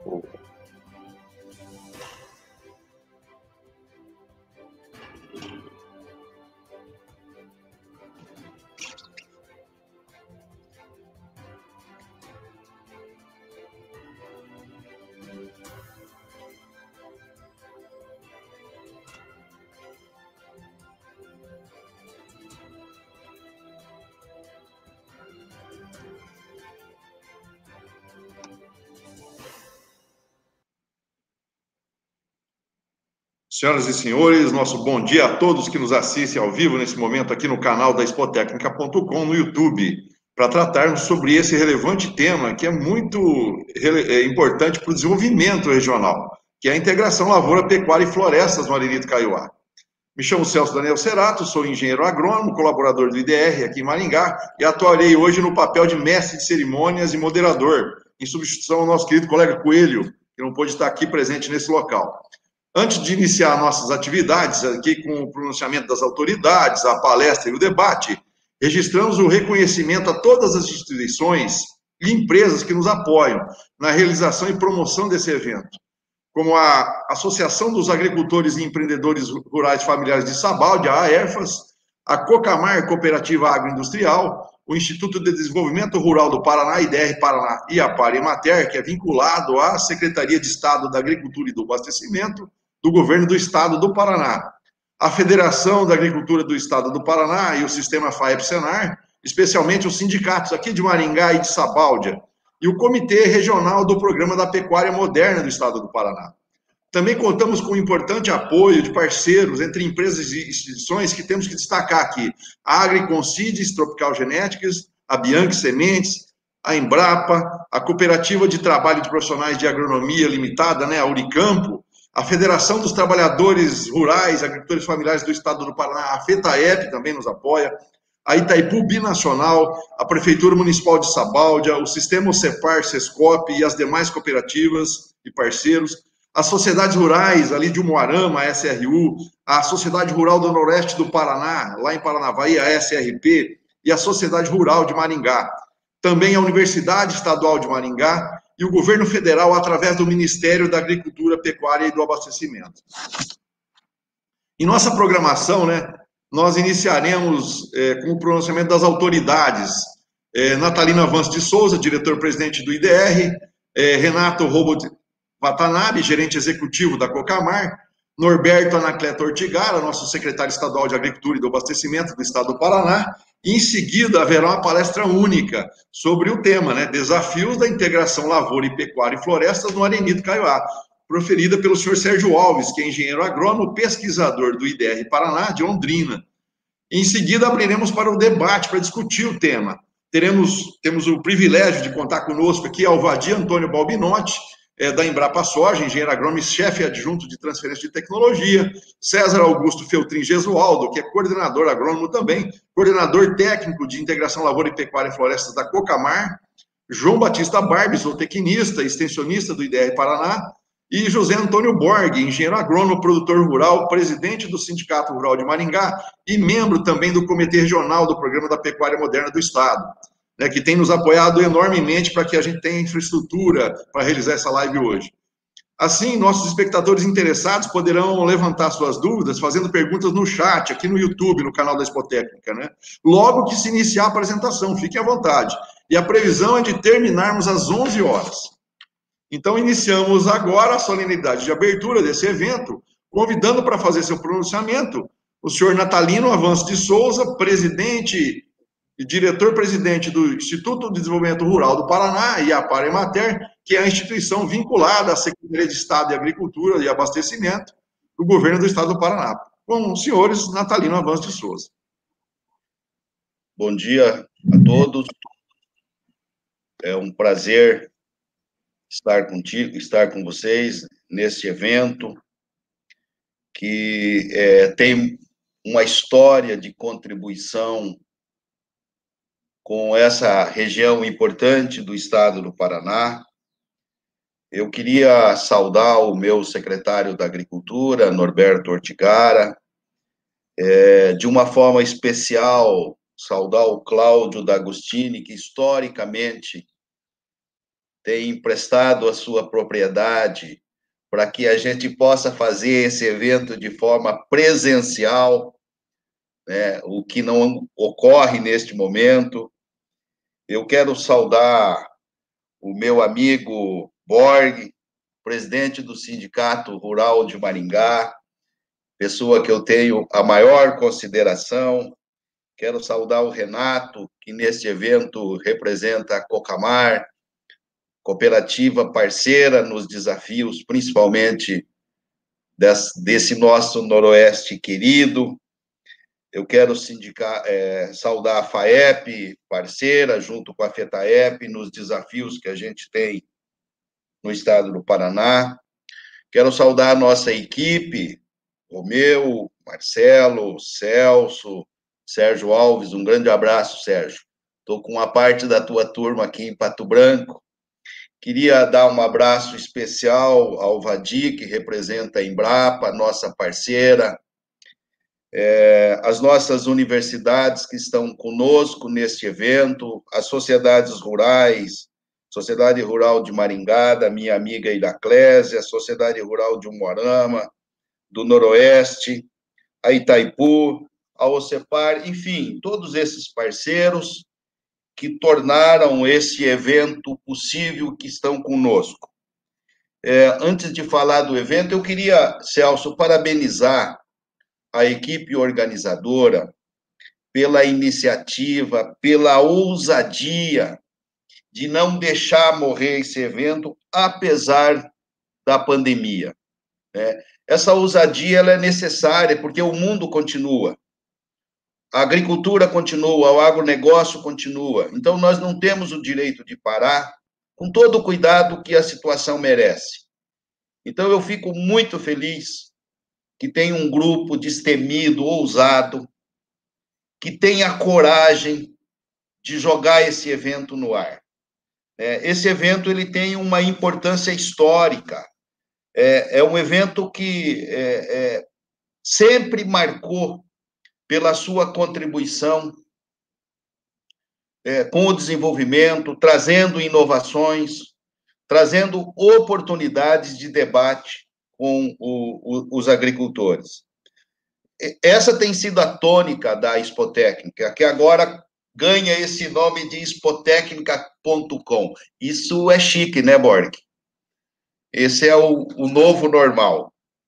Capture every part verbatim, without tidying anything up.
Senhoras e senhores, nosso bom dia a todos que nos assistem ao vivo nesse momento aqui no canal da expotecnica ponto com no YouTube, para tratarmos sobre esse relevante tema que é muito é, importante para o desenvolvimento regional, que é a integração lavoura, pecuária e florestas no Arenito Kaiowá. Me chamo Celso Daniel Cerato, sou engenheiro agrônomo, colaborador do I D R aqui em Maringá e atuarei hoje no papel de mestre de cerimônias e moderador, em substituição ao nosso querido colega Coelho, que não pôde estar aqui presente nesse local. Antes de iniciar nossas atividades, aqui com o pronunciamento das autoridades, a palestra e o debate, registramos o reconhecimento a todas as instituições e empresas que nos apoiam na realização e promoção desse evento, como a Associação dos Agricultores e Empreendedores Rurais Familiares de Sabaldi, a AERFAS, a Cocamar Cooperativa Agroindustrial, o Instituto de Desenvolvimento Rural do Paraná, I D R Paraná, e a Paremater, que é vinculado à Secretaria de Estado da Agricultura e do Abastecimento, do Governo do Estado do Paraná, a Federação da Agricultura do Estado do Paraná e o Sistema FAEP-Senar, especialmente os sindicatos aqui de Maringá e de Sabáudia, e o Comitê Regional do Programa da Pecuária Moderna do Estado do Paraná. Também contamos com um importante apoio de parceiros entre empresas e instituições que temos que destacar aqui: a Agriconcides, Tropical Genéticas, a Bianchi Sementes, a Embrapa, a Cooperativa de Trabalho de Profissionais de Agronomia Limitada, né, a Uricampo, a Federação dos Trabalhadores Rurais, Agricultores Familiares do Estado do Paraná, a FETAEP também nos apoia, a Itaipu Binacional, a Prefeitura Municipal de Sabáudia, o Sistema OCEPAR, SESCOP e as demais cooperativas e parceiros, as sociedades rurais ali de Umuarama, a S R U, a Sociedade Rural do Noroeste do Paraná, lá em Paranavaí, a S R P, e a Sociedade Rural de Maringá. Também a Universidade Estadual de Maringá, e o governo federal através do Ministério da Agricultura, Pecuária e do Abastecimento. Em nossa programação, né, nós iniciaremos é, com o pronunciamento das autoridades. É, Natalina Vance de Souza, diretor-presidente do I D R, é, Renato Robot Watanabe, gerente executivo da Cocamar, Norberto Anacleto Ortigara, nosso secretário estadual de Agricultura e do Abastecimento do Estado do Paraná, e em seguida haverá uma palestra única sobre o tema, né, Desafios da Integração Lavoura e Pecuária e Florestas no Arenito Kaiowá, proferida pelo senhor Sérgio Alves, que é engenheiro agrônomo, pesquisador do I D R Paraná, de Londrina. Em seguida, abriremos para o debate, para discutir o tema. Teremos, temos o privilégio de contar conosco aqui Alvadir Antônio Balbinotti, é, da Embrapa Soja, engenheiro agrônomo e chefe adjunto de transferência de tecnologia, César Augusto Feltrin Gesualdo, que é coordenador agrônomo também, coordenador técnico de integração lavoura e pecuária e florestas da Cocamar, João Batista Barbi, zootecnista e extensionista do I D R Paraná, e José Antônio Borg, engenheiro agrônomo, produtor rural, presidente do Sindicato Rural de Maringá e membro também do Comitê Regional do Programa da Pecuária Moderna do Estado, né, que tem nos apoiado enormemente para que a gente tenha infraestrutura para realizar essa live hoje. Assim, nossos espectadores interessados poderão levantar suas dúvidas fazendo perguntas no chat, aqui no YouTube, no canal da Expotécnica, né? Logo que se iniciar a apresentação, fiquem à vontade. E a previsão é de terminarmos às onze horas. Então, iniciamos agora a solenidade de abertura desse evento, convidando para fazer seu pronunciamento o senhor Natalino Vance de Souza, presidente e diretor-presidente do Instituto de Desenvolvimento Rural do Paraná e a Paremater, que é a instituição vinculada à Secretaria de Estado de Agricultura e Abastecimento do governo do Estado do Paraná. Com os senhores Natalino Vance de Souza. Bom dia a todos. É um prazer estar contigo, estar com vocês neste evento que é, tem uma história de contribuição com essa região importante do estado do Paraná. Eu queria saudar o meu secretário da Agricultura, Norberto Ortigara, é, de uma forma especial, saudar o Cláudio D'Agostini, que historicamente tem emprestado a sua propriedade para que a gente possa fazer esse evento de forma presencial, né, o que não ocorre neste momento. Eu quero saudar o meu amigo Borg, presidente do Sindicato Rural de Maringá, pessoa que eu tenho a maior consideração. Quero saudar o Renato, que neste evento representa a Cocamar, cooperativa parceira nos desafios, principalmente desse nosso noroeste querido. Eu quero sindicar, é, saudar a FAEP, parceira, junto com a FETAEP, nos desafios que a gente tem no estado do Paraná. Quero saudar a nossa equipe, Romeu, Marcelo, Celso, Sérgio Alves. Um grande abraço, Sérgio. Estou com uma parte da tua turma aqui em Pato Branco. Queria dar um abraço especial ao Vadi, que representa a Embrapa, nossa parceira, é, as nossas universidades que estão conosco neste evento, as sociedades rurais, Sociedade Rural de Maringá, da minha amiga Iraclésia, a Sociedade Rural de Umuarama, do Noroeste, a Itaipu, a OCEPAR, enfim, todos esses parceiros que tornaram esse evento possível, que estão conosco. É, antes de falar do evento, eu queria, Celso, parabenizar a equipe organizadora pela iniciativa, pela ousadia de não deixar morrer esse evento, apesar da pandemia. Né? Essa ousadia ela é necessária, porque o mundo continua. A agricultura continua, o agronegócio continua. Então, nós não temos o direito de parar, com todo o cuidado que a situação merece. Então, eu fico muito feliz que tem um grupo destemido, ousado, que tem a coragem de jogar esse evento no ar. Esse evento ele tem uma importância histórica. É, é um evento que é, é, sempre marcou pela sua contribuição é, com o desenvolvimento, trazendo inovações, trazendo oportunidades de debate com o, o, os agricultores. Essa tem sido a tônica da Expotécnica, que agora ganha esse nome de expotécnica ponto com. Isso é chique, né, Borg? Esse é o, o novo normal.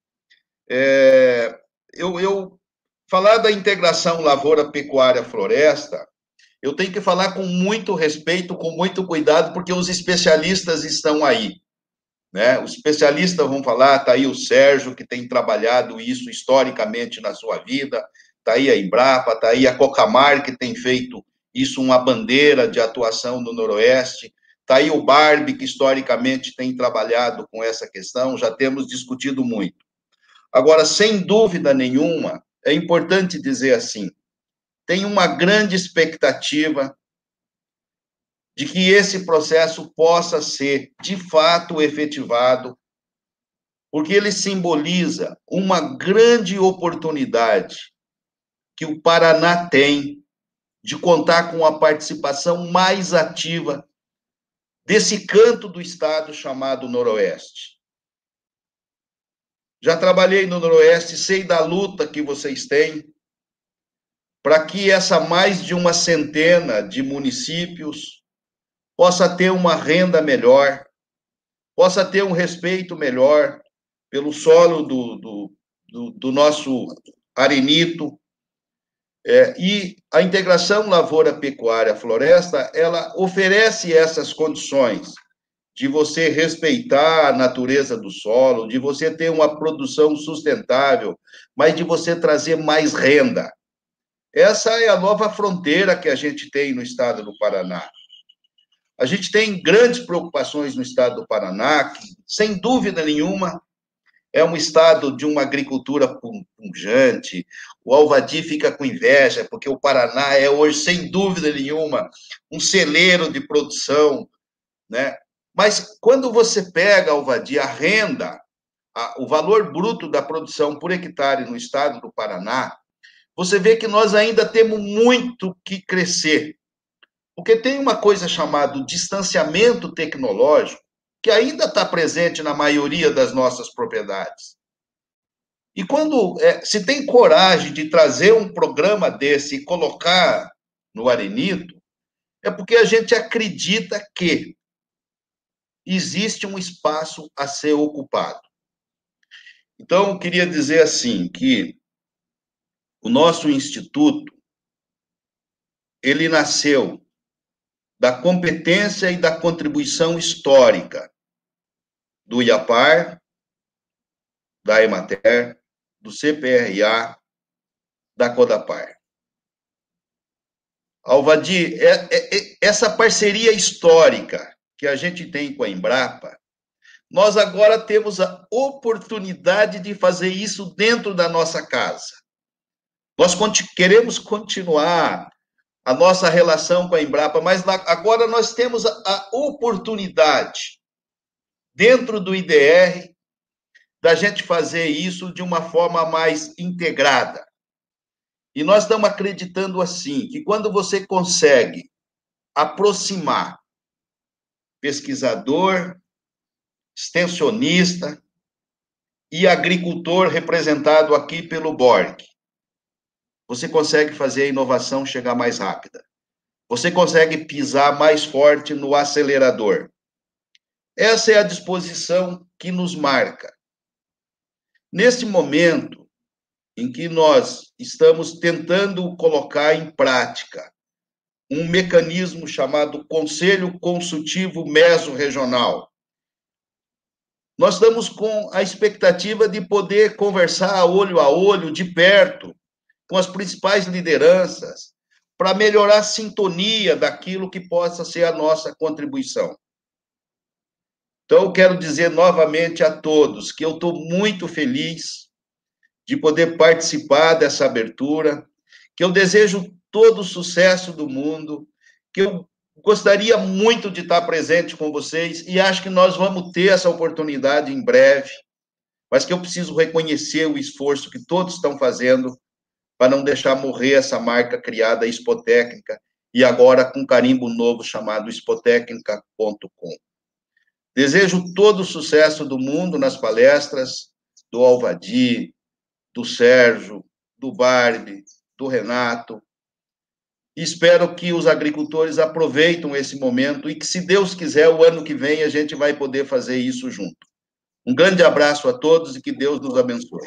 É, eu, eu falar da integração lavoura-pecuária-floresta, eu tenho que falar com muito respeito, com muito cuidado, porque os especialistas estão aí. Né? Os especialistas vão falar, está aí o Sérgio, que tem trabalhado isso historicamente na sua vida, está aí a Embrapa, está aí a Cocamar, que tem feito isso uma bandeira de atuação no Noroeste, está aí o Barbie, que historicamente tem trabalhado com essa questão, já temos discutido muito. Agora, sem dúvida nenhuma, é importante dizer assim, tem uma grande expectativa de que esse processo possa ser, de fato, efetivado, porque ele simboliza uma grande oportunidade que o Paraná tem de contar com a participação mais ativa desse canto do estado chamado Noroeste. Já trabalhei no Noroeste, sei da luta que vocês têm para que essa mais de uma centena de municípios possa ter uma renda melhor, possa ter um respeito melhor pelo solo do, do, do, do nosso arenito. É, e a integração lavoura-pecuária-floresta, ela oferece essas condições de você respeitar a natureza do solo, de você ter uma produção sustentável, mas de você trazer mais renda. Essa é a nova fronteira que a gente tem no estado do Paraná. A gente tem grandes preocupações no estado do Paraná, que, sem dúvida nenhuma, é um estado de uma agricultura pujante. O Alvadi fica com inveja, porque o Paraná é hoje, sem dúvida nenhuma, um celeiro de produção, né? Mas quando você pega, Alvadi, a renda, a, o valor bruto da produção por hectare no estado do Paraná, você vê que nós ainda temos muito que crescer. Porque tem uma coisa chamada distanciamento tecnológico, que ainda está presente na maioria das nossas propriedades. E quando é, se tem coragem de trazer um programa desse e colocar no Arenito, é porque a gente acredita que existe um espaço a ser ocupado. Então, eu queria dizer assim, que o nosso instituto, ele nasceu da competência e da contribuição histórica do IAPAR, da Emater, do C P R A, da Codapar. Alvadir, é, é, é, essa parceria histórica que a gente tem com a Embrapa, nós agora temos a oportunidade de fazer isso dentro da nossa casa. Nós queremos continuar a nossa relação com a Embrapa, mas agora nós temos a, a oportunidade, dentro do I D R, da gente fazer isso de uma forma mais integrada. E nós estamos acreditando assim, que quando você consegue aproximar pesquisador, extensionista e agricultor representado aqui pelo B O R C, você consegue fazer a inovação chegar mais rápida. Você consegue pisar mais forte no acelerador. Essa é a disposição que nos marca. Nesse momento em que nós estamos tentando colocar em prática um mecanismo chamado Conselho Consultivo Mesorregional, nós estamos com a expectativa de poder conversar olho a olho, de perto, com as principais lideranças, para melhorar a sintonia daquilo que possa ser a nossa contribuição. Então, eu quero dizer novamente a todos que eu estou muito feliz de poder participar dessa abertura, que eu desejo todo o sucesso do mundo, que eu gostaria muito de estar presente com vocês e acho que nós vamos ter essa oportunidade em breve, mas que eu preciso reconhecer o esforço que todos estão fazendo para não deixar morrer essa marca criada Expotécnica e agora com um carimbo novo chamado expotécnica ponto com. Desejo todo o sucesso do mundo nas palestras do Alvadir, do Sérgio, do Barbie, do Renato. E espero que os agricultores aproveitem esse momento e que, se Deus quiser, o ano que vem a gente vai poder fazer isso junto. Um grande abraço a todos e que Deus nos abençoe.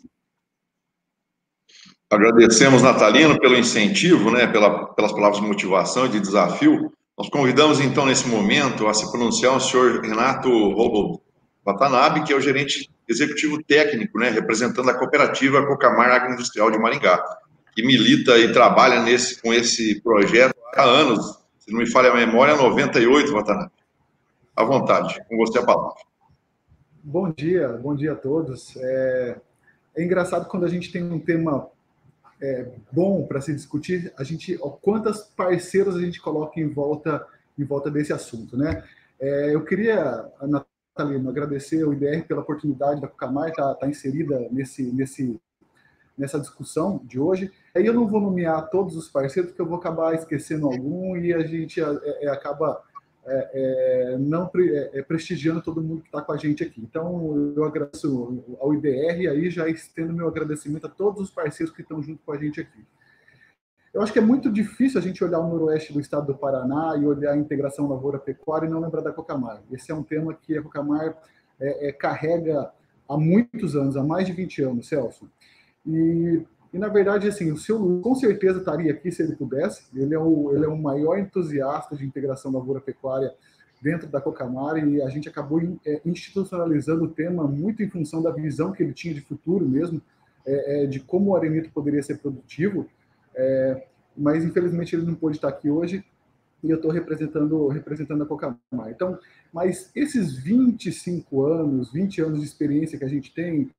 Agradecemos, Natalino, pelo incentivo, né, pela, pelas palavras de motivação e de desafio. Nós convidamos, então, nesse momento, a se pronunciar o senhor Renato Robo Watanabe, que é o gerente executivo técnico, né, representando a cooperativa Cocamar Agroindustrial de Maringá, que milita e trabalha nesse, com esse projeto há anos, se não me falha a memória, noventa e oito, Watanabe. À vontade, com você a palavra. Bom dia, bom dia a todos. É, é engraçado quando a gente tem um tema é, bom para se discutir, a gente, ó, quantas parceiros a gente coloca em volta, em volta desse assunto, né? É, eu queria, Natalino, agradecer ao I D R pela oportunidade da Cocamar estar tá, tá inserida nesse, nesse, nessa discussão de hoje. Aí eu não vou nomear todos os parceiros, porque eu vou acabar esquecendo algum e a gente é, é, acaba é, é, não é, prestigiando todo mundo que está com a gente aqui. Então, eu agradeço ao I D R e aí já estendo meu agradecimento a todos os parceiros que estão junto com a gente aqui. Eu acho que é muito difícil a gente olhar o noroeste do estado do Paraná e olhar a integração lavoura-pecuária e não lembrar da Cocamar. Esse é um tema que a Cocamar é, é, carrega há muitos anos, há mais de vinte anos, Celso. E, e na verdade, assim, o seu Luiz com certeza estaria aqui se ele pudesse. Ele é o, ele é o maior entusiasta de integração lavoura-pecuária dentro da Cocamar e a gente acabou é, institucionalizando o tema muito em função da visão que ele tinha de futuro mesmo, é, é, de como o arenito poderia ser produtivo. É, mas infelizmente ele não pôde estar aqui hoje e eu estou representando, representando a Cocamar. Então, mas esses vinte e cinco anos, vinte anos de experiência que a gente tem,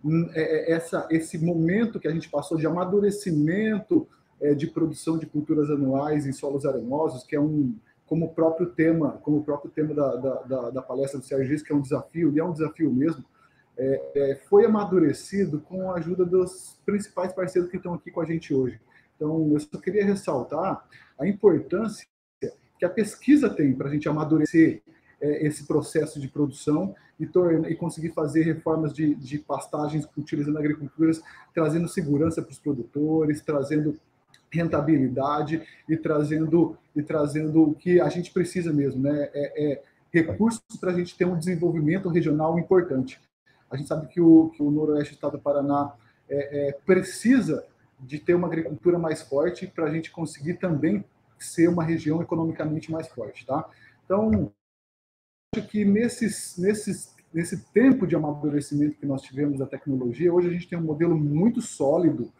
essa, esse momento que a gente passou de amadurecimento é, de produção de culturas anuais em solos arenosos, que é um, como o próprio tema, como o próprio tema da, da, da palestra do Sérgio disse, que é um desafio, e é um desafio mesmo, é, é, foi amadurecido com a ajuda dos principais parceiros que estão aqui com a gente hoje. Então, eu só queria ressaltar a importância que a pesquisa tem para a gente amadurecer é, esse processo de produção e, torna, e conseguir fazer reformas de, de pastagens utilizando agriculturas, trazendo segurança para os produtores, trazendo rentabilidade e trazendo, e trazendo o que a gente precisa mesmo, né? É, é recursos para a gente ter um desenvolvimento regional importante. A gente sabe que o, que o Noroeste do Estado do Paraná é, é, precisa de ter uma agricultura mais forte para a gente conseguir também ser uma região economicamente mais forte, tá? Então, acho que nesses, nesses, nesse tempo de amadurecimento que nós tivemos da tecnologia, hoje a gente tem um modelo muito sólido,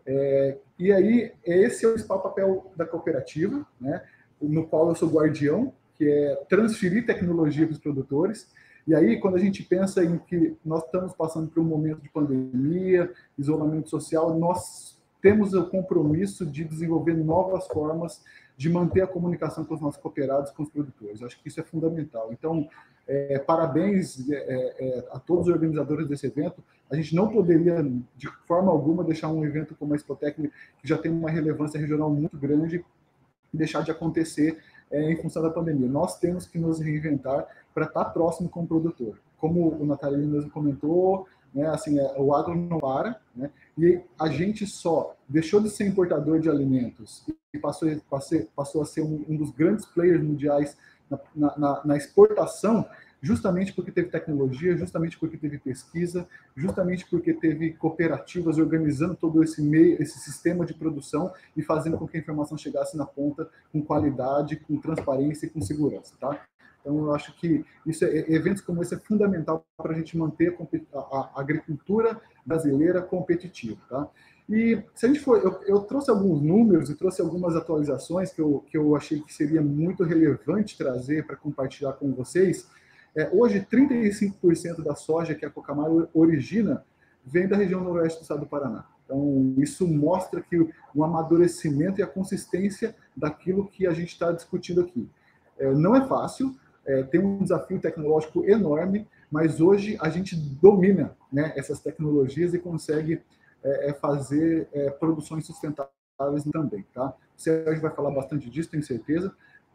é, e aí esse é o principal papel da cooperativa, né, no qual eu sou guardião, que é transferir tecnologia para os produtores. E aí, quando a gente pensa em que nós estamos passando por um momento de pandemia, isolamento social, nós temos o compromisso de desenvolver novas formas de manter a comunicação com os nossos cooperados, com os produtores. Eu acho que isso é fundamental. Então, é, parabéns é, é, a todos os organizadores desse evento. A gente não poderia, de forma alguma, deixar um evento como a Expotec, que já tem uma relevância regional muito grande, deixar de acontecer é, em função da pandemia. Nós temos que nos reinventar para estar próximo com o produtor. Como o Natalino mesmo comentou, né, assim, é, o agro não para, né, e a gente só deixou de ser importador de alimentos e passou, passou, passou a ser um, um dos grandes players mundiais na, na, na exportação, justamente porque teve tecnologia, justamente porque teve pesquisa, justamente porque teve cooperativas organizando todo esse meio, esse sistema de produção e fazendo com que a informação chegasse na ponta com qualidade, com transparência e com segurança, tá? Então, eu acho que isso é, eventos como esse é fundamental para a gente manter a, a, a agricultura brasileira competitiva, tá? E se a gente for, eu, eu trouxe alguns números e trouxe algumas atualizações que eu, que eu achei que seria muito relevante trazer para compartilhar com vocês. É, hoje, trinta e cinco por cento da soja que a Cocamar origina vem da região noroeste do estado do Paraná. Então, isso mostra que o amadurecimento e a consistência daquilo que a gente está discutindo aqui. É, não é fácil, é, tem um desafio tecnológico enorme, mas hoje a gente domina, né, essas tecnologias e consegue é, fazer é, produções sustentáveis também. Tá? O Sérgio vai falar bastante disso, tenho certeza.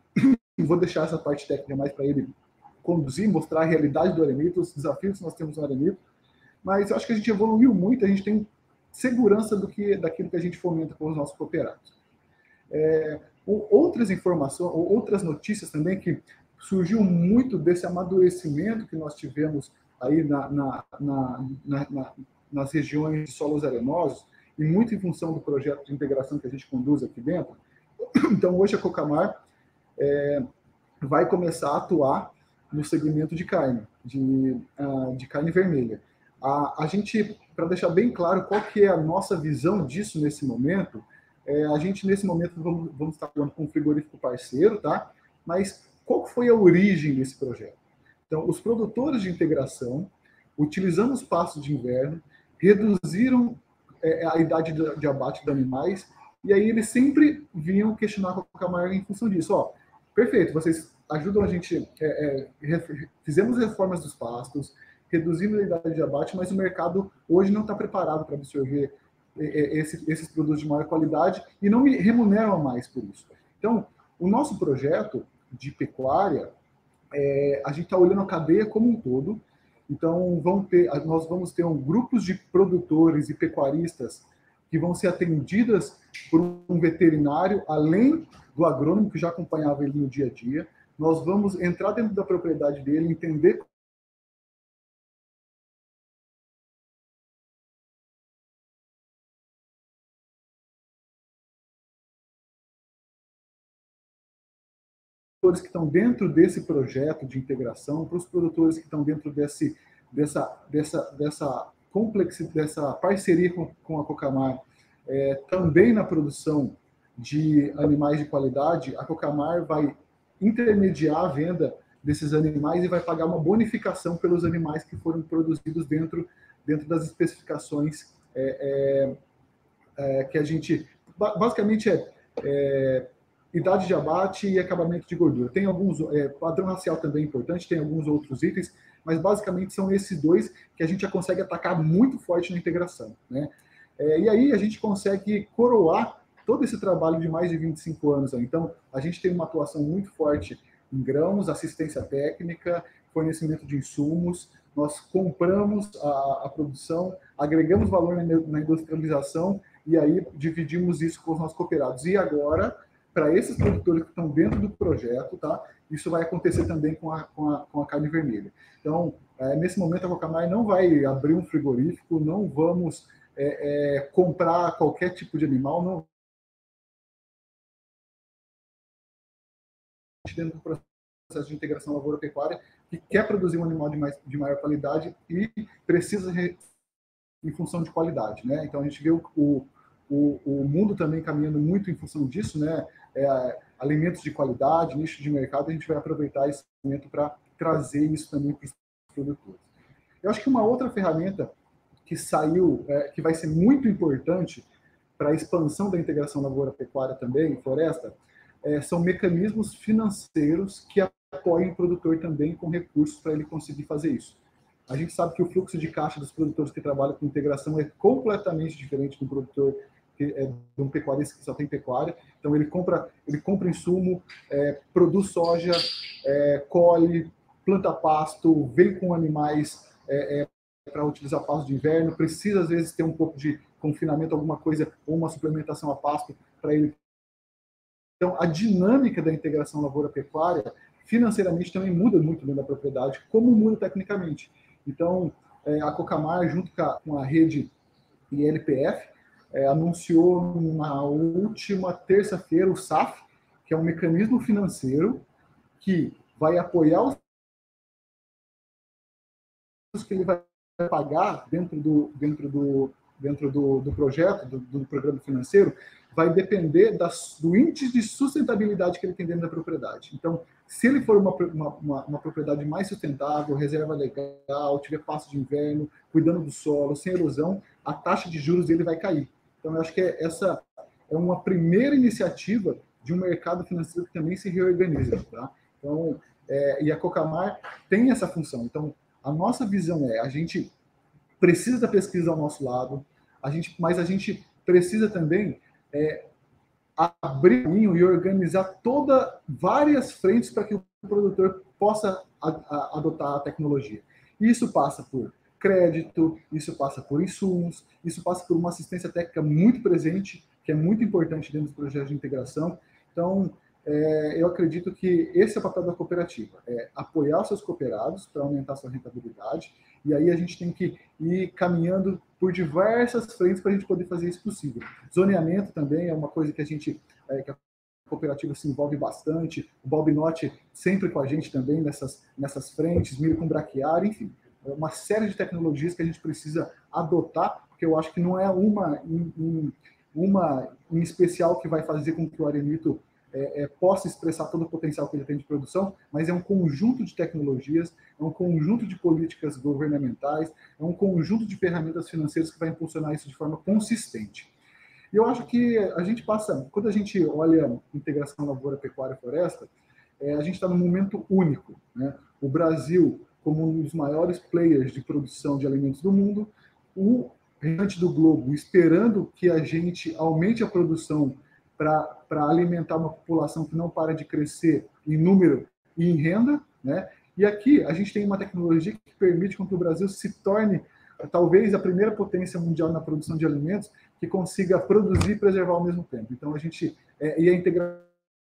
Vou deixar essa parte técnica mais para ele conduzir, mostrar a realidade do arenito, os desafios que nós temos no arenito, mas eu acho que a gente evoluiu muito, a gente tem segurança do que, daquilo que a gente fomenta com os nossos cooperados. É, outras informações, outras notícias também que surgiu muito desse amadurecimento que nós tivemos aí na, na, na, na, na, nas regiões de solos arenosos, e muito em função do projeto de integração que a gente conduz aqui dentro. Então, hoje a Cocamar é, vai começar a atuar no segmento de carne, de, uh, de carne vermelha. A, a gente, para deixar bem claro qual que é a nossa visão disso nesse momento, é, a gente nesse momento vamos, vamos estar falando com um frigorífico parceiro, tá? Mas qual foi a origem desse projeto? Então, os produtores de integração, utilizando os pastos de inverno, reduziram é, a idade de, de abate dos animais, e aí eles sempre vinham questionar com a Cocamar em função disso. Ó, perfeito, vocês ajudam a gente, é, é, fizemos reformas dos pastos, reduzimos a idade de abate, mas o mercado hoje não está preparado para absorver é, esse, esses produtos de maior qualidade e não me remuneram mais por isso. Então, o nosso projeto de pecuária, é, a gente está olhando a cadeia como um todo. Então, vão ter, nós vamos ter um, grupos de produtores e pecuaristas que vão ser atendidas por um veterinário, além do agrônomo que já acompanhava ele no dia a dia. Nós vamos entrar dentro da propriedade dele, entender que estão dentro desse projeto de integração, para os produtores que estão dentro desse, dessa, dessa, dessa complexidade, dessa parceria com, com a Cocamar, é, também na produção de animais de qualidade, a Cocamar vai intermediar a venda desses animais e vai pagar uma bonificação pelos animais que foram produzidos dentro, dentro das especificações é, é, é, que a gente... Basicamente é, é idade de abate e acabamento de gordura. Tem alguns... É, padrão racial também é importante, tem alguns outros itens, mas basicamente são esses dois que a gente já consegue atacar muito forte na integração, né? É, e aí a gente consegue coroar todo esse trabalho de mais de vinte e cinco anos. Então, a gente tem uma atuação muito forte em grãos, assistência técnica, fornecimento de insumos, nós compramos a, a produção, agregamos valor na, na industrialização e aí dividimos isso com os nossos cooperados. E agora, para esses produtores que estão dentro do projeto, tá? Isso vai acontecer também com a, com a, com a carne vermelha. Então, é, nesse momento, a Cocamar não vai abrir um frigorífico, não vamos é, é, comprar qualquer tipo de animal, não. Dentro do processo de integração lavoura-pecuária, que quer produzir um animal de, mais, de maior qualidade e precisa re, em função de qualidade, né? Então, a gente vê o, o, o mundo também caminhando muito em função disso, né? É, alimentos de qualidade, nicho de mercado, a gente vai aproveitar esse momento para trazer isso também para os produtores. Eu acho que uma outra ferramenta que saiu, é, que vai ser muito importante para a expansão da integração lavoura-pecuária também, floresta, é, são mecanismos financeiros que apoiem o produtor também com recursos para ele conseguir fazer isso. A gente sabe que o fluxo de caixa dos produtores que trabalham com integração é completamente diferente do produtor é, de um pecuarista que só tem pecuária. Então ele compra, ele compra insumo, é, produz soja, é, colhe, planta pasto, vem com animais é, é, para utilizar pasto de inverno, precisa às vezes ter um pouco de confinamento, alguma coisa, ou uma suplementação a pasto para ele. Então a dinâmica da integração lavoura-pecuária financeiramente também muda muito dentro da propriedade, como muda tecnicamente. Então é, a Cocamar, junto com a, com a rede I L P F, É, anunciou na última terça-feira o S A F, que é um mecanismo financeiro que vai apoiar os que ele vai pagar dentro do, dentro do, dentro do, do projeto, do, do programa financeiro, vai depender das, do índice de sustentabilidade que ele tem dentro da propriedade. Então, se ele for uma, uma, uma propriedade mais sustentável, reserva legal, tiver pasto de inverno, cuidando do solo, sem erosão, a taxa de juros dele vai cair. Então, eu acho que essa é uma primeira iniciativa de um mercado financeiro que também se reorganiza. Tá? Então, é, e a Cocamar tem essa função. Então, a nossa visão é, a gente precisa da pesquisa ao nosso lado, a gente, mas a gente precisa também é, abrir caminho e organizar toda, várias frentes para que o produtor possa a, a, adotar a tecnologia. E isso passa por crédito, isso passa por insumos, isso passa por uma assistência técnica muito presente, que é muito importante dentro dos projetos de integração. Então, é, eu acredito que esse é o papel da cooperativa, é apoiar os seus cooperados para aumentar a sua rentabilidade, e aí a gente tem que ir caminhando por diversas frentes para a gente poder fazer isso possível. Zoneamento também é uma coisa que a gente, é, que a cooperativa se envolve bastante, o Balbinotti sempre com a gente também nessas, nessas frentes, milho com braquiária, enfim, uma série de tecnologias que a gente precisa adotar, porque eu acho que não é uma em, uma em especial que vai fazer com que o arenito é, é, possa expressar todo o potencial que ele tem de produção, mas é um conjunto de tecnologias, é um conjunto de políticas governamentais, é um conjunto de ferramentas financeiras que vai impulsionar isso de forma consistente. E eu acho que a gente passa, quando a gente olha integração lavoura, pecuária e floresta, é, a gente está num momento único, né? O Brasil, como um dos maiores players de produção de alimentos do mundo, o restante do globo esperando que a gente aumente a produção para alimentar uma população que não para de crescer em número e em renda, né? E aqui a gente tem uma tecnologia que permite com que o Brasil se torne talvez a primeira potência mundial na produção de alimentos que consiga produzir e preservar ao mesmo tempo. Então a gente é, e a integração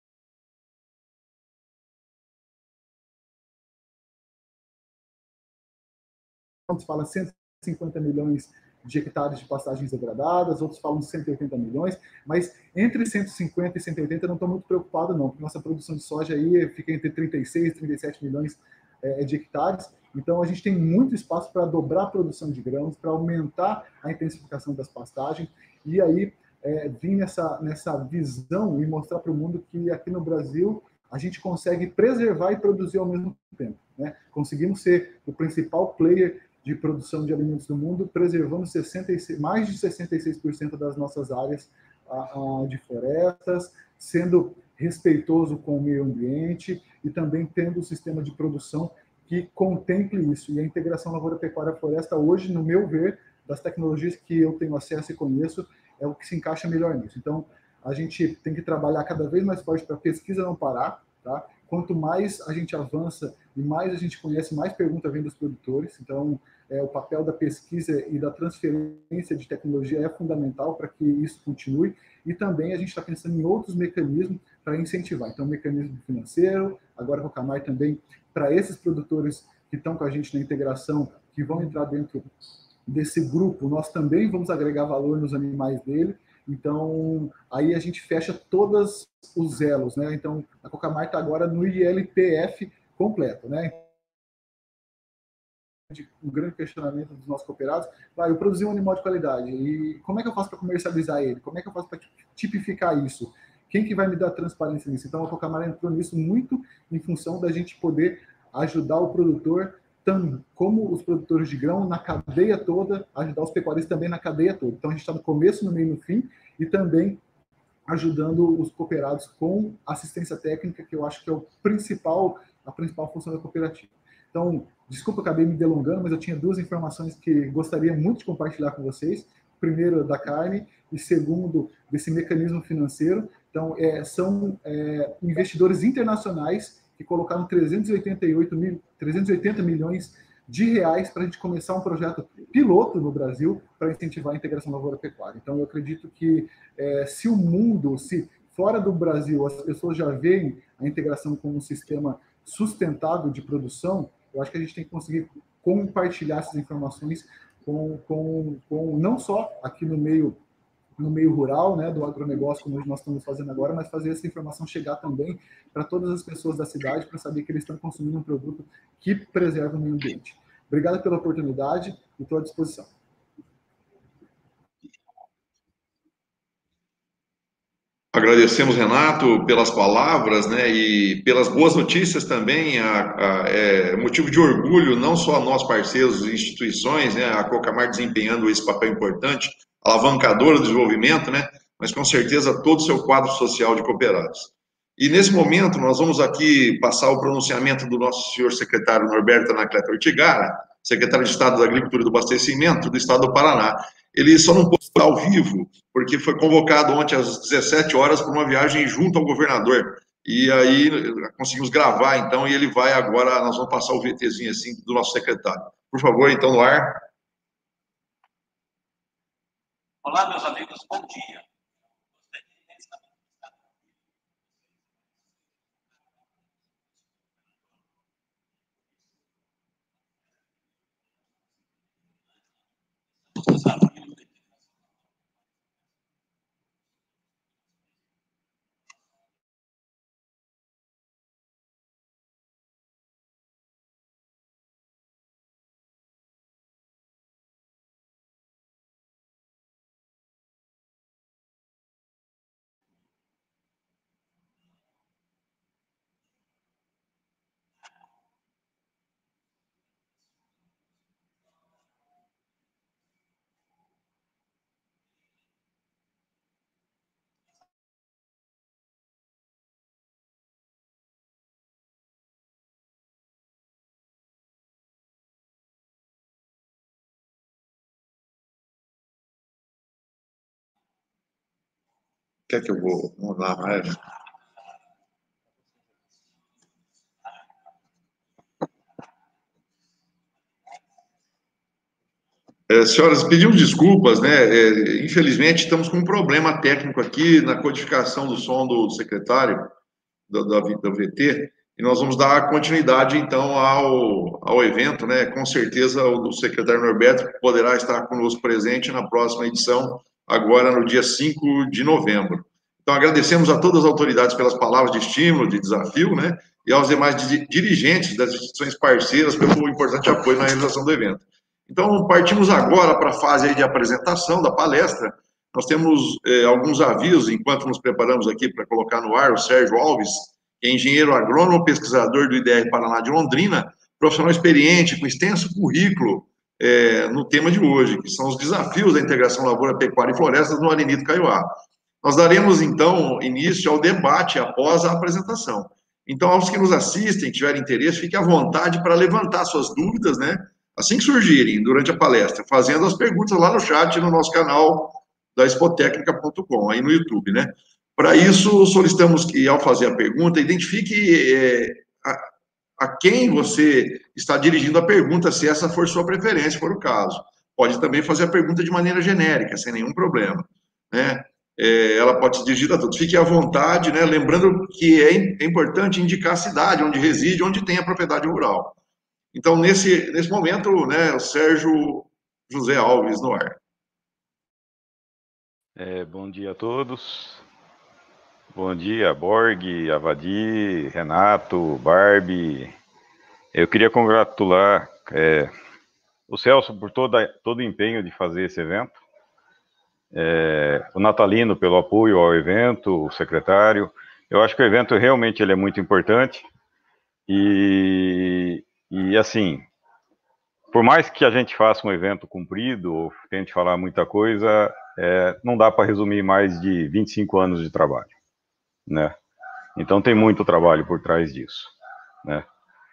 se fala cento e cinquenta milhões de hectares de pastagens degradadas, outros falam cento e oitenta milhões, mas entre cento e cinquenta e cento e oitenta eu não estou muito preocupado não, porque nossa produção de soja aí fica entre trinta e seis e trinta e sete milhões é, de hectares, então a gente tem muito espaço para dobrar a produção de grãos, para aumentar a intensificação das pastagens, e aí é, vir nessa, nessa visão e mostrar para o mundo que aqui no Brasil a gente consegue preservar e produzir ao mesmo tempo, né? Conseguimos ser o principal player de produção de alimentos do mundo, preservando sessenta e seis, mais de sessenta e seis por cento das nossas áreas a, a, de florestas, sendo respeitoso com o meio ambiente e também tendo um sistema de produção que contemple isso. E a integração lavoura-pecuária-floresta hoje, no meu ver, das tecnologias que eu tenho acesso e conheço, é o que se encaixa melhor nisso. Então, a gente tem que trabalhar cada vez mais forte para a pesquisa não parar, tá? Quanto mais a gente avança e mais a gente conhece, mais pergunta vem dos produtores. Então, é, o papel da pesquisa e da transferência de tecnologia é fundamental para que isso continue. E também a gente está pensando em outros mecanismos para incentivar. Então, mecanismo financeiro, agora com o Cocamar também, para esses produtores que estão com a gente na integração, que vão entrar dentro desse grupo, nós também vamos agregar valor nos animais dele. Então, aí a gente fecha todos os elos, né? Então, a Cocamar está agora no I L P F completo, né? Um grande questionamento dos nossos cooperados, vai, eu produzi um animal de qualidade, e como é que eu faço para comercializar ele? Como é que eu faço para tipificar isso? Quem que vai me dar transparência nisso? Então, a Cocamar entrou nisso muito em função da gente poder ajudar o produtor, tanto como os produtores de grão, na cadeia toda, ajudar os pecuaristas também na cadeia toda. Então, a gente está no começo, no meio e no fim, e também ajudando os cooperados com assistência técnica, que eu acho que é o principal, a principal função da cooperativa. Então, desculpa, acabei me delongando, mas eu tinha duas informações que gostaria muito de compartilhar com vocês. Primeiro, da carne, e segundo, desse mecanismo financeiro. Então, é, são é, investidores internacionais que colocaram trezentos e oitenta e oito mil, trezentos e oitenta milhões de reais para a gente começar um projeto piloto no Brasil para incentivar a integração lavoura-pecuária. Então, eu acredito que é, se o mundo, se fora do Brasil as pessoas já veem a integração como um sistema sustentável de produção, eu acho que a gente tem que conseguir compartilhar essas informações com, com, com não só aqui no meio no meio rural, né, do agronegócio, como nós estamos fazendo agora, mas fazer essa informação chegar também para todas as pessoas da cidade, para saber que eles estão consumindo um produto que preserva o meio ambiente. Obrigado pela oportunidade e estou à disposição. Agradecemos, Renato, pelas palavras, né, e pelas boas notícias também. A, a, é motivo de orgulho, não só a nós, parceiros e instituições, né, a Cocamar desempenhando esse papel importante, alavancadora do desenvolvimento, né, mas com certeza todo o seu quadro social de cooperados. E nesse momento nós vamos aqui passar o pronunciamento do nosso senhor secretário Norberto Anacleto Ortigara, secretário de Estado da Agricultura e do Abastecimento do Estado do Paraná. Ele só não pôde estar ao vivo, porque foi convocado ontem às dezessete horas para uma viagem junto ao governador. E aí conseguimos gravar, então, e ele vai agora, nós vamos passar o VTzinho assim do nosso secretário. Por favor, então, no ar. Olá, meus amigos, bom dia. Quer que eu vou mandar mais? É, senhoras, pedimos desculpas, né? É, infelizmente, estamos com um problema técnico aqui na codificação do som do secretário da, da, da V T, e nós vamos dar continuidade, então, ao, ao evento, né? Com certeza, o, o secretário Norberto poderá estar conosco presente na próxima edição, agora no dia cinco de novembro. Então, agradecemos a todas as autoridades pelas palavras de estímulo, de desafio, né? E aos demais dirigentes das instituições parceiras pelo importante apoio na realização do evento. Então, partimos agora para a fase aí de apresentação da palestra. Nós temos eh, alguns avisos, enquanto nos preparamos aqui para colocar no ar, o Sérgio Alves, que é engenheiro agrônomo, pesquisador do I D R Paraná de Londrina, profissional experiente, com extenso currículo eh, no tema de hoje, que são os desafios da integração lavoura, pecuária e florestas no Arenito Kaiowá. Nós daremos, então, início ao debate após a apresentação. Então, aos que nos assistem, que tiverem interesse, fiquem à vontade para levantar suas dúvidas, né? Assim que surgirem, durante a palestra, fazendo as perguntas lá no chat, no nosso canal da expotecnica ponto com, aí no YouTube, né? Para isso, solicitamos que, ao fazer a pergunta, identifique é, a, a quem você está dirigindo a pergunta, se essa for sua preferência, for o caso. Pode também fazer a pergunta de maneira genérica, sem nenhum problema, né? É, ela pode se dirigir a todos. Fique à vontade, né? Lembrando que é, é importante indicar a cidade onde reside, onde tem a propriedade rural. Então, nesse, nesse momento, né, o Sérgio José Alves no ar. É, bom dia a todos. Bom dia, Borg, Avadi, Renato, Barbie. Eu queria congratular é, o Celso por toda, todo o empenho de fazer esse evento, é, o Natalino pelo apoio ao evento, o secretário. Eu acho que o evento realmente ele é muito importante e, e assim, por mais que a gente faça um evento comprido, ou tente falar muita coisa, é, não dá para resumir mais de vinte e cinco anos de trabalho, né? Então tem muito trabalho por trás disso, né?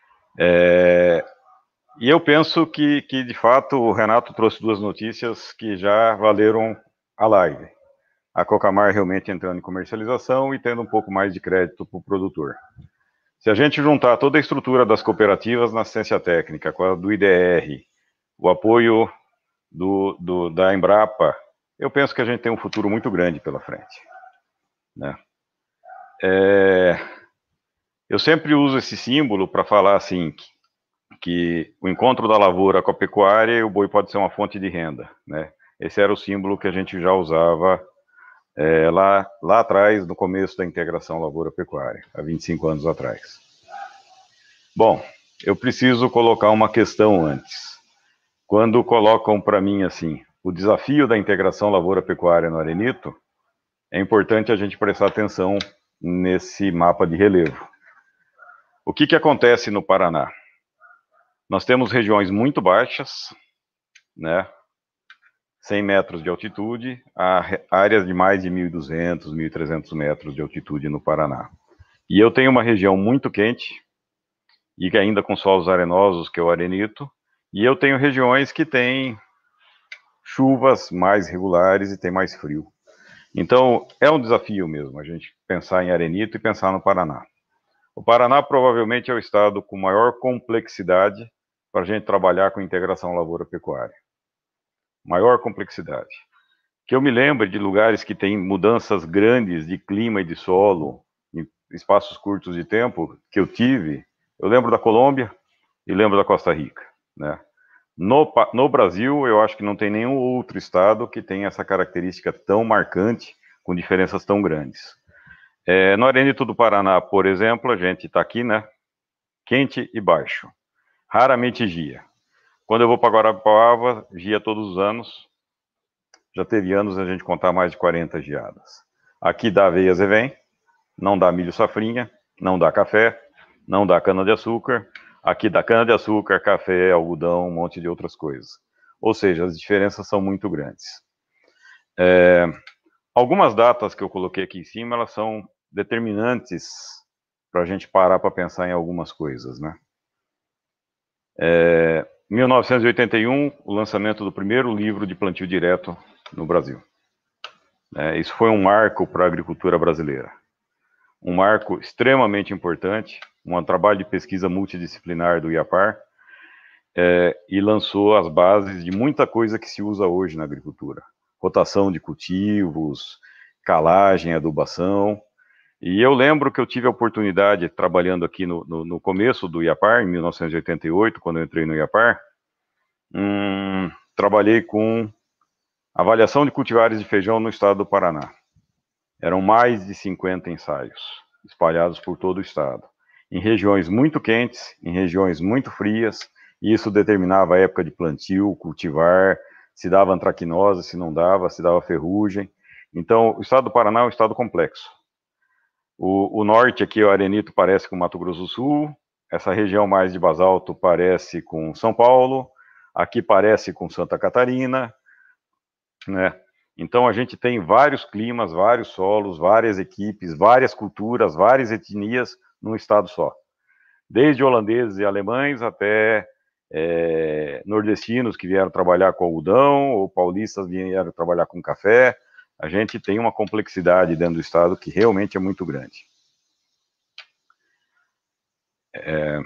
É, e eu penso que, que, de fato, o Renato trouxe duas notícias que já valeram a live. A Cocamar realmente entrando em comercialização e tendo um pouco mais de crédito para o produtor. Se a gente juntar toda a estrutura das cooperativas na assistência técnica, com a do I D R, o apoio do, do, da Embrapa, eu penso que a gente tem um futuro muito grande pela frente, né? É, eu sempre uso esse símbolo para falar assim, que, que o encontro da lavoura com a pecuária e o boi pode ser uma fonte de renda, né? Esse era o símbolo que a gente já usava é, lá, lá atrás, no começo da integração lavoura-pecuária, há vinte e cinco anos atrás. Bom, eu preciso colocar uma questão antes. Quando colocam para mim assim, o desafio da integração lavoura-pecuária no Arenito, é importante a gente prestar atenção nesse mapa de relevo. O que que acontece no Paraná? Nós temos regiões muito baixas, né, cem metros de altitude, a áreas de mais de mil e duzentos, mil e trezentos metros de altitude no Paraná. E eu tenho uma região muito quente, e ainda com solos arenosos, que é o Arenito, e eu tenho regiões que têm chuvas mais regulares e tem mais frio. Então, é um desafio mesmo, a gente pensar em Arenito e pensar no Paraná. O Paraná provavelmente é o estado com maior complexidade para a gente trabalhar com integração lavoura-pecuária. Maior complexidade. Que eu me lembro de lugares que têm mudanças grandes de clima e de solo, em espaços curtos de tempo, que eu tive. Eu lembro da Colômbia e lembro da Costa Rica, né? No, no Brasil, eu acho que não tem nenhum outro estado que tenha essa característica tão marcante, com diferenças tão grandes. É, no Arenito do Paraná, por exemplo, a gente está aqui, né? Quente e baixo. Raramente gia. Quando eu vou para Guarapuava, gia todos os anos. Já teve anos a gente contar mais de quarenta geadas. Aqui dá aveia zevém, não dá milho safrinha, não dá café, não dá cana-de-açúcar. Aqui dá cana-de-açúcar, café, algodão, um monte de outras coisas. Ou seja, as diferenças são muito grandes. É, algumas datas que eu coloquei aqui em cima, elas são determinantes para a gente parar para pensar em algumas coisas, né? É, mil novecentos e oitenta e um, o lançamento do primeiro livro de plantio direto no Brasil. É, isso foi um marco para a agricultura brasileira. Um marco extremamente importante, um trabalho de pesquisa multidisciplinar do IAPAR, é, e lançou as bases de muita coisa que se usa hoje na agricultura. Rotação de cultivos, calagem, adubação. E eu lembro que eu tive a oportunidade, trabalhando aqui no, no, no começo do IAPAR, em mil novecentos e oitenta e oito, quando eu entrei no IAPAR, hum, trabalhei com avaliação de cultivares de feijão no estado do Paraná. Eram mais de cinquenta ensaios, espalhados por todo o estado, em regiões muito quentes, em regiões muito frias, e isso determinava a época de plantio, cultivar, se dava antracnose, se não dava, se dava ferrugem. Então, o estado do Paraná é um estado complexo. O, o norte aqui, o Arenito, parece com Mato Grosso do Sul, essa região mais de basalto parece com São Paulo, aqui parece com Santa Catarina, né? Então, a gente tem vários climas, vários solos, várias equipes, várias culturas, várias etnias num estado só. Desde holandeses e alemães até é, nordestinos que vieram trabalhar com algodão, ou paulistas vieram trabalhar com café, A gente tem uma complexidade dentro do Estado que realmente é muito grande. É...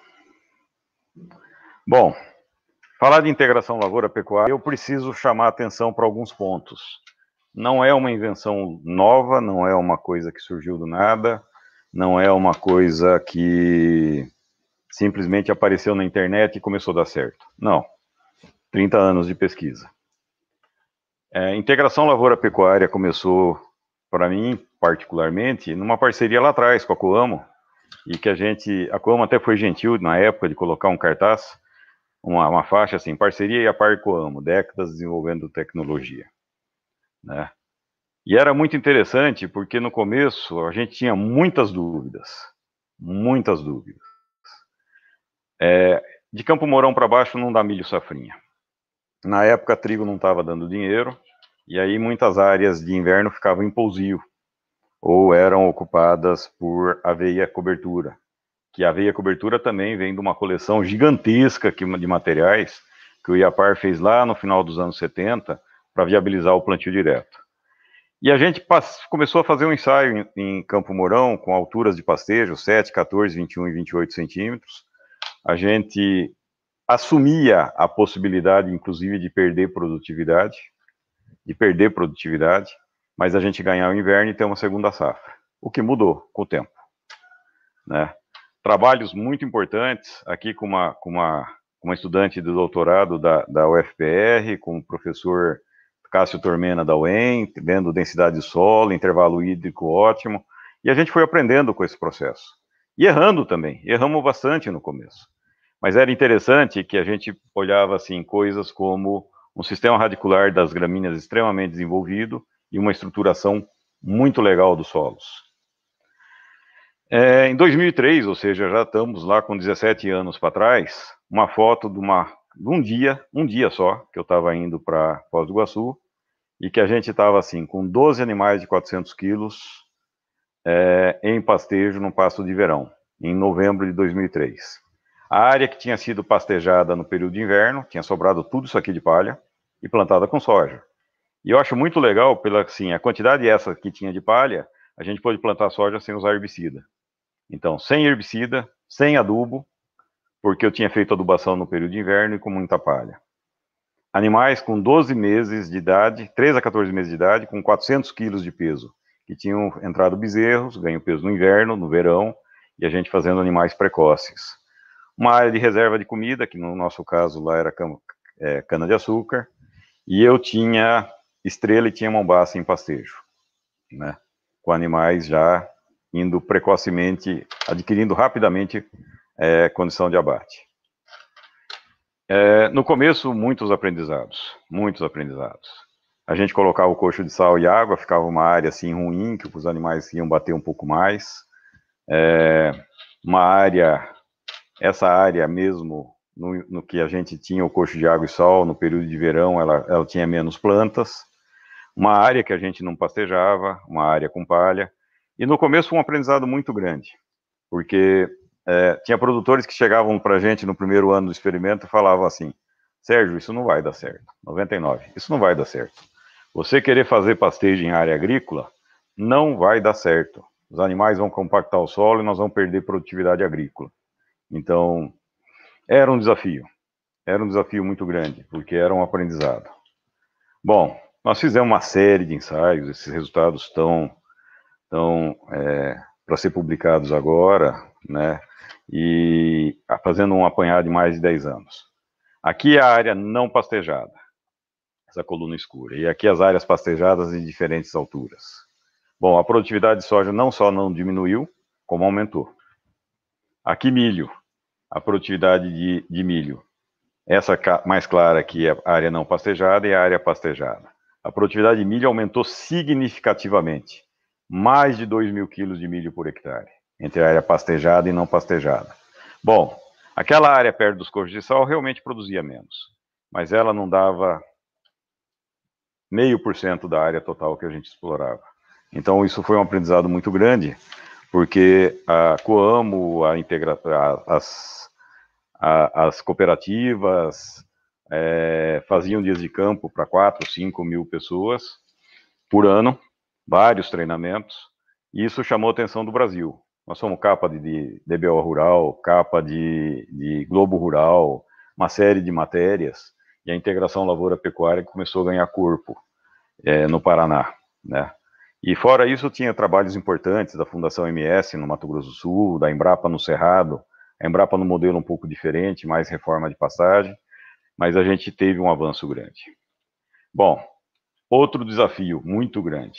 Bom, falar de integração lavoura-pecuária, eu preciso chamar a atenção para alguns pontos. Não é uma invenção nova, não é uma coisa que surgiu do nada, não é uma coisa que simplesmente apareceu na internet e começou a dar certo. Não. trinta anos de pesquisa. É, integração lavoura-pecuária começou, para mim, particularmente, numa parceria lá atrás com a Coamo, e que a gente, a Coamo até foi gentil na época de colocar um cartaz, uma, uma faixa assim, parceria e a par Coamo, décadas desenvolvendo tecnologia, né? E era muito interessante porque no começo a gente tinha muitas dúvidas, muitas dúvidas. É, de Campo Mourão para baixo não dá milho safrinha. Na época trigo não estava dando dinheiro, e aí muitas áreas de inverno ficavam em pousio, ou eram ocupadas por aveia cobertura, que a aveia cobertura também vem de uma coleção gigantesca de materiais que o IAPAR fez lá no final dos anos setenta para viabilizar o plantio direto. E a gente começou a fazer um ensaio em, em Campo Mourão com alturas de pastejo, sete, quatorze, vinte e um e vinte e oito centímetros. A gente assumia a possibilidade, inclusive, de perder produtividade, de perder produtividade, mas a gente ganhar o inverno e ter uma segunda safra, o que mudou com o tempo, né? Trabalhos muito importantes, aqui com uma, com uma, uma estudante do doutorado da, da U F P R, com o professor Cássio Tormena da U E M, vendo densidade de solo, intervalo hídrico ótimo, e a gente foi aprendendo com esse processo. E errando também, erramos bastante no começo. Mas era interessante que a gente olhava assim, coisas como um sistema radicular das gramíneas extremamente desenvolvido e uma estruturação muito legal dos solos. É, em dois mil e três, ou seja, já estamos lá com dezessete anos para trás, uma foto de, uma, de um dia, um dia só, que eu estava indo para Foz do Iguaçu, e que a gente estava assim, com doze animais de quatrocentos quilos é, em pastejo no pasto de verão, em novembro de dois mil e três. A área que tinha sido pastejada no período de inverno, tinha sobrado tudo isso aqui de palha, e plantada com soja. E eu acho muito legal, pela assim, a quantidade essa que tinha de palha, a gente pôde plantar soja sem usar herbicida. Então, sem herbicida, sem adubo, porque eu tinha feito adubação no período de inverno e com muita palha. Animais com doze meses de idade, treze a quatorze meses de idade, com quatrocentos quilos de peso, que tinham entrado bezerros, ganho peso no inverno, no verão, e a gente fazendo animais precoces. Uma área de reserva de comida, que no nosso caso lá era é, cana-de-açúcar, e eu tinha estrela e tinha mombaça em pastejo, né, com animais já indo precocemente, adquirindo rapidamente é, condição de abate. É, no começo, muitos aprendizados, muitos aprendizados. A gente colocava o coxo de sal e água, ficava uma área assim ruim, que os animais iam bater um pouco mais. É, uma área, essa área mesmo, no, no que a gente tinha o coxo de água e sal, no período de verão, ela, ela tinha menos plantas. Uma área que a gente não pastejava, uma área com palha. E no começo foi um aprendizado muito grande, porque é, tinha produtores que chegavam para a gente no primeiro ano do experimento e falavam assim: Sérgio, isso não vai dar certo. noventa e nove, isso não vai dar certo. Você querer fazer pastejo em área agrícola, não vai dar certo. Os animais vão compactar o solo e nós vamos perder produtividade agrícola. Então, era um desafio. Era um desafio muito grande, porque era um aprendizado. Bom, nós fizemos uma série de ensaios, esses resultados estão, estão é, para ser publicados agora, né? E fazendo um apanhado de mais de dez anos. Aqui é a área não pastejada, essa coluna escura, e aqui as áreas pastejadas em diferentes alturas. Bom, a produtividade de soja não só não diminuiu, como aumentou. Aqui milho, a produtividade de, de milho, essa mais clara aqui é a área não pastejada e a área pastejada. A produtividade de milho aumentou significativamente, mais de dois mil quilos de milho por hectare, entre a área pastejada e não pastejada. Bom, aquela área perto dos coxos de sal realmente produzia menos, mas ela não dava meio por cento da área total que a gente explorava. Então isso foi um aprendizado muito grande, porque a Coamo, a integra a, as, a, as cooperativas é, faziam dias de campo para quatro, cinco mil pessoas, por ano, vários treinamentos, e isso chamou a atenção do Brasil. Nós somos capa de, de D B O Rural, capa de, de Globo Rural, uma série de matérias, e a integração lavoura-pecuária começou a ganhar corpo é, no Paraná, né? E fora isso, tinha trabalhos importantes da Fundação M S no Mato Grosso do Sul, da Embrapa no Cerrado, a Embrapa no modelo um pouco diferente, mais reforma de pastagem, mas a gente teve um avanço grande. Bom, outro desafio muito grande.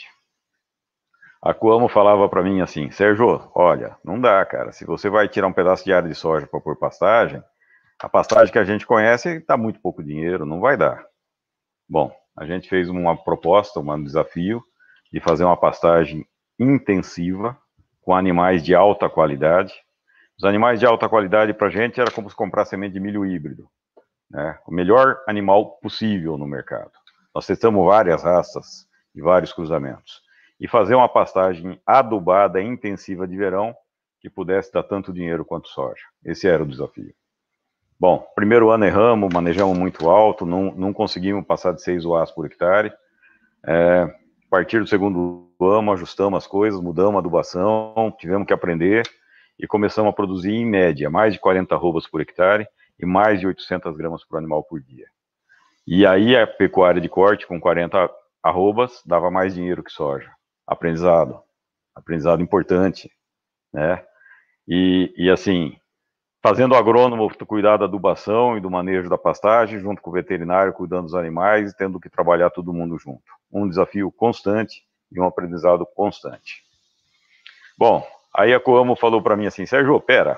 A Coamo falava para mim assim, Sérgio, olha, não dá, cara, se você vai tirar um pedaço de área de soja para pôr pastagem, a pastagem que a gente conhece está muito pouco dinheiro, não vai dar. Bom, a gente fez uma proposta, um desafio, de fazer uma pastagem intensiva, com animais de alta qualidade. Os animais de alta qualidade para a gente era como se comprar semente de milho híbrido, né? O melhor animal possível no mercado. Nós testamos várias raças e vários cruzamentos. E fazer uma pastagem adubada, intensiva de verão, que pudesse dar tanto dinheiro quanto soja. Esse era o desafio. Bom, primeiro ano erramos, manejamos muito alto, não, não conseguimos passar de seis U As por hectare. É, a partir do segundo ano, ajustamos as coisas, mudamos a adubação, tivemos que aprender e começamos a produzir, em média, mais de quarenta arrobas por hectare e mais de oitocentas gramas por animal por dia. E aí a pecuária de corte com quarenta arrobas dava mais dinheiro que soja. Aprendizado, aprendizado importante, né? E, e assim, fazendo o agrônomo cuidar da adubação e do manejo da pastagem, junto com o veterinário cuidando dos animais e tendo que trabalhar todo mundo junto. Um desafio constante e um aprendizado constante. Bom, aí a Coamo falou para mim assim, Sérgio, pera,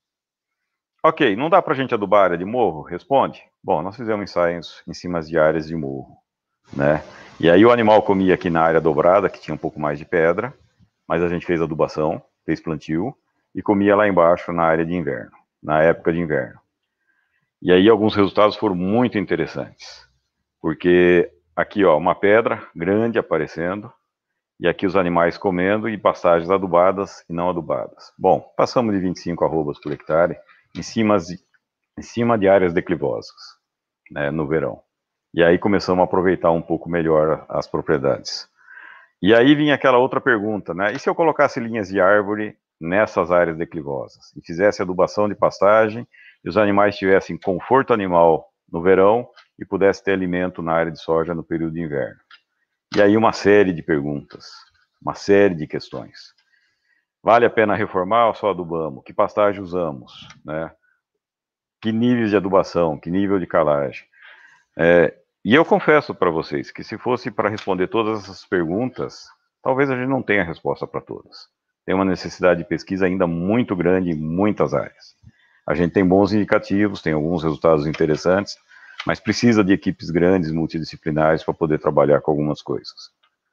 ok, não dá para a gente adubar área de morro? Responde. Bom, nós fizemos ensaios em cima de áreas de morro, né? E aí o animal comia aqui na área dobrada, que tinha um pouco mais de pedra, mas a gente fez adubação, fez plantio, e comia lá embaixo na área de inverno, na época de inverno. E aí alguns resultados foram muito interessantes, porque aqui, ó, uma pedra grande aparecendo, e aqui os animais comendo e pastagens adubadas e não adubadas. Bom, passamos de vinte e cinco arrobas por hectare em cima de, em cima de áreas declivosas, né, no verão. E aí começamos a aproveitar um pouco melhor as propriedades. E aí vinha aquela outra pergunta, né? E se eu colocasse linhas de árvore nessas áreas declivosas e fizesse adubação de pastagem e os animais tivessem conforto animal no verão e pudesse ter alimento na área de soja no período de inverno? E aí uma série de perguntas, uma série de questões. Vale a pena reformar ou só adubamos? Que pastagem usamos, né? Que níveis de adubação, que nível de calagem? É, e eu confesso para vocês que se fosse para responder todas essas perguntas, talvez a gente não tenha resposta para todas. Tem uma necessidade de pesquisa ainda muito grande em muitas áreas. A gente tem bons indicativos, tem alguns resultados interessantes, mas precisa de equipes grandes, multidisciplinares, para poder trabalhar com algumas coisas.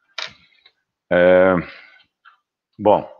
É, bom,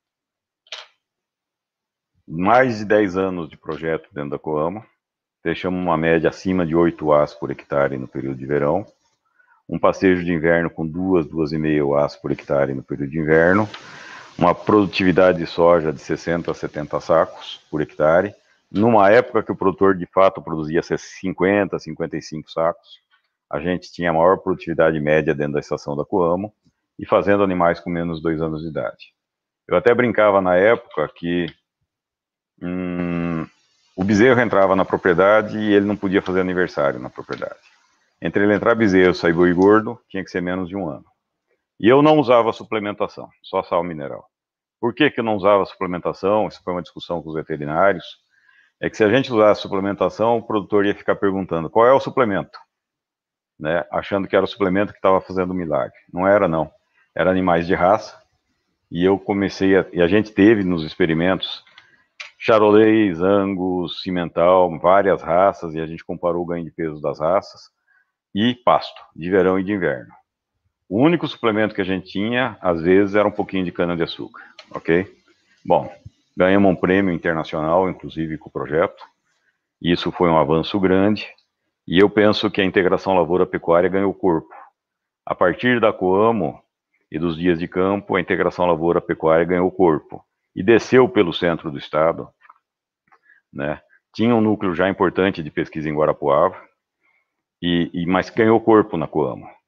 mais de dez anos de projeto dentro da Coamo, deixamos uma média acima de oito U As por hectare no período de verão, um pastejo de inverno com duas, duas e meia U As por hectare no período de inverno, uma produtividade de soja de sessenta a setenta sacos por hectare, numa época que o produtor de fato produzia cinquenta, cinquenta e cinco sacos, a gente tinha a maior produtividade média dentro da estação da Coamo e fazendo animais com menos de dois anos de idade. Eu até brincava na época que hum, o bezerro entrava na propriedade e ele não podia fazer aniversário na propriedade. Entre ele entrar bezerro, sair boi gordo, tinha que ser menos de um ano. E eu não usava suplementação, só sal mineral. Por que que eu não usava suplementação? Isso foi uma discussão com os veterinários. É que se a gente usasse suplementação, o produtor ia ficar perguntando qual é o suplemento, né? Achando que era o suplemento que estava fazendo o milagre. Não era, não. Era animais de raça. E eu comecei, a, e a gente teve nos experimentos Charolês, Angus, Cimental, várias raças, e a gente comparou o ganho de peso das raças, e pasto, de verão e de inverno. O único suplemento que a gente tinha, às vezes, era um pouquinho de cana-de-açúcar, ok? Bom, ganhamos um prêmio internacional, inclusive com o projeto, e isso foi um avanço grande, e eu penso que a integração lavoura-pecuária ganhou corpo. A partir da Coamo e dos dias de campo, a integração lavoura-pecuária ganhou corpo, e desceu pelo centro do estado, né? Tinha um núcleo já importante de pesquisa em Guarapuava, e, e, mas ganhou corpo na Coamo.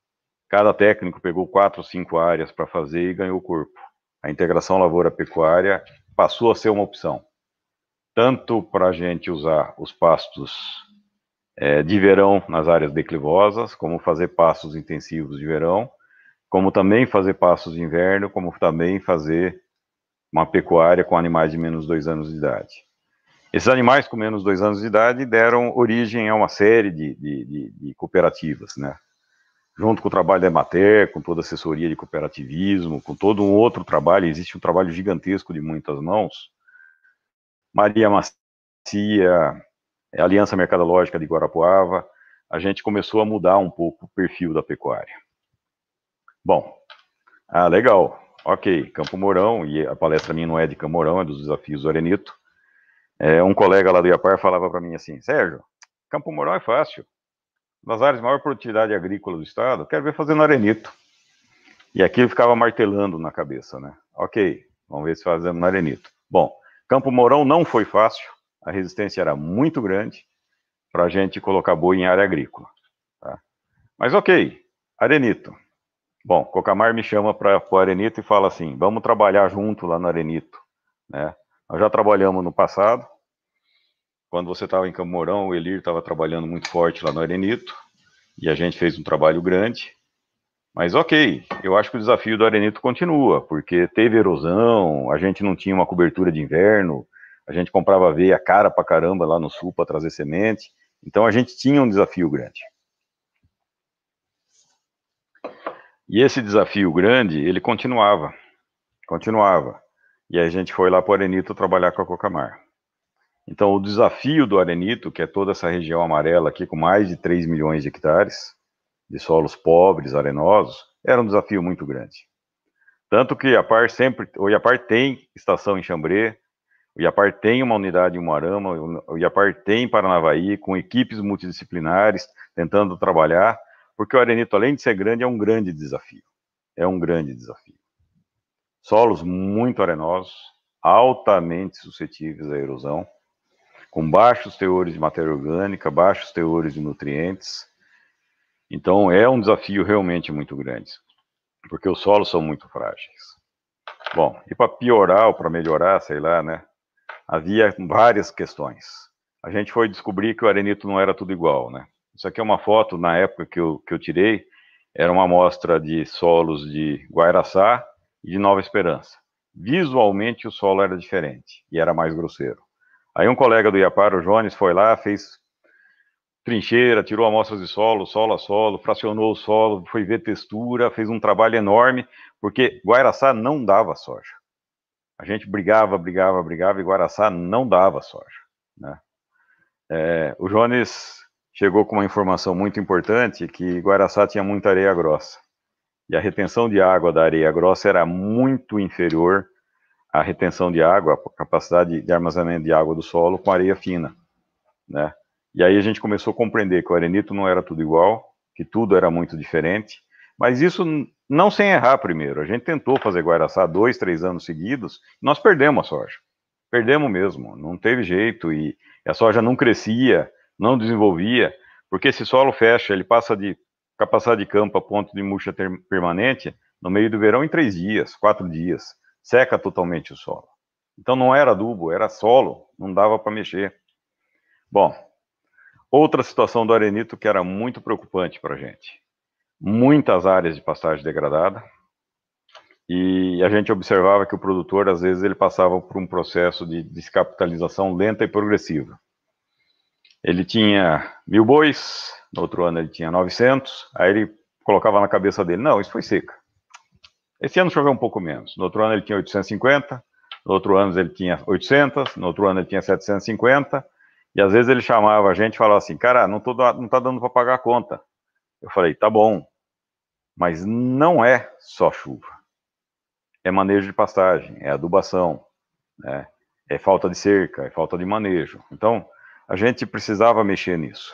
Cada técnico pegou quatro ou cinco áreas para fazer e ganhou corpo. A integração lavoura-pecuária passou a ser uma opção, tanto para a gente usar os pastos é, de verão nas áreas declivosas, como fazer pastos intensivos de verão, como também fazer pastos de inverno, como também fazer uma pecuária com animais de menos dois anos de idade. Esses animais com menos dois anos de idade deram origem a uma série de, de, de, de cooperativas, né? Junto com o trabalho da Emater, com toda a assessoria de cooperativismo, com todo um outro trabalho, existe um trabalho gigantesco de muitas mãos. Maria Macia, a Aliança Mercadológica de Guarapuava, a gente começou a mudar um pouco o perfil da pecuária. Bom, ah, legal, ok, Campo Mourão, e a palestra minha não é de Campo Mourão, é dos desafios do Arenito. É, um colega lá do Iapar falava para mim assim, Sérgio, Campo Mourão é fácil, das áreas de maior produtividade agrícola do estado, quero ver fazendo Arenito. E aqui ele ficava martelando na cabeça, né? Ok, vamos ver se fazendo Arenito. Bom, Campo Mourão não foi fácil, a resistência era muito grande para a gente colocar boi em área agrícola. Tá? Mas ok, Arenito. Bom, Cocamar me chama para o Arenito e fala assim, vamos trabalhar junto lá no Arenito. Né? Nós já trabalhamos no passado, quando você estava em Campo Mourão, o Elir estava trabalhando muito forte lá no Arenito, e a gente fez um trabalho grande, mas ok, eu acho que o desafio do Arenito continua, porque teve erosão, a gente não tinha uma cobertura de inverno, a gente comprava aveia cara pra caramba lá no sul para trazer semente, então a gente tinha um desafio grande. E esse desafio grande, ele continuava, continuava, e aí a gente foi lá para o Arenito trabalhar com a Cocamar. Então, o desafio do Arenito, que é toda essa região amarela aqui, com mais de três milhões de hectares, de solos pobres, arenosos, era um desafio muito grande. Tanto que o Iapar sempre, o Iapar tem estação em Xambrê, o Iapar tem uma unidade em Umuarama, o Iapar tem em Paranavaí, com equipes multidisciplinares, tentando trabalhar, porque o Arenito, além de ser grande, é um grande desafio. É um grande desafio. Solos muito arenosos, altamente suscetíveis à erosão, com baixos teores de matéria orgânica, baixos teores de nutrientes. Então, é um desafio realmente muito grande, porque os solos são muito frágeis. Bom, e para piorar ou para melhorar, sei lá, né, havia várias questões. A gente foi descobrir que o Arenito não era tudo igual, né. Isso aqui é uma foto, na época que eu, que eu tirei, era uma amostra de solos de Guairaçá e de Nova Esperança. Visualmente, o solo era diferente e era mais grosseiro. Aí um colega do Iapar, o Jones, foi lá, fez trincheira, tirou amostras de solo, solo a solo, fracionou o solo, foi ver textura, fez um trabalho enorme, porque Guairaçá não dava soja. A gente brigava, brigava, brigava, e Guairaçá não dava soja. Né? É, o Jones chegou com uma informação muito importante, que Guairaçá tinha muita areia grossa. E a retenção de água da areia grossa era muito inferior a retenção de água, a capacidade de armazenamento de água do solo com areia fina, né? E aí a gente começou a compreender que o Arenito não era tudo igual, que tudo era muito diferente, mas isso não sem errar primeiro. A gente tentou fazer Guairaçá dois, três anos seguidos, e nós perdemos a soja. Perdemos mesmo, não teve jeito, e a soja não crescia, não desenvolvia, porque esse solo fecha, ele passa de capacidade de campo a ponto de murcha permanente no meio do verão em três dias, quatro dias. Seca totalmente o solo. Então não era adubo, era solo, não dava para mexer. Bom, outra situação do Arenito que era muito preocupante para a gente. Muitas áreas de pastagem degradada, e a gente observava que o produtor, às vezes, ele passava por um processo de descapitalização lenta e progressiva. Ele tinha mil bois, no outro ano ele tinha novecentos, aí ele colocava na cabeça dele, não, isso foi seca. Esse ano choveu um pouco menos. No outro ano ele tinha oitocentos e cinquenta, no outro ano ele tinha oitocentos, no outro ano ele tinha setecentos e cinquenta, e às vezes ele chamava a gente e falava assim, cara, não, tô, não tá dando para pagar a conta. Eu falei, tá bom, mas não é só chuva. É manejo de pastagem, é adubação, né? É falta de cerca, é falta de manejo. Então, a gente precisava mexer nisso.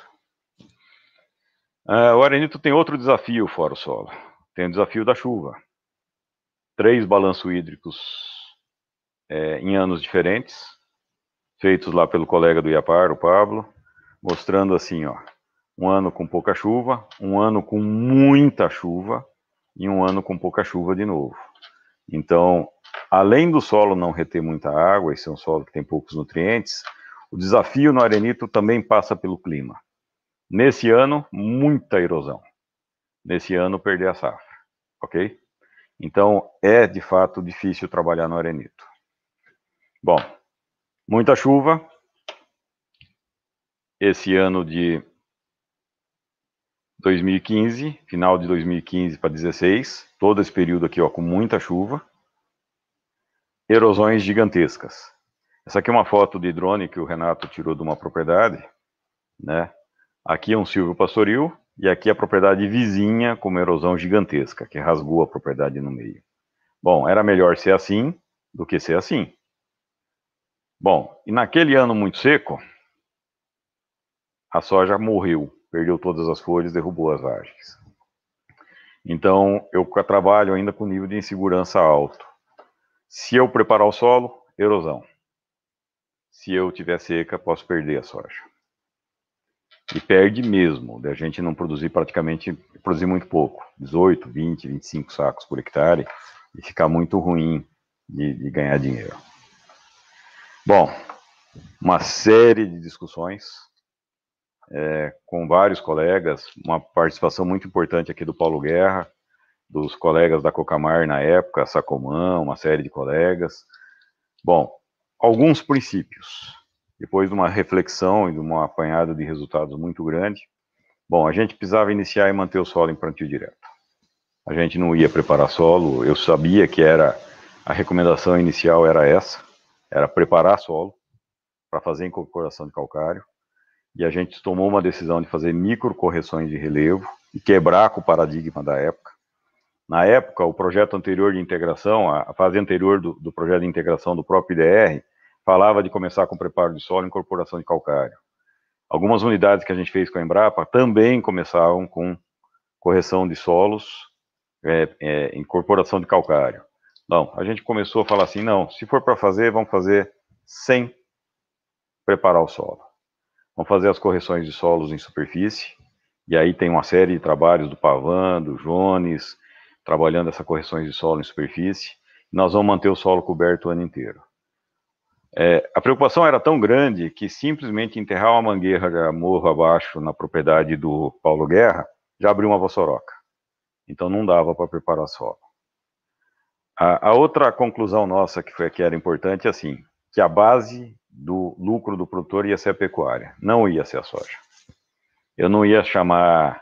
Uh, o Arenito tem outro desafio fora o solo. Tem o desafio da chuva. Três balanços hídricos é, em anos diferentes, feitos lá pelo colega do Iapar, o Pablo, mostrando assim, ó, Um ano com pouca chuva, um ano com muita chuva e um ano com pouca chuva de novo. Então, além do solo não reter muita água, esse é um solo que tem poucos nutrientes, o desafio no arenito também passa pelo clima. Nesse ano, muita erosão. Nesse ano, perder a safra, ok? Então, é de fato difícil trabalhar no arenito. Bom, muita chuva. Esse ano de dois mil e quinze, final de dois mil e quinze para dezesseis, todo esse período aqui, ó, com muita chuva. Erosões gigantescas. Essa aqui é uma foto de drone que o Renato tirou de uma propriedade, né? Aqui é um silvio pastoril e aqui é a propriedade vizinha com uma erosão gigantesca, que rasgou a propriedade no meio. Bom, era melhor ser assim do que ser assim. Bom, e naquele ano muito seco, a soja morreu, perdeu todas as folhas, derrubou as vagens. Então, eu trabalho ainda com nível de insegurança alto. Se eu preparar o solo, erosão. Se eu tiver seca, posso perder a soja. E perde mesmo, da gente não produzir praticamente, produzir muito pouco, dezoito, vinte, vinte e cinco sacos por hectare, e ficar muito ruim de, de ganhar dinheiro. Bom, uma série de discussões é, com vários colegas, uma participação muito importante aqui do Paulo Guerra, dos colegas da Cocamar na época, Sacomã, uma série de colegas. Bom, alguns princípios. Depois de uma reflexão e de uma apanhada de resultados muito grande, bom, a gente precisava iniciar e manter o solo em plantio direto. A gente não ia preparar solo, eu sabia que era, a recomendação inicial era essa, era preparar solo para fazer incorporação de calcário, e a gente tomou uma decisão de fazer microcorreções de relevo e quebrar com o paradigma da época. Na época, o projeto anterior de integração, a fase anterior do, do projeto de integração do próprio I D R, falava de começar com preparo de solo e incorporação de calcário. Algumas unidades que a gente fez com a Embrapa também começavam com correção de solos, é, é, incorporação de calcário. Não, a gente começou a falar assim, não, se for para fazer, vamos fazer sem preparar o solo. Vamos fazer as correções de solos em superfície, e aí tem uma série de trabalhos do Pavan, do Jones, trabalhando essas correções de solo em superfície, e nós vamos manter o solo coberto o ano inteiro. É, a preocupação era tão grande que simplesmente enterrar uma mangueira morro abaixo na propriedade do Paulo Guerra já abriu uma vossoroca. Então não dava para preparar solo. A, a outra conclusão nossa que, foi, que era importante é assim, que a base do lucro do produtor ia ser a pecuária, não ia ser a soja. Eu não ia chamar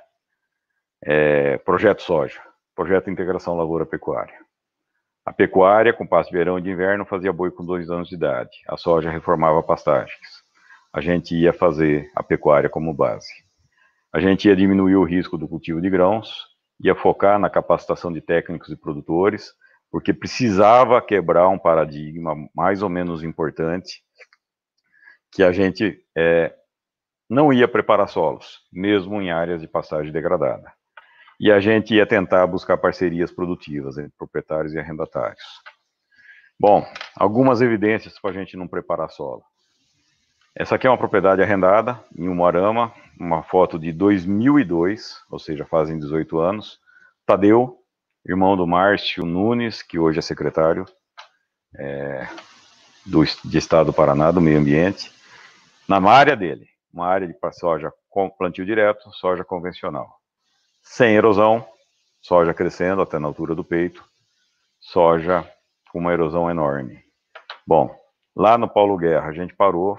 é, projeto soja, projeto de integração lavoura-pecuária. A pecuária, com pasto de verão e de inverno, fazia boi com dois anos de idade. A soja reformava pastagens. A gente ia fazer a pecuária como base. A gente ia diminuir o risco do cultivo de grãos, ia focar na capacitação de técnicos e produtores, porque precisava quebrar um paradigma mais ou menos importante, que a gente é, não ia preparar solos, mesmo em áreas de pastagem degradada. E a gente ia tentar buscar parcerias produtivas entre proprietários e arrendatários. Bom, algumas evidências para a gente não preparar solo. Essa aqui é uma propriedade arrendada, em Umuarama, uma foto de dois mil e dois, ou seja, fazem dezoito anos. Tadeu, irmão do Márcio Nunes, que hoje é secretário é, do, de Estado do Paraná, do Meio Ambiente, na área dele, uma área de soja com plantio direto, soja convencional. Sem erosão, soja crescendo até na altura do peito, soja com uma erosão enorme. Bom, lá no Paulo Guerra a gente parou,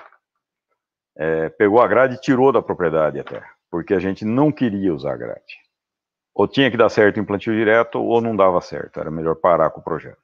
é, pegou a grade e tirou da propriedade até, porque a gente não queria usar a grade. Ou tinha que dar certo em plantio direto, ou não dava certo, era melhor parar com o projeto.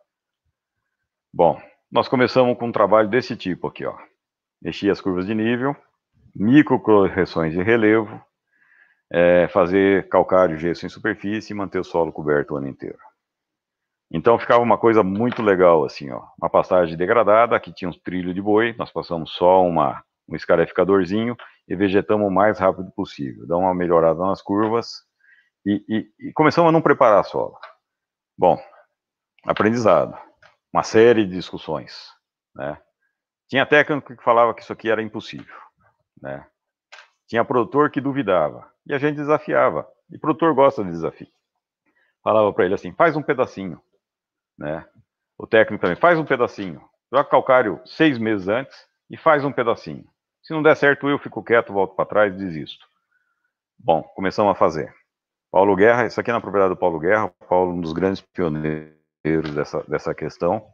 Bom, nós começamos com um trabalho desse tipo aqui, ó. Mexia as curvas de nível, microcorreções de relevo, É, fazer calcário, gesso em superfície e manter o solo coberto o ano inteiro. Então ficava uma coisa muito legal assim, ó, uma pastagem degradada, aqui tinha um trilho de boi, nós passamos só uma, um escarificadorzinho e vegetamos o mais rápido possível, dá uma melhorada nas curvas e, e, e começamos a não preparar solo. Bom, aprendizado, uma série de discussões, né? Tinha técnico que falava que isso aqui era impossível, né? Tinha produtor que duvidava, e a gente desafiava. E produtor gosta de desafio. Falava para ele assim, faz um pedacinho, né? O técnico também, faz um pedacinho. Joga calcário seis meses antes e faz um pedacinho. Se não der certo, eu fico quieto, volto para trás e desisto. Bom, começamos a fazer. Paulo Guerra, isso aqui é na propriedade do Paulo Guerra, o Paulo um dos grandes pioneiros dessa, dessa questão.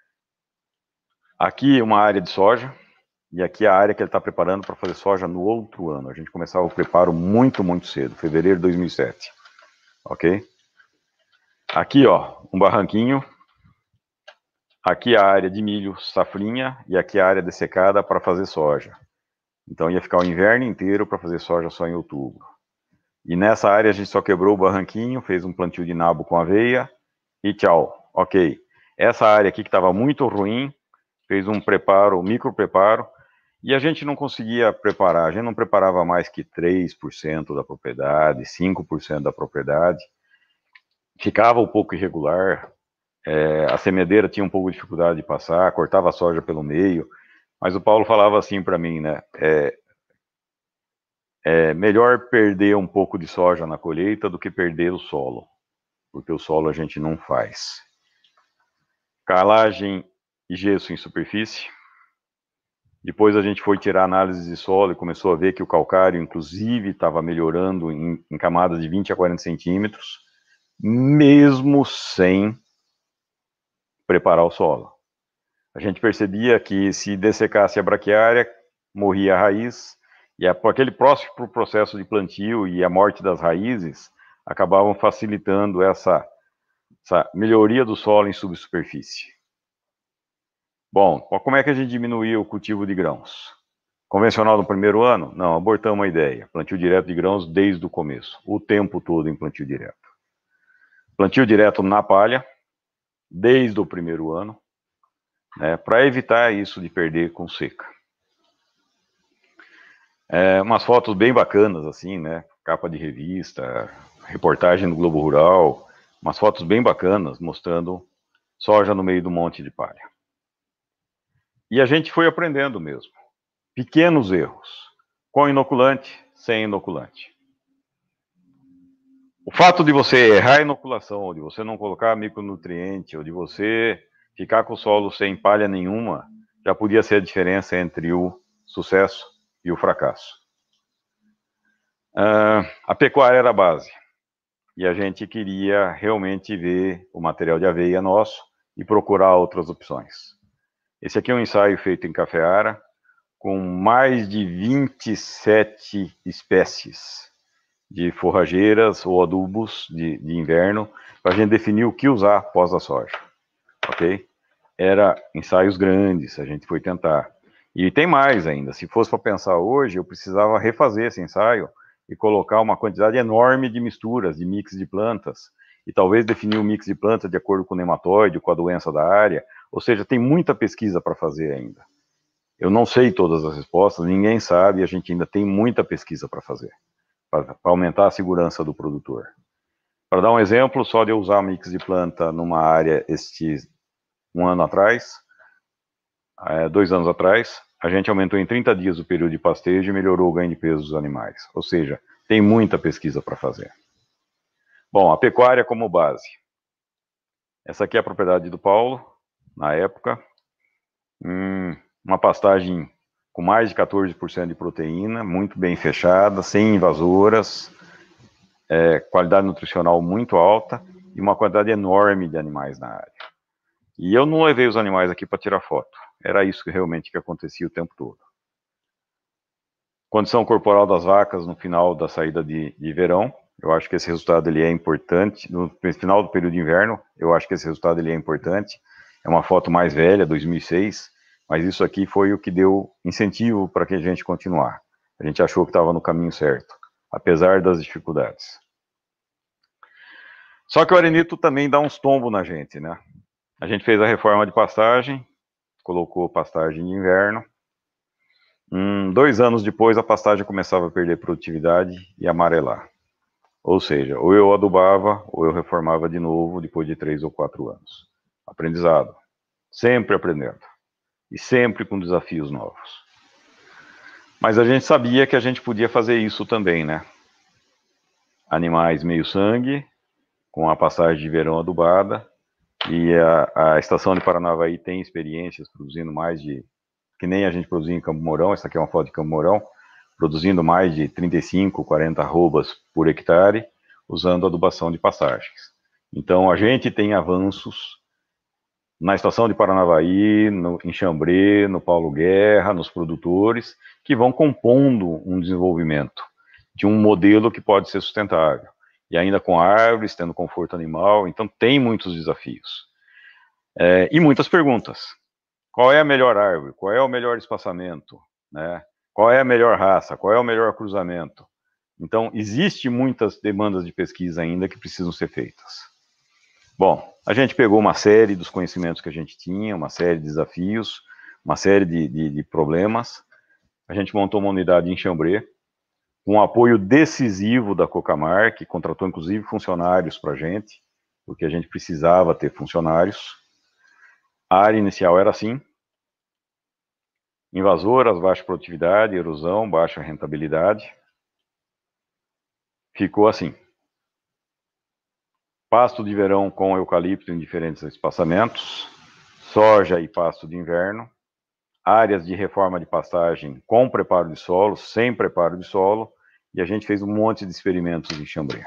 Aqui uma área de soja, e aqui a área que ele está preparando para fazer soja no outro ano. A gente começava o preparo muito, muito cedo, fevereiro de dois mil e sete. Ok? Aqui, ó, um barranquinho. Aqui a área de milho, safrinha, e aqui a área dessecada para fazer soja. Então ia ficar o inverno inteiro para fazer soja só em outubro. E nessa área a gente só quebrou o barranquinho, fez um plantio de nabo com aveia e tchau. Ok. Essa área aqui que estava muito ruim, fez um preparo, um micro preparo, e a gente não conseguia preparar, a gente não preparava mais que três por cento da propriedade, cinco por cento da propriedade. Ficava um pouco irregular, é, a semeadeira tinha um pouco de dificuldade de passar, cortava a soja pelo meio, mas o Paulo falava assim para mim, né, é, é melhor perder um pouco de soja na colheita do que perder o solo, porque o solo a gente não faz. Calagem e gesso em superfície. Depois a gente foi tirar análise de solo e começou a ver que o calcário, inclusive, estava melhorando em, em camadas de vinte a quarenta centímetros, mesmo sem preparar o solo. A gente percebia que se dessecasse a braquiária, morria a raiz, e aquele próximo processo de plantio e a morte das raízes acabavam facilitando essa, essa melhoria do solo em subsuperfície. Bom, como é que a gente diminuía o cultivo de grãos? Convencional no primeiro ano? Não, abortamos a ideia. Plantio direto de grãos desde o começo, o tempo todo em plantio direto. Plantio direto na palha, desde o primeiro ano, né, para evitar isso de perder com seca. É, umas fotos bem bacanas, assim, né? Capa de revista, reportagem do Globo Rural, umas fotos bem bacanas mostrando soja no meio do monte de palha. E a gente foi aprendendo mesmo. Pequenos erros, com inoculante, sem inoculante. O fato de você errar a inoculação, ou de você não colocar micronutriente, ou de você ficar com o solo sem palha nenhuma, já podia ser a diferença entre o sucesso e o fracasso. Uh, a pecuária era a base, e a gente queria realmente ver o material de aveia nosso e procurar outras opções. Esse aqui é um ensaio feito em Cafeara, com mais de vinte e sete espécies de forrageiras ou adubos de, de inverno, para a gente definir o que usar após a soja, ok? Era ensaios grandes, a gente foi tentar. E tem mais ainda, se fosse para pensar hoje, eu precisava refazer esse ensaio e colocar uma quantidade enorme de misturas, de mix de plantas, e talvez definir o mix de plantas de acordo com o nematóide, com a doença da área, ou seja, tem muita pesquisa para fazer ainda. Eu não sei todas as respostas, ninguém sabe, e a gente ainda tem muita pesquisa para fazer, para aumentar a segurança do produtor. Para dar um exemplo, só de eu usar mix de planta numa área este um ano atrás, é, dois anos atrás, a gente aumentou em trinta dias o período de pastejo e melhorou o ganho de peso dos animais. Ou seja, tem muita pesquisa para fazer. Bom, a pecuária como base. Essa aqui é a propriedade do Paulo, na época. Hum, uma pastagem com mais de quatorze por cento de proteína, muito bem fechada, sem invasoras, é, qualidade nutricional muito alta e uma quantidade enorme de animais na área. E eu não levei os animais aqui para tirar foto, era isso que realmente que acontecia o tempo todo. Condição corporal das vacas no final da saída de, de verão, eu acho que esse resultado ele é importante, no final do período de inverno, eu acho que esse resultado ele é importante, é uma foto mais velha, dois mil e seis, mas isso aqui foi o que deu incentivo para que a gente continuar. A gente achou que estava no caminho certo, apesar das dificuldades. Só que o arenito também dá uns tombos na gente, né? A gente fez a reforma de pastagem, colocou pastagem de inverno. Hum, dois anos depois, a pastagem começava a perder produtividade e amarelar. Ou seja, ou eu adubava, ou eu reformava de novo depois de três ou quatro anos. Aprendizado. Sempre aprendendo. E sempre com desafios novos. Mas a gente sabia que a gente podia fazer isso também, né? Animais meio sangue, com a passagem de verão adubada, e a, a estação de Paranavaí tem experiências produzindo mais de, que nem a gente produzia em Campo Mourão, essa aqui é uma foto de Campo Mourão, produzindo mais de trinta e cinco, quarenta arrobas por hectare, usando adubação de passagens. Então a gente tem avanços na estação de Paranavaí, no, em Xambrê, no Paulo Guerra, nos produtores, que vão compondo um desenvolvimento de um modelo que pode ser sustentável. E ainda com árvores, tendo conforto animal, então tem muitos desafios. É, e muitas perguntas. Qual é a melhor árvore? Qual é o melhor espaçamento? Né? Qual é a melhor raça? Qual é o melhor cruzamento? Então, existe muitas demandas de pesquisa ainda que precisam ser feitas. Bom, a gente pegou uma série dos conhecimentos que a gente tinha, uma série de desafios, uma série de, de, de problemas. A gente montou uma unidade em Xambrê, com um apoio decisivo da Cocamar, que contratou inclusive funcionários para a gente, porque a gente precisava ter funcionários. A área inicial era assim: invasoras, baixa produtividade, erosão, baixa rentabilidade. Ficou assim: pasto de verão com eucalipto em diferentes espaçamentos, soja e pasto de inverno, áreas de reforma de pastagem com preparo de solo, sem preparo de solo, e a gente fez um monte de experimentos em Xambrê.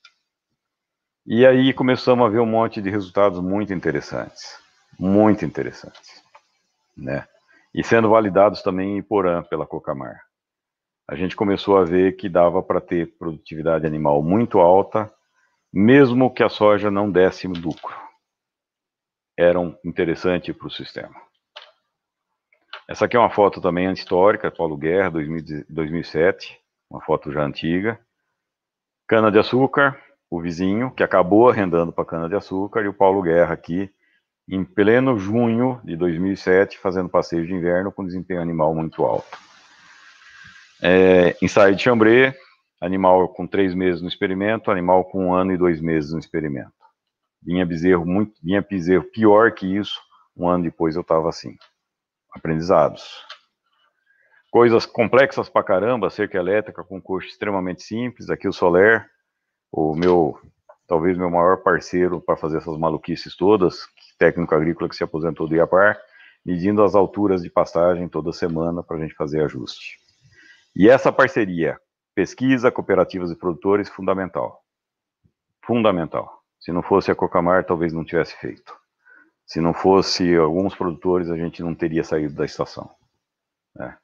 E aí começamos a ver um monte de resultados muito interessantes, muito interessantes, né? E sendo validados também em Iporã pela Cocamar. A gente começou a ver que dava para ter produtividade animal muito alta, mesmo que a soja não desse lucro. Era um interessante para o sistema. Essa aqui é uma foto também histórica, Paulo Guerra, dois mil e sete, uma foto já antiga. Cana-de-açúcar, o vizinho, que acabou arrendando para cana-de-açúcar, e o Paulo Guerra aqui, em pleno junho de dois mil e sete, fazendo passeio de inverno com desempenho animal muito alto. É, ensaio de Xambrê, animal com três meses no experimento, animal com um ano e dois meses no experimento. Vinha bezerro, muito, vinha bezerro pior que isso, um ano depois eu estava assim. Aprendizados. Coisas complexas pra caramba, cerca elétrica com coxo extremamente simples. Aqui o Soler, o meu, talvez meu maior parceiro para fazer essas maluquices todas, técnico agrícola que se aposentou do IAPAR, medindo as alturas de pastagem toda semana para a gente fazer ajuste. E essa parceria, pesquisa, cooperativas e produtores, fundamental. Fundamental. Se não fosse a Cocamar, talvez não tivesse feito. Se não fosse alguns produtores, a gente não teria saído da estação. Né?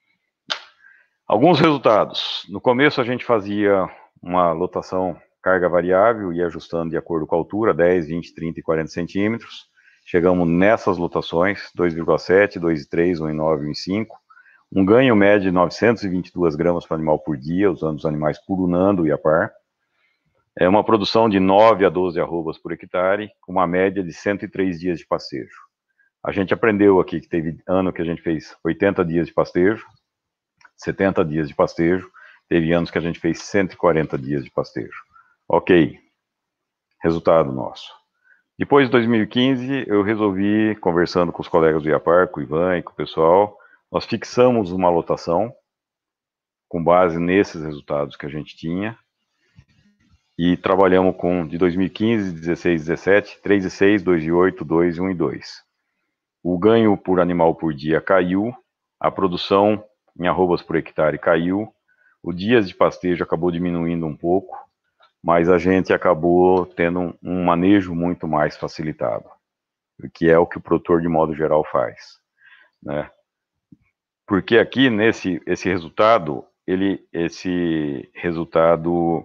Alguns resultados. No começo a gente fazia uma lotação carga variável, ia ajustando de acordo com a altura, dez, vinte, trinta e quarenta centímetros. Chegamos nessas lotações, dois vírgula sete, dois vírgula três, um vírgula nove, um vírgula cinco. Um ganho médio de novecentos e vinte e duas gramas para animal por dia, usando os animais purunando e a par. É uma produção de nove a doze arrobas por hectare, com uma média de cento e três dias de pastejo. A gente aprendeu aqui que teve ano que a gente fez oitenta dias de pastejo, setenta dias de pastejo, teve anos que a gente fez cento e quarenta dias de pastejo. Ok, resultado nosso. Depois de dois mil e quinze, eu resolvi, conversando com os colegas do IAPAR, com o Ivan e com o pessoal, nós fixamos uma lotação com base nesses resultados que a gente tinha e trabalhamos com, de dois mil e quinze, dezesseis, dezessete, três e seis, dois e oito, dois e um e dois. O ganho por animal por dia caiu, a produção em arrobas por hectare caiu, o dias de pastejo acabou diminuindo um pouco, mas a gente acabou tendo um, um manejo muito mais facilitado, que é o que o produtor de modo geral faz, né? Porque aqui nesse esse resultado, ele esse resultado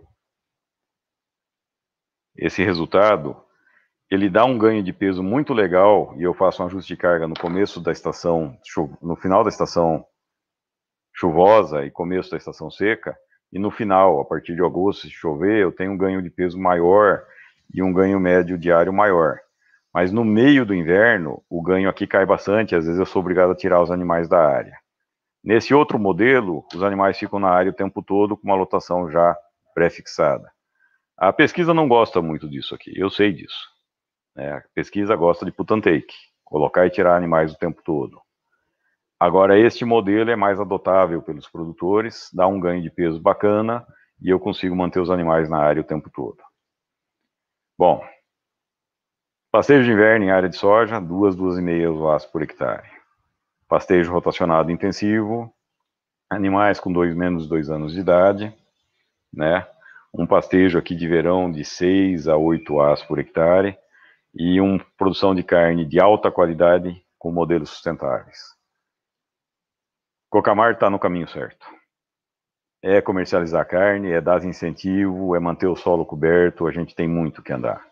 esse resultado, ele dá um ganho de peso muito legal, e eu faço um ajuste de carga no começo da estação, no final da estação chuvosa e começo da estação seca, e no final, a partir de agosto, se chover, eu tenho um ganho de peso maior e um ganho médio diário maior. Mas no meio do inverno, o ganho aqui cai bastante, às vezes eu sou obrigado a tirar os animais da área. Nesse outro modelo, os animais ficam na área o tempo todo com uma lotação já pré-fixada. A pesquisa não gosta muito disso aqui, eu sei disso. Né? A pesquisa gosta de put and take, colocar e tirar animais o tempo todo. Agora, este modelo é mais adotável pelos produtores, dá um ganho de peso bacana e eu consigo manter os animais na área o tempo todo. Bom, pastejo de inverno em área de soja, duas, duas e meia vasos por hectare. Pastejo rotacionado intensivo, animais com dois, menos de dois anos de idade, né? Um pastejo aqui de verão de seis a oito as por hectare e uma produção de carne de alta qualidade com modelos sustentáveis. Cocamar está no caminho certo. É comercializar carne, é dar incentivo, é manter o solo coberto, a gente tem muito que andar.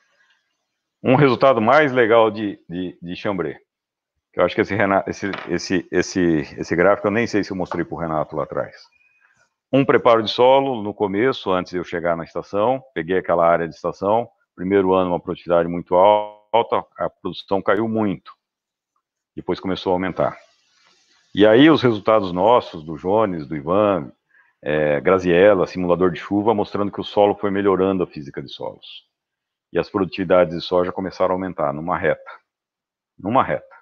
Um resultado mais legal de, de, de Chambré, que eu acho que esse, esse, esse, esse, esse gráfico eu nem sei se eu mostrei para o Renato lá atrás. Um preparo de solo no começo, antes de eu chegar na estação, peguei aquela área de estação, primeiro ano uma produtividade muito alta, a produção caiu muito, depois começou a aumentar. E aí os resultados nossos, do Jones, do Ivan, é, Graziella, simulador de chuva, mostrando que o solo foi melhorando a física de solos. E as produtividades de soja começaram a aumentar, numa reta. Numa reta.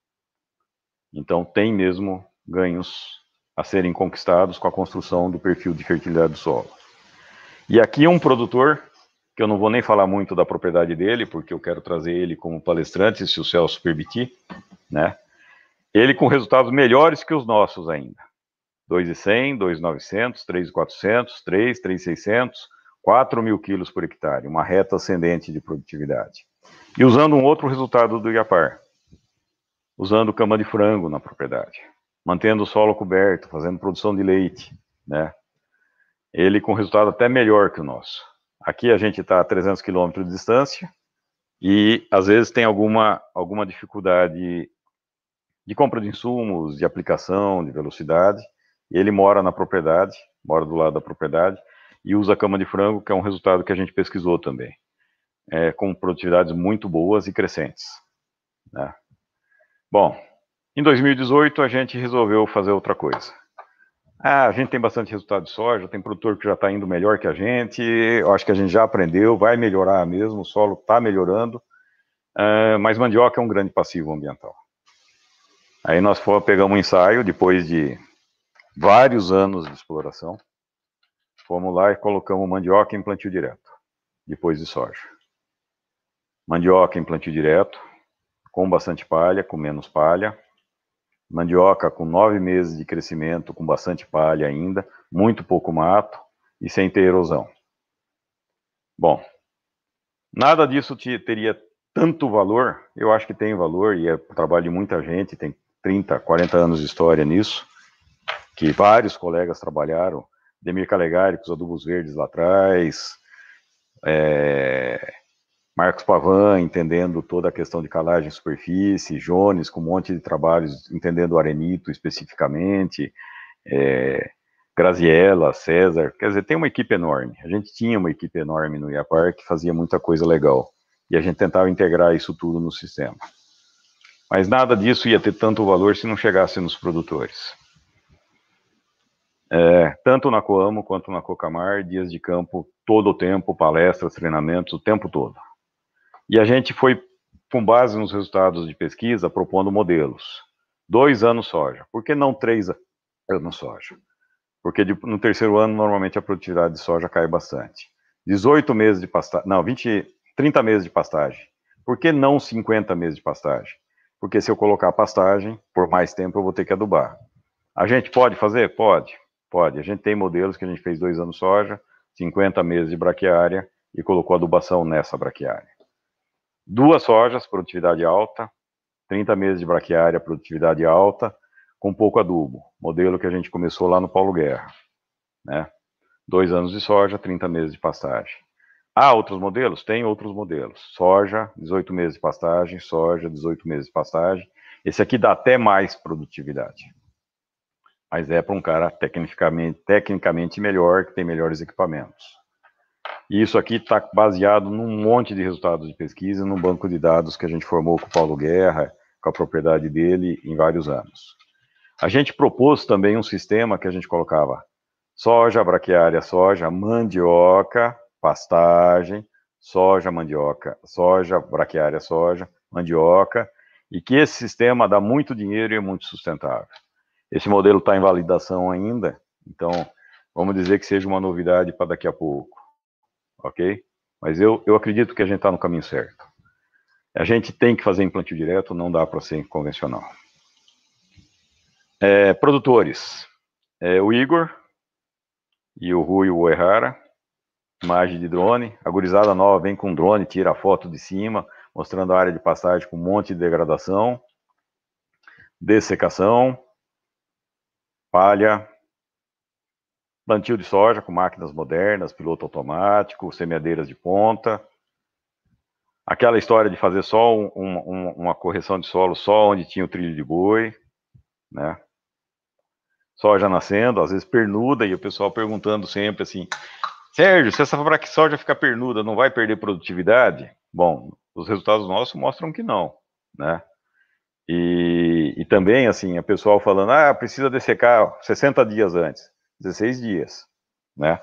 Então tem mesmo ganhos a serem conquistados com a construção do perfil de fertilidade do solo. E aqui um produtor, que eu não vou nem falar muito da propriedade dele, porque eu quero trazer ele como palestrante, se o Celso permitir, né? Ele com resultados melhores que os nossos ainda. dois mil e cem, dois mil e novecentos, três mil e quatrocentos, três, três mil e seiscentos, quatro mil quilos por hectare, uma reta ascendente de produtividade. E usando um outro resultado do Iapar, usando cama de frango na propriedade, mantendo o solo coberto, fazendo produção de leite, né? Ele com resultado até melhor que o nosso. Aqui a gente está a trezentos quilômetros de distância e às vezes tem alguma, alguma dificuldade de compra de insumos, de aplicação, de velocidade. Ele mora na propriedade, mora do lado da propriedade e usa cama de frango, que é um resultado que a gente pesquisou também, é, com produtividades muito boas e crescentes, né? Bom, em dois mil e dezoito a gente resolveu fazer outra coisa. Ah, a gente tem bastante resultado de soja, tem produtor que já está indo melhor que a gente, eu acho que a gente já aprendeu, vai melhorar mesmo, o solo está melhorando, uh, mas mandioca é um grande passivo ambiental. Aí nós fomos, pegamos um ensaio, depois de vários anos de exploração, fomos lá e colocamos mandioca em plantio direto, depois de soja. Mandioca em plantio direto, com bastante palha, com menos palha. Mandioca com nove meses de crescimento, com bastante palha ainda, muito pouco mato e sem ter erosão. Bom, nada disso te, teria tanto valor, eu acho que tem valor e é trabalho de muita gente, tem trinta, quarenta anos de história nisso, que vários colegas trabalharam, Demir Calegari com os adubos verdes lá atrás, é, Marcos Pavan entendendo toda a questão de calagem em superfície, Jones com um monte de trabalhos entendendo o arenito especificamente, é, Graziella, César, quer dizer, tem uma equipe enorme, a gente tinha uma equipe enorme no Iapar que fazia muita coisa legal, e a gente tentava integrar isso tudo no sistema. Mas nada disso ia ter tanto valor se não chegasse nos produtores. É, tanto na Coamo quanto na Cocamar, dias de campo todo o tempo, palestras, treinamentos, o tempo todo. E a gente foi, com base nos resultados de pesquisa, propondo modelos. Dois anos soja. Por que não três anos soja? Porque de, no terceiro ano, normalmente, a produtividade de soja cai bastante. dezoito meses de pastagem, não, vinte, trinta meses de pastagem. Por que não cinquenta meses de pastagem? Porque se eu colocar pastagem, por mais tempo eu vou ter que adubar. A gente pode fazer? Pode, pode. A gente tem modelos que a gente fez dois anos soja, cinquenta meses de braquiária e colocou adubação nessa braquiária. Duas sojas, produtividade alta, trinta meses de braquiária, produtividade alta, com pouco adubo. Modelo que a gente começou lá no Paulo Guerra, né? Dois anos de soja, trinta meses de pastagem. Há outros modelos? Tem outros modelos. Soja, dezoito meses de pastagem, soja, dezoito meses de pastagem. Esse aqui dá até mais produtividade. Mas é para um cara tecnicamente, tecnicamente melhor, que tem melhores equipamentos. E isso aqui está baseado num monte de resultados de pesquisa, num banco de dados que a gente formou com o Paulo Guerra, com a propriedade dele, em vários anos. A gente propôs também um sistema que a gente colocava soja, braquiária, soja, mandioca, pastagem, soja, mandioca, soja, braquiária, soja, mandioca, e que esse sistema dá muito dinheiro e é muito sustentável. Esse modelo está em validação ainda, então vamos dizer que seja uma novidade para daqui a pouco, ok? Mas eu, eu acredito que a gente está no caminho certo. A gente tem que fazer implantio direto, não dá para ser convencional. É, produtores, é, o Igor e o Rui Uehara, imagem de drone, a gurizada nova vem com drone, tira a foto de cima, mostrando a área de passagem com um monte de degradação, dessecação, palha, plantio de soja com máquinas modernas, piloto automático, semeadeiras de ponta, aquela história de fazer só um, um, uma correção de solo só onde tinha o trilho de boi, né? Soja nascendo, às vezes pernuda, e o pessoal perguntando sempre assim, Sérgio, se essa soja ficar pernuda, não vai perder produtividade? Bom, os resultados nossos mostram que não, né? E, e também, assim, a pessoal falando, ah, precisa dessecar sessenta dias antes, dezesseis dias, né?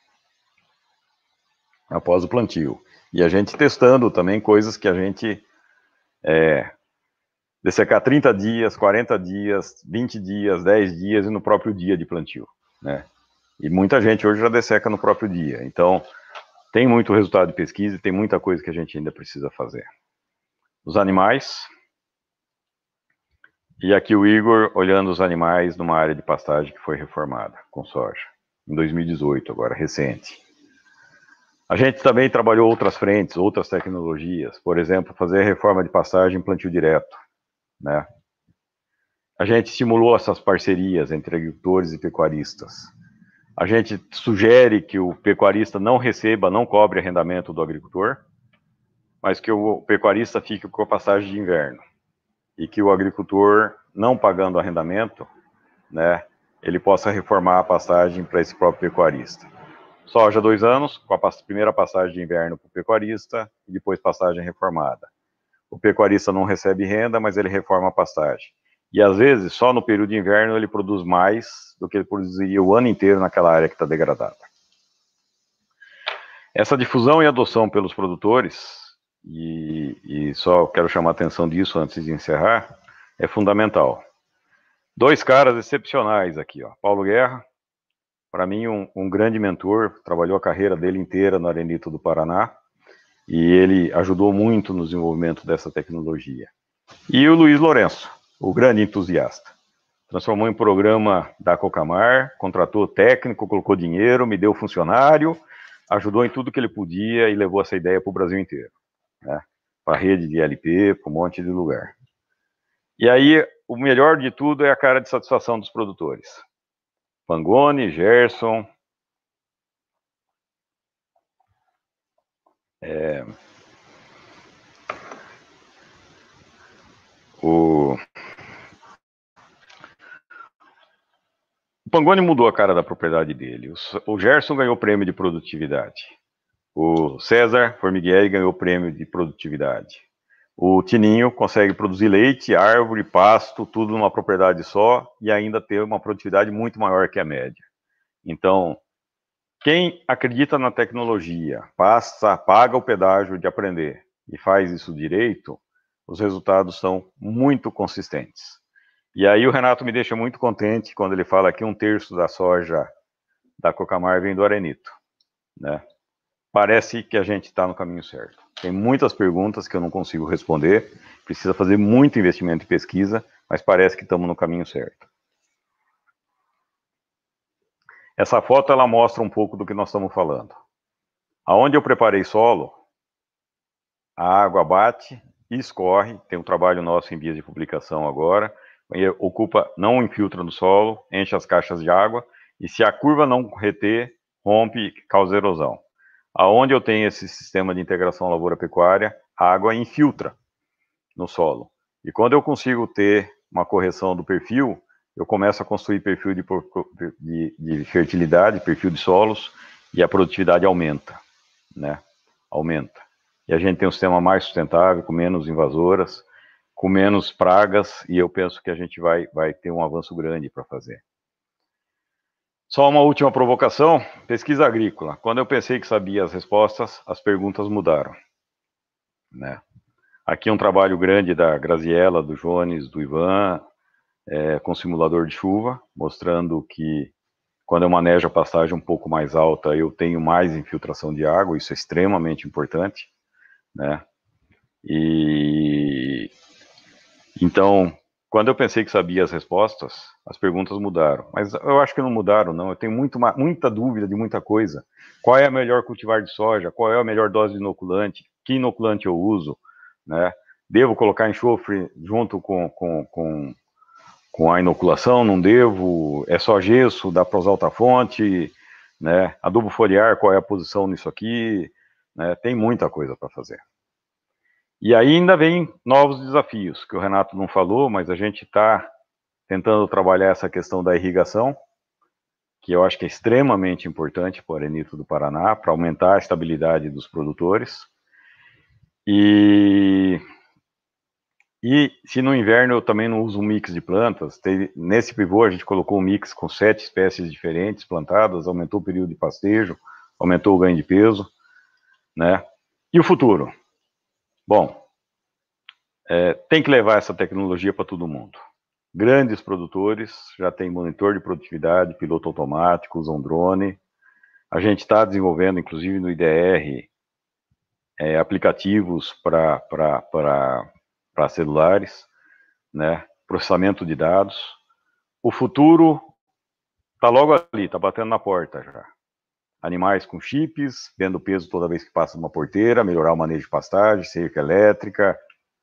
Após o plantio. E a gente testando também coisas que a gente é, dessecar trinta dias, quarenta dias, vinte dias, dez dias e no próprio dia de plantio, né? E muita gente hoje já desseca no próprio dia. Então, tem muito resultado de pesquisa e tem muita coisa que a gente ainda precisa fazer. Os animais. E aqui o Igor olhando os animais numa área de pastagem que foi reformada com soja. Em dois mil e dezoito, agora, recente. A gente também trabalhou outras frentes, outras tecnologias. Por exemplo, fazer reforma de pastagem em plantio direto, né? A gente estimulou essas parcerias entre agricultores e pecuaristas. A gente sugere que o pecuarista não receba, não cobre arrendamento do agricultor, mas que o pecuarista fique com a pastagem de inverno. E que o agricultor, não pagando arrendamento, né, ele possa reformar a pastagem para esse próprio pecuarista. Soja dois anos, com a primeira passagem de inverno para o pecuarista, e depois passagem reformada. O pecuarista não recebe renda, mas ele reforma a pastagem. E às vezes, só no período de inverno, ele produz mais do que ele produziria o ano inteiro naquela área que está degradada. Essa difusão e adoção pelos produtores, e, e só quero chamar a atenção disso antes de encerrar, é fundamental. Dois caras excepcionais aqui, ó. Paulo Guerra, para mim um, um grande mentor, trabalhou a carreira dele inteira no Arenito do Paraná, e ele ajudou muito no desenvolvimento dessa tecnologia. E o Luiz Lourenço, o grande entusiasta. Transformou em programa da Cocamar, contratou técnico, colocou dinheiro, me deu funcionário, ajudou em tudo que ele podia e levou essa ideia para o Brasil inteiro, né? Para a rede de L P, para um monte de lugar. E aí, o melhor de tudo é a cara de satisfação dos produtores. Pangoni, Gerson, é, o... o Pangoni mudou a cara da propriedade dele. O Gerson ganhou o prêmio de produtividade. O César Formigueri ganhou o prêmio de produtividade. O Tininho consegue produzir leite, árvore, pasto, tudo numa propriedade só e ainda ter uma produtividade muito maior que a média. Então, quem acredita na tecnologia, passa, paga o pedágio de aprender e faz isso direito, os resultados são muito consistentes. E aí o Renato me deixa muito contente quando ele fala que um terço da soja da Cocamar vem do Arenito, né? Parece que a gente está no caminho certo. Tem muitas perguntas que eu não consigo responder, precisa fazer muito investimento em pesquisa, mas parece que estamos no caminho certo. Essa foto ela mostra um pouco do que nós estamos falando. Aonde eu preparei solo, a água bate e escorre, tem um trabalho nosso em vias de publicação agora, ocupa, não infiltra no solo, enche as caixas de água, e se a curva não reter, rompe e causa erosão. Aonde eu tenho esse sistema de integração lavoura-pecuária, a água infiltra no solo. E quando eu consigo ter uma correção do perfil, eu começo a construir perfil de, de, de fertilidade, perfil de solos, e a produtividade aumenta, né? Aumenta. E a gente tem um sistema mais sustentável, com menos invasoras, com menos pragas, e eu penso que a gente vai, vai ter um avanço grande para fazer. Só uma última provocação, pesquisa agrícola. Quando eu pensei que sabia as respostas, as perguntas mudaram, né? Aqui um trabalho grande da Graziella, do Jones, do Ivan, é, com simulador de chuva, mostrando que quando eu manejo a pastagem um pouco mais alta, eu tenho mais infiltração de água, isso é extremamente importante, né? E então, quando eu pensei que sabia as respostas, as perguntas mudaram. Mas eu acho que não mudaram, não. Eu tenho muito, muita dúvida de muita coisa. Qual é a melhor cultivar de soja? Qual é a melhor dose de inoculante? Que inoculante eu uso? Né? Devo colocar enxofre junto com, com, com, com a inoculação? Não devo? É só gesso? Dá para usar outra fonte? Né? Adubo foliar, qual é a posição nisso aqui? Né? Tem muita coisa para fazer. E aí ainda vem novos desafios, que o Renato não falou, mas a gente está tentando trabalhar essa questão da irrigação, que eu acho que é extremamente importante para o arenito do Paraná, para aumentar a estabilidade dos produtores. E, e se no inverno eu também não uso um mix de plantas, tem, nesse pivô a gente colocou um mix com sete espécies diferentes plantadas, aumentou o período de pastejo, aumentou o ganho de peso, né? E o futuro? Bom, é, tem que levar essa tecnologia para todo mundo. Grandes produtores já têm monitor de produtividade, piloto automático, usam drone. A gente está desenvolvendo, inclusive no I D R, é, aplicativos para celulares, né? Processamento de dados. O futuro está logo ali, está batendo na porta já. Animais com chips, vendo peso toda vez que passa uma porteira, melhorar o manejo de pastagem, cerca elétrica,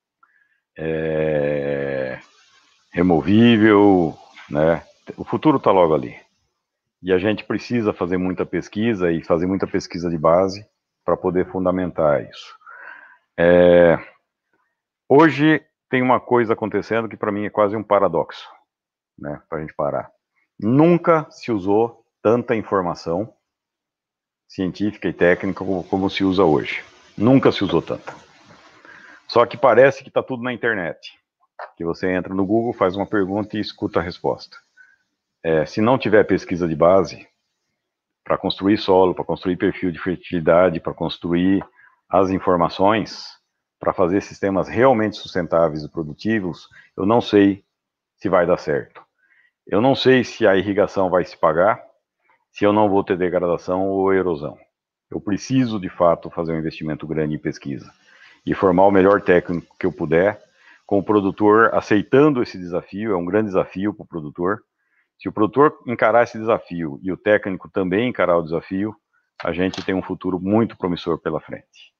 é, removível, né? O futuro está logo ali. E a gente precisa fazer muita pesquisa e fazer muita pesquisa de base para poder fundamentar isso. É, hoje tem uma coisa acontecendo que para mim é quase um paradoxo, né? Para a gente parar. Nunca se usou tanta informação científica e técnica como, como se usa hoje. Nunca se usou tanta. Só que parece que está tudo na internet. Que você entra no Google, faz uma pergunta e escuta a resposta. É, se não tiver pesquisa de base, para construir solo, para construir perfil de fertilidade, para construir as informações, para fazer sistemas realmente sustentáveis e produtivos, eu não sei se vai dar certo. Eu não sei se a irrigação vai se pagar, se eu não vou ter degradação ou erosão. Eu preciso, de fato, fazer um investimento grande em pesquisa e formar o melhor técnico que eu puder, com o produtor aceitando esse desafio. É um grande desafio para o produtor. Se o produtor encarar esse desafio e o técnico também encarar o desafio, a gente tem um futuro muito promissor pela frente.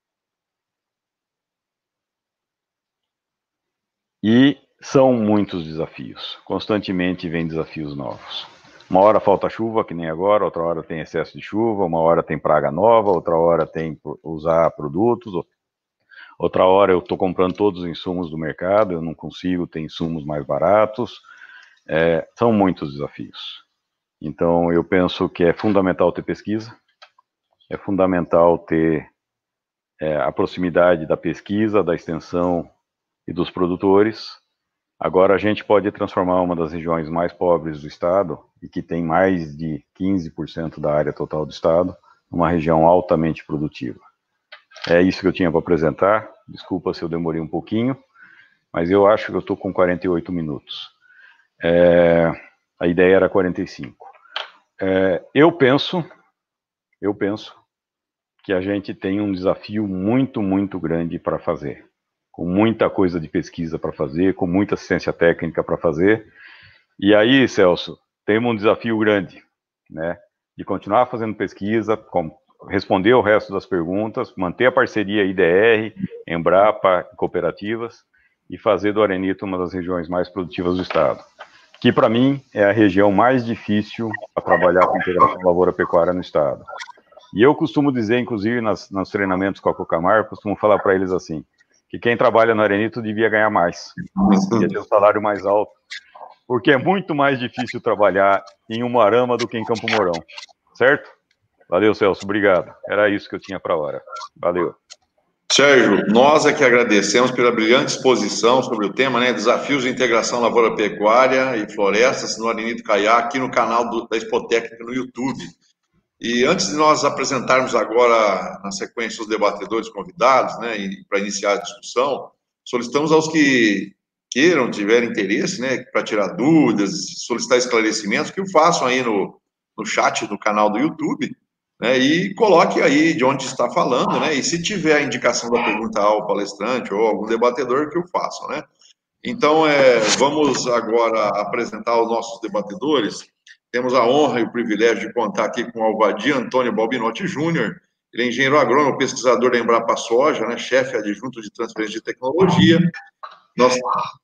E são muitos desafios. Constantemente vem desafios novos. Uma hora falta chuva, que nem agora, outra hora tem excesso de chuva, uma hora tem praga nova, outra hora tem usar produtos, outra hora eu estou comprando todos os insumos do mercado, eu não consigo ter insumos mais baratos. É, são muitos desafios. Então, eu penso que é fundamental ter pesquisa, é fundamental ter é, a proximidade da pesquisa, da extensão e dos produtores. Agora, a gente pode transformar uma das regiões mais pobres do estado, e que tem mais de quinze por cento da área total do estado, numa região altamente produtiva. É isso que eu tinha para apresentar. Desculpa se eu demorei um pouquinho, mas eu acho que eu estou com quarenta e oito minutos. É, a ideia era quarenta e cinco. É, eu penso, eu penso que a gente tem um desafio muito, muito grande para fazer, com muita coisa de pesquisa para fazer, com muita assistência técnica para fazer. E aí, Celso, temos um desafio grande, né, de continuar fazendo pesquisa, com, responder o resto das perguntas, manter a parceria I D R, Embrapa, cooperativas, e fazer do arenito uma das regiões mais produtivas do estado, que para mim é a região mais difícil para trabalhar com integração lavoura-pecuária no estado. E eu costumo dizer, inclusive nas, nos treinamentos com a Cocamar, costumo falar para eles assim, que quem trabalha no arenito devia ganhar mais, devia ter um salário mais alto, porque é muito mais difícil trabalhar em Umuarama do que em Campo Mourão, certo? Valeu, Celso, obrigado. Era isso que eu tinha para a hora. Valeu. Sérgio, nós é que agradecemos pela brilhante exposição sobre o tema, né? Desafios de integração lavoura-pecuária e florestas no Arenito Caiá, aqui no canal do, da Expotécnica no YouTube. E antes de nós apresentarmos agora, na sequência, os debatedores convidados, né, para iniciar a discussão, solicitamos aos que queiram, tiverem interesse, né, para tirar dúvidas, solicitar esclarecimentos, que o façam aí no, no chat do canal do YouTube, né, e coloque aí de onde está falando, né, e se tiver a indicação da pergunta ao palestrante ou algum debatedor, que o façam, né. Então, é, vamos agora apresentar os nossos debatedores. Temos a honra e o privilégio de contar aqui com o Alvadir Antônio Balbinotti Júnior. Ele é engenheiro agrônomo, pesquisador da Embrapa Soja, né, chefe adjunto de transferência de tecnologia. Nós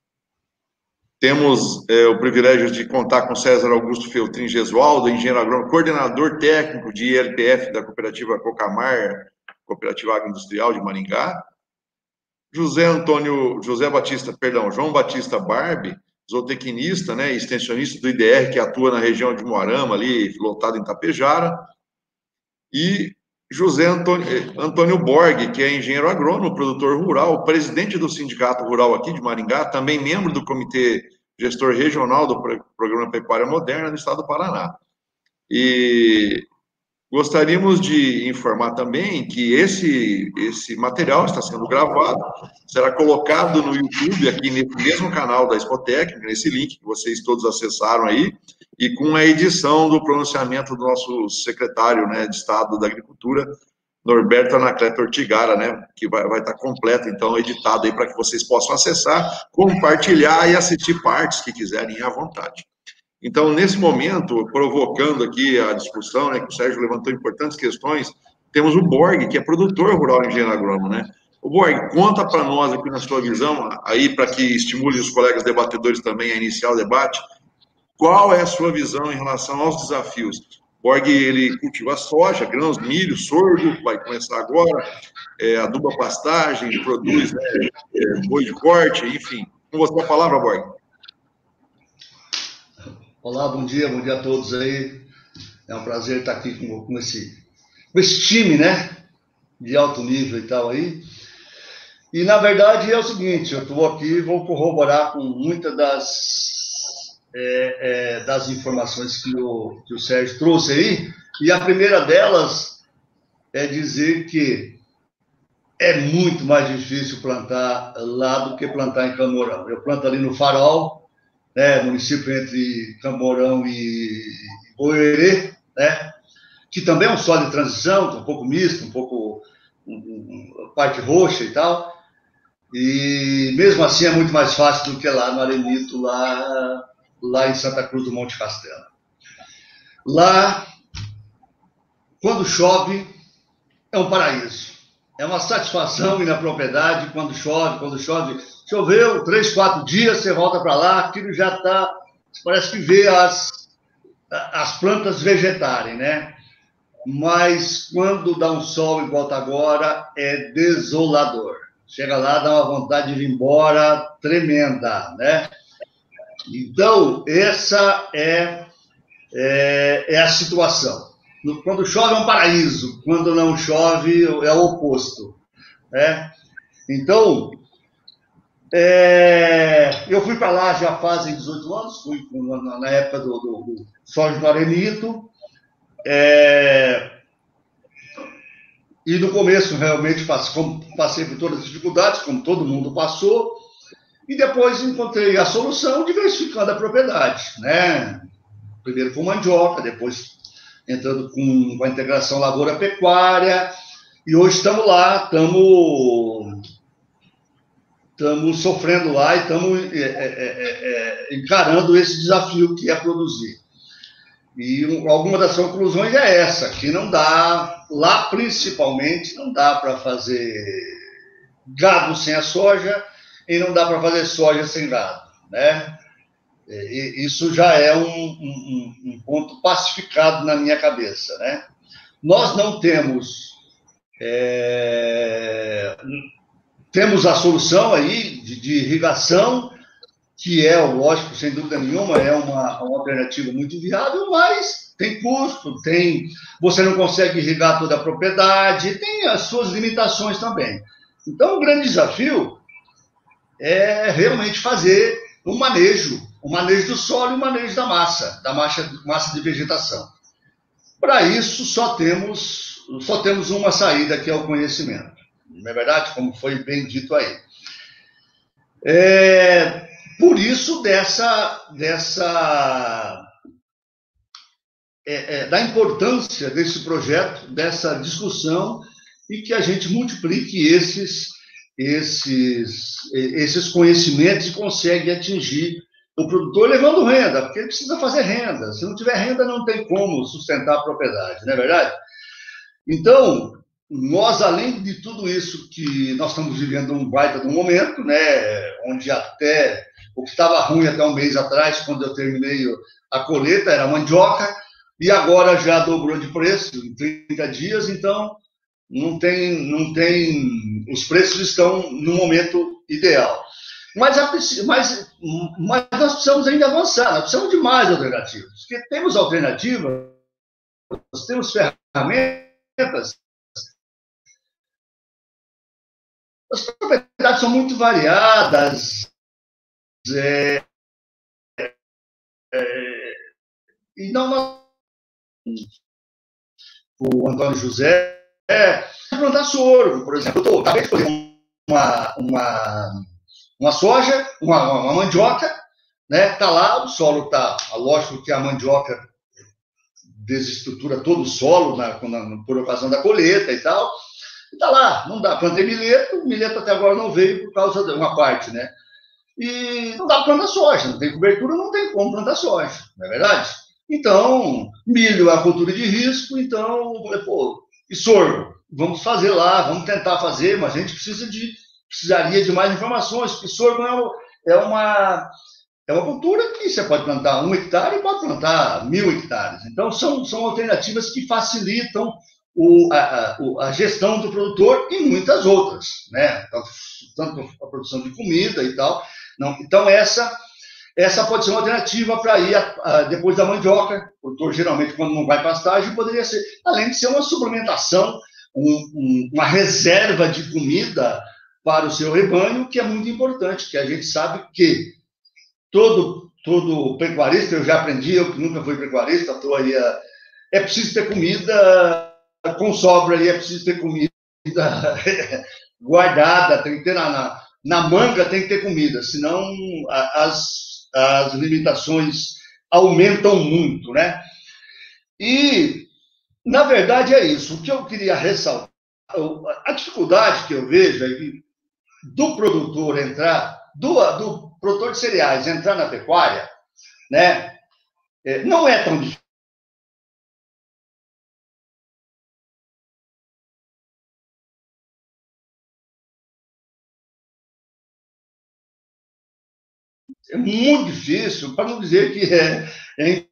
temos é, o privilégio de contar com César Augusto Feltrin Gesualdo, engenheiro agrônomo, coordenador técnico de I L P F da cooperativa Cocamar, Cooperativa Agroindustrial de Maringá. José Antônio, José Batista, perdão, João Batista Barbi, zootecnista, né, extensionista do I D R, que atua na região de Moarama, ali, lotado em Tapejara. E José Antônio, Antônio Borg, que é engenheiro agrônomo, produtor rural, presidente do Sindicato Rural aqui de Maringá, também membro do Comitê Gestor Regional do Programa Pecuária Moderna no estado do Paraná. E gostaríamos de informar também que esse, esse material está sendo gravado, será colocado no YouTube, aqui nesse mesmo canal da Expotécnica, nesse link que vocês todos acessaram aí, e com a edição do pronunciamento do nosso secretário, né, de Estado da Agricultura, Norberto Anacleto Ortigara, né, que vai, vai estar completo, então, editado aí para que vocês possam acessar, compartilhar e assistir partes que quiserem à vontade. Então, nesse momento, provocando aqui a discussão, né, que o Sérgio levantou importantes questões, temos o Borg, que é produtor rural e engenheiro agrônomo, né? O Borg, conta para nós aqui na sua visão, aí para que estimule os colegas debatedores também a iniciar o debate, qual é a sua visão em relação aos desafios? O Borg, ele cultiva soja, grãos, milho, sorgo, vai começar agora, é, aduba pastagem, produz, né, é, boi de corte, enfim. Com você a palavra, Borg. Olá, bom dia, bom dia a todos aí. É um prazer estar aqui com, com, esse, com esse time, né? De alto nível e tal aí. E, na verdade, é o seguinte, eu estou aqui e vou corroborar com muitas das, é, é, das informações que o, que o Sérgio trouxe aí. E a primeira delas é dizer que é muito mais difícil plantar lá do que plantar em Camorão. Eu planto ali no Farol, né, município entre Camorão e Boerê, né, que também é um solo de transição, um pouco misto, um pouco um, um, parte roxa e tal, e mesmo assim é muito mais fácil do que lá no Arenito, lá, lá em Santa Cruz do Monte Castelo. Lá, quando chove, é um paraíso. É uma satisfação ir na propriedade quando chove, quando chove... Choveu, três, quatro dias, você volta para lá, aquilo já está... Parece que vê as, as plantas vegetarem, né? Mas quando dá um sol igual está agora, é desolador. Chega lá, dá uma vontade de ir embora tremenda, né? Então, essa é, é, é a situação. Quando chove é um paraíso, quando não chove é o oposto, né? Então... É, eu fui para lá já fazem dezoito anos, fui na, na época do, do, do Soja do Arenito, é, e no começo realmente passei por todas as dificuldades, como todo mundo passou, e depois encontrei a solução diversificando a propriedade, né? Primeiro com mandioca, depois entrando com, com a integração lavoura-pecuária, e hoje estamos lá, estamos... Estamos sofrendo lá e estamos é, é, é, encarando esse desafio que é produzir. E um, alguma das conclusões é essa, que não dá, lá principalmente, não dá para fazer gado sem a soja e não dá para fazer soja sem gado, né? E, isso já é um, um, um ponto pacificado na minha cabeça, né? Nós não temos... É, Temos a solução aí de, de irrigação, que é, lógico, sem dúvida nenhuma, é uma, uma alternativa muito viável, mas tem custo, tem, você não consegue irrigar toda a propriedade, tem as suas limitações também. Então, o grande desafio é realmente fazer um manejo, o manejo do solo e o manejo da massa, da massa, massa de vegetação. Para isso, só temos, só temos uma saída, que é o conhecimento. Não é verdade? Como foi bem dito aí. É, por isso, dessa, dessa é, é, da importância desse projeto, dessa discussão, e que a gente multiplique esses, esses, esses conhecimentos e consegue atingir o produtor levando renda, porque ele precisa fazer renda. Se não tiver renda, não tem como sustentar a propriedade, não é verdade? Então, nós, além de tudo isso que nós estamos vivendo um baita de um momento, né, onde até o que estava ruim até um mês atrás, quando eu terminei a colheita, era a mandioca, e agora já dobrou de preço em trinta dias, então não tem, não tem, os preços estão no momento ideal. Mas, mas, mas nós precisamos ainda avançar, nós precisamos de mais alternativas, porque temos alternativas, nós temos ferramentas. As propriedades são muito variadas, é, é, e não o Antônio José é plantar sorgo, por exemplo. Eu acabei de fazer uma, uma, uma soja, uma, uma mandioca, né? Tá lá, o solo tá, lógico que a mandioca desestrutura todo o solo na, na, por ocasião da colheita e tal. Está lá, não dá. Plantei milheto, o milheto até agora não veio por causa de uma parte, né? E não dá para plantar soja, não tem cobertura, não tem como plantar soja, não é verdade? Então, milho é a cultura de risco, então, pô, e sorgo? Vamos fazer lá, vamos tentar fazer, mas a gente precisa de, precisaria de mais informações, porque sorgo é uma, é uma cultura que você pode plantar um hectare e pode plantar mil hectares. Então, são, são alternativas que facilitam O, a, a gestão do produtor e muitas outras, né? Tanto, tanto a produção de comida e tal. Não, então, essa, essa pode ser uma alternativa para ir a, a, depois da mandioca. O produtor, geralmente, quando não vai pastagem, poderia ser, além de ser uma suplementação, um, um, uma reserva de comida para o seu rebanho, que é muito importante, que a gente sabe que todo, todo pecuarista, eu já aprendi, eu que nunca fui pecuarista, estou aí, a, é preciso ter comida com sobra ali, é preciso ter comida guardada, tem que ter na, na, na manga, tem que ter comida, senão as, as limitações aumentam muito, né? E, na verdade, é isso. O que eu queria ressaltar, a dificuldade que eu vejo é que do produtor entrar, do, do produtor de cereais entrar na pecuária, né, não é tão difícil. É muito difícil, para não dizer que é, é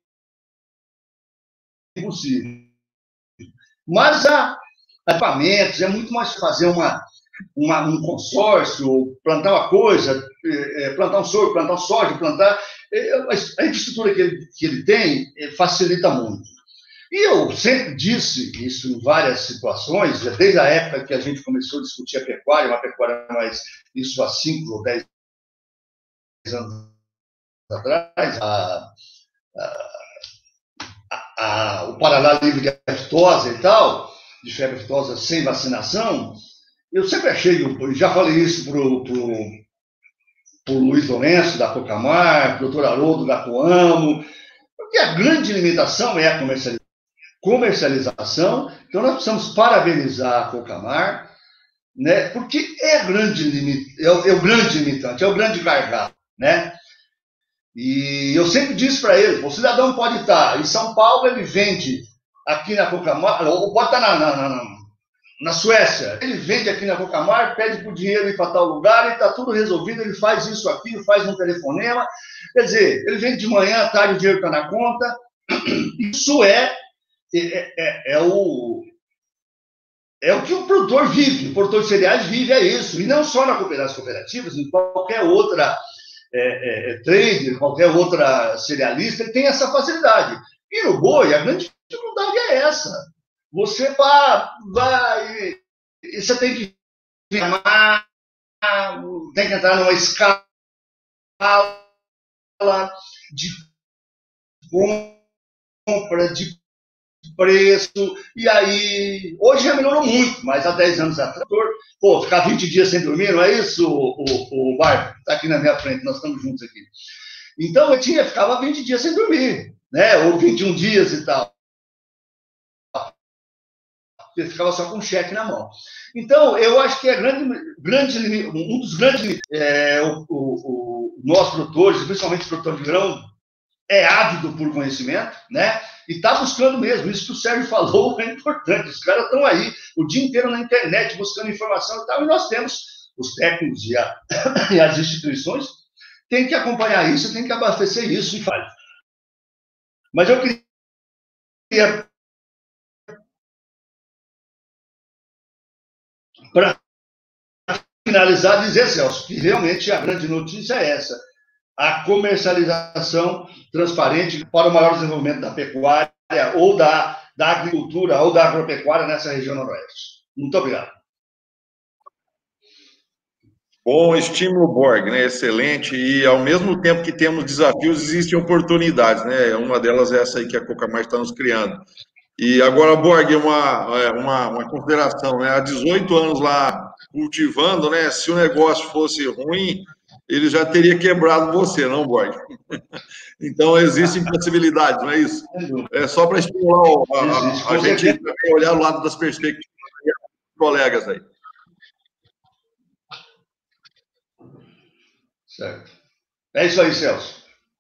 impossível. Mas há equipamentos, é muito mais fazer uma, uma, um consórcio, plantar uma coisa, é, plantar um sorgo, plantar um soja, plantar. É, a infraestrutura que ele, que ele tem é, facilita muito. E eu sempre disse isso em várias situações, desde a época que a gente começou a discutir a pecuária, uma pecuária mais, isso há cinco ou dez anos atrás, a, a, a, o Paraná livre de aftosa e tal, de febre aftosa sem vacinação, eu sempre achei, eu já falei isso para o Luiz Lourenço, da Cocamar, para o doutor Haroldo, da Coamo, porque a grande limitação é a comercialização. comercialização. Então, nós precisamos parabenizar a Cocamar, né, porque é, a grande limit, é, o, é o grande limitante, é o grande gargalo, né? E eu sempre disse para ele, o cidadão pode estar em São Paulo, ele vende aqui na Cocamar, ou pode estar na, na, na, na Suécia, ele vende aqui na Cocamar, pede por dinheiro ir para tal lugar e está tudo resolvido, ele faz isso aqui, faz um telefonema, quer dizer, ele vende de manhã, à tarde, o dinheiro está na conta. Isso é, é, é, é o... É o que o produtor vive, o produtor de cereais vive, é isso. E não só na cooperativa, cooperativas, em qualquer outra é, é, trader, qualquer outra cerealista, ele tem essa facilidade. E no boi, a grande dificuldade é essa. Você vai, vai e você tem que tem que entrar numa escala de compra, de preço, e aí, hoje já melhorou muito, mas há dez anos atrás, pô, ficar vinte dias sem dormir, não é isso, o, o, o Bar? Está aqui na minha frente, nós estamos juntos aqui. Então, eu tinha, ficava vinte dias sem dormir, né, ou vinte e um dias e tal. Eu ficava só com um cheque na mão. Então, eu acho que é grande, grande, um dos grandes... É, o, o, o nosso produtores, principalmente o produtor de grão, é ávido por conhecimento, né? E está buscando mesmo. Isso que o Sérgio falou é importante. Os caras estão aí o dia inteiro na internet buscando informação e tal. E nós temos os técnicos e, a, e as instituições têm que acompanhar isso, têm que abastecer isso e faz. Mas eu queria... Para finalizar, dizer, Celso, que realmente a grande notícia é essa. A comercialização transparente para o maior desenvolvimento da pecuária ou da, da agricultura ou da agropecuária nessa região noroeste. Muito obrigado. Bom estímulo, Borg, né? Excelente. E ao mesmo tempo que temos desafios, existem oportunidades, né? Uma delas é essa aí que a Cocamar está nos criando. E agora, Borg, uma, uma, uma consideração, né? Há dezoito anos lá cultivando, né? Se o negócio fosse ruim, ele já teria quebrado você, não, Borg? Então, existem possibilidades, não é isso? É só para estimular a, a, a gente também olhar o lado das perspectivas dos colegas aí. Certo. É isso aí, Celso.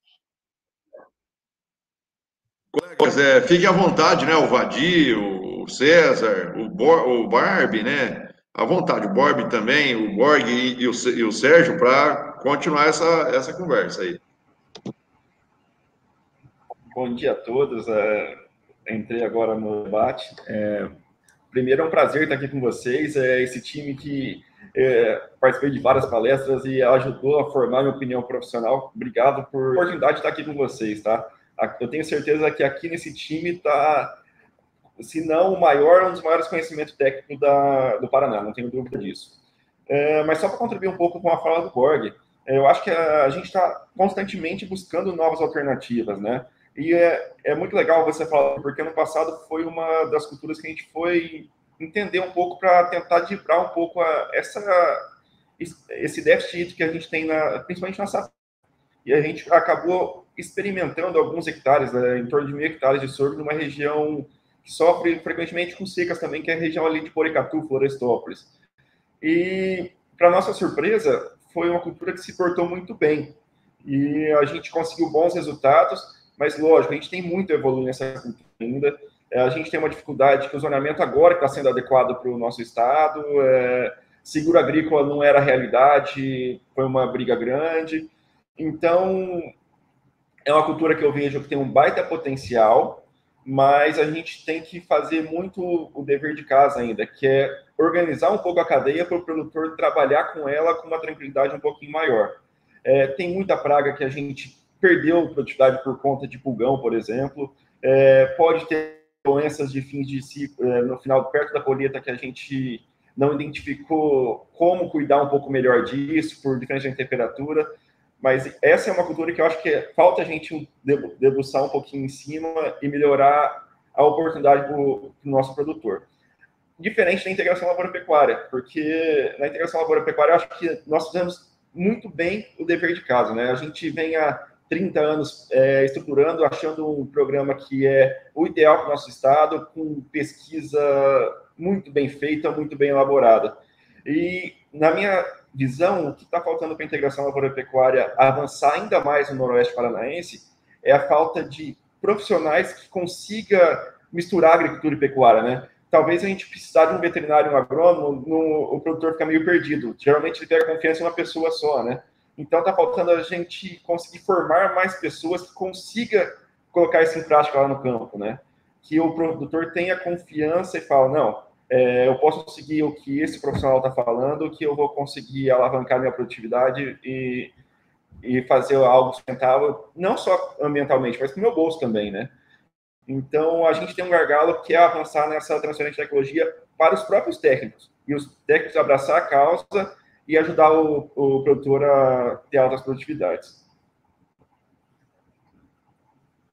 Colegas, é, fiquem à vontade, né? O Vadi, o César, o, Bor, o Barbie, né? À vontade, o Borb também, o Borg e, e, o, e o Sérgio, para continuar essa, essa conversa aí. Bom dia a todos. É, entrei agora no debate. É, primeiro, é um prazer estar aqui com vocês. É esse time que é, participei de várias palestras e ajudou a formar minha opinião profissional. Obrigado por a oportunidade de estar aqui com vocês, tá? Eu tenho certeza que aqui nesse time está, se não o maior, um dos maiores conhecimentos técnicos da, do Paraná, não tenho dúvida disso. É, mas só para contribuir um pouco com a fala do Borg, é, eu acho que a, a gente está constantemente buscando novas alternativas, né? E é, é muito legal você falar, porque no passado foi uma das culturas que a gente foi entender um pouco para tentar driblar um pouco a, essa, esse déficit que a gente tem, na, principalmente na safra. E a gente acabou experimentando alguns hectares, né, em torno de mil hectares de sorgo, numa região que sofre frequentemente com secas também, que é a região ali de Porecatu, Florestópolis. E, para nossa surpresa, foi uma cultura que se portou muito bem. E a gente conseguiu bons resultados, mas, lógico, a gente tem muito a evoluir nessa cultura ainda. A gente tem uma dificuldade que o zonamento agora está sendo adequado para o nosso estado, é, seguro agrícola não era realidade, foi uma briga grande. Então, é uma cultura que eu vejo que tem um baita potencial, mas a gente tem que fazer muito o dever de casa ainda, que é organizar um pouco a cadeia para o produtor trabalhar com ela com uma tranquilidade um pouquinho maior. É, tem muita praga que a gente perdeu produtividade por conta de pulgão, por exemplo. É, pode ter doenças de fins de ciclo, é, no final, perto da colheita, que a gente não identificou como cuidar um pouco melhor disso, por diferença de temperatura. Mas essa é uma cultura que eu acho que falta a gente debruçar um pouquinho em cima e melhorar a oportunidade para o nosso produtor. Diferente da integração lavoura-pecuária, porque na integração lavoura-pecuária eu acho que nós fizemos muito bem o dever de casa, né? A gente vem há trinta anos é, estruturando, achando um programa que é o ideal para o nosso estado, com pesquisa muito bem feita, muito bem elaborada. E, na minha visão, o que está faltando para a integração lavoura-pecuária avançar ainda mais no Noroeste Paranaense é a falta de profissionais que consiga misturar agricultura e pecuária, né? Talvez a gente precisar de um veterinário, um agrônomo, no, o produtor fica meio perdido. Geralmente ele pega confiança em uma pessoa só, né? Então está faltando a gente conseguir formar mais pessoas que consiga colocar isso em prática lá no campo, né? Que o produtor tenha confiança e fala, não, é, eu posso seguir o que esse profissional está falando, que eu vou conseguir alavancar minha produtividade e, e fazer algo sustentável, não só ambientalmente, mas para o meu bolso também, né? Então, a gente tem um gargalo que é avançar nessa transferência de tecnologia para os próprios técnicos, e os técnicos abraçar a causa e ajudar o, o produtor a ter altas produtividades.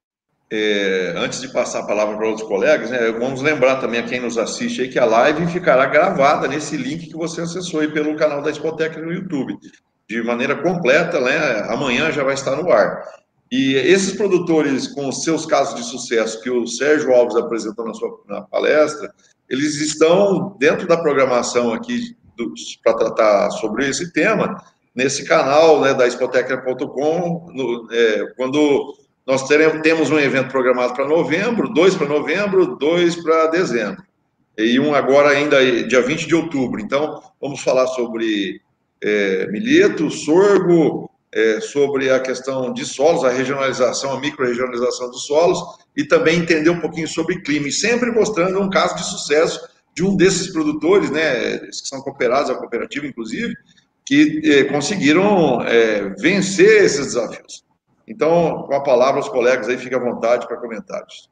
é, antes de passar a palavra para outros colegas, né, vamos lembrar também a quem nos assiste aí que a live ficará gravada nesse link que você acessou aí pelo canal da Expotec no YouTube, de maneira completa, né, amanhã já vai estar no ar. E esses produtores com os seus casos de sucesso que o Sérgio Alves apresentou na sua na palestra, eles estão dentro da programação aqui para tratar sobre esse tema, nesse canal, né, da Expotec ponto com, é, quando nós teremos, temos um evento programado para novembro, dois para novembro, dois para dezembro, e um agora ainda dia vinte de outubro. Então, vamos falar sobre é, milheto, sorgo, é, sobre a questão de solos, a regionalização, a micro-regionalização dos solos, e também entender um pouquinho sobre clima, e sempre mostrando um caso de sucesso de um desses produtores, né, que são cooperados, a cooperativa inclusive, que eh, conseguiram eh, vencer esses desafios. Então, com a palavra aos colegas aí, fique à vontade para comentários.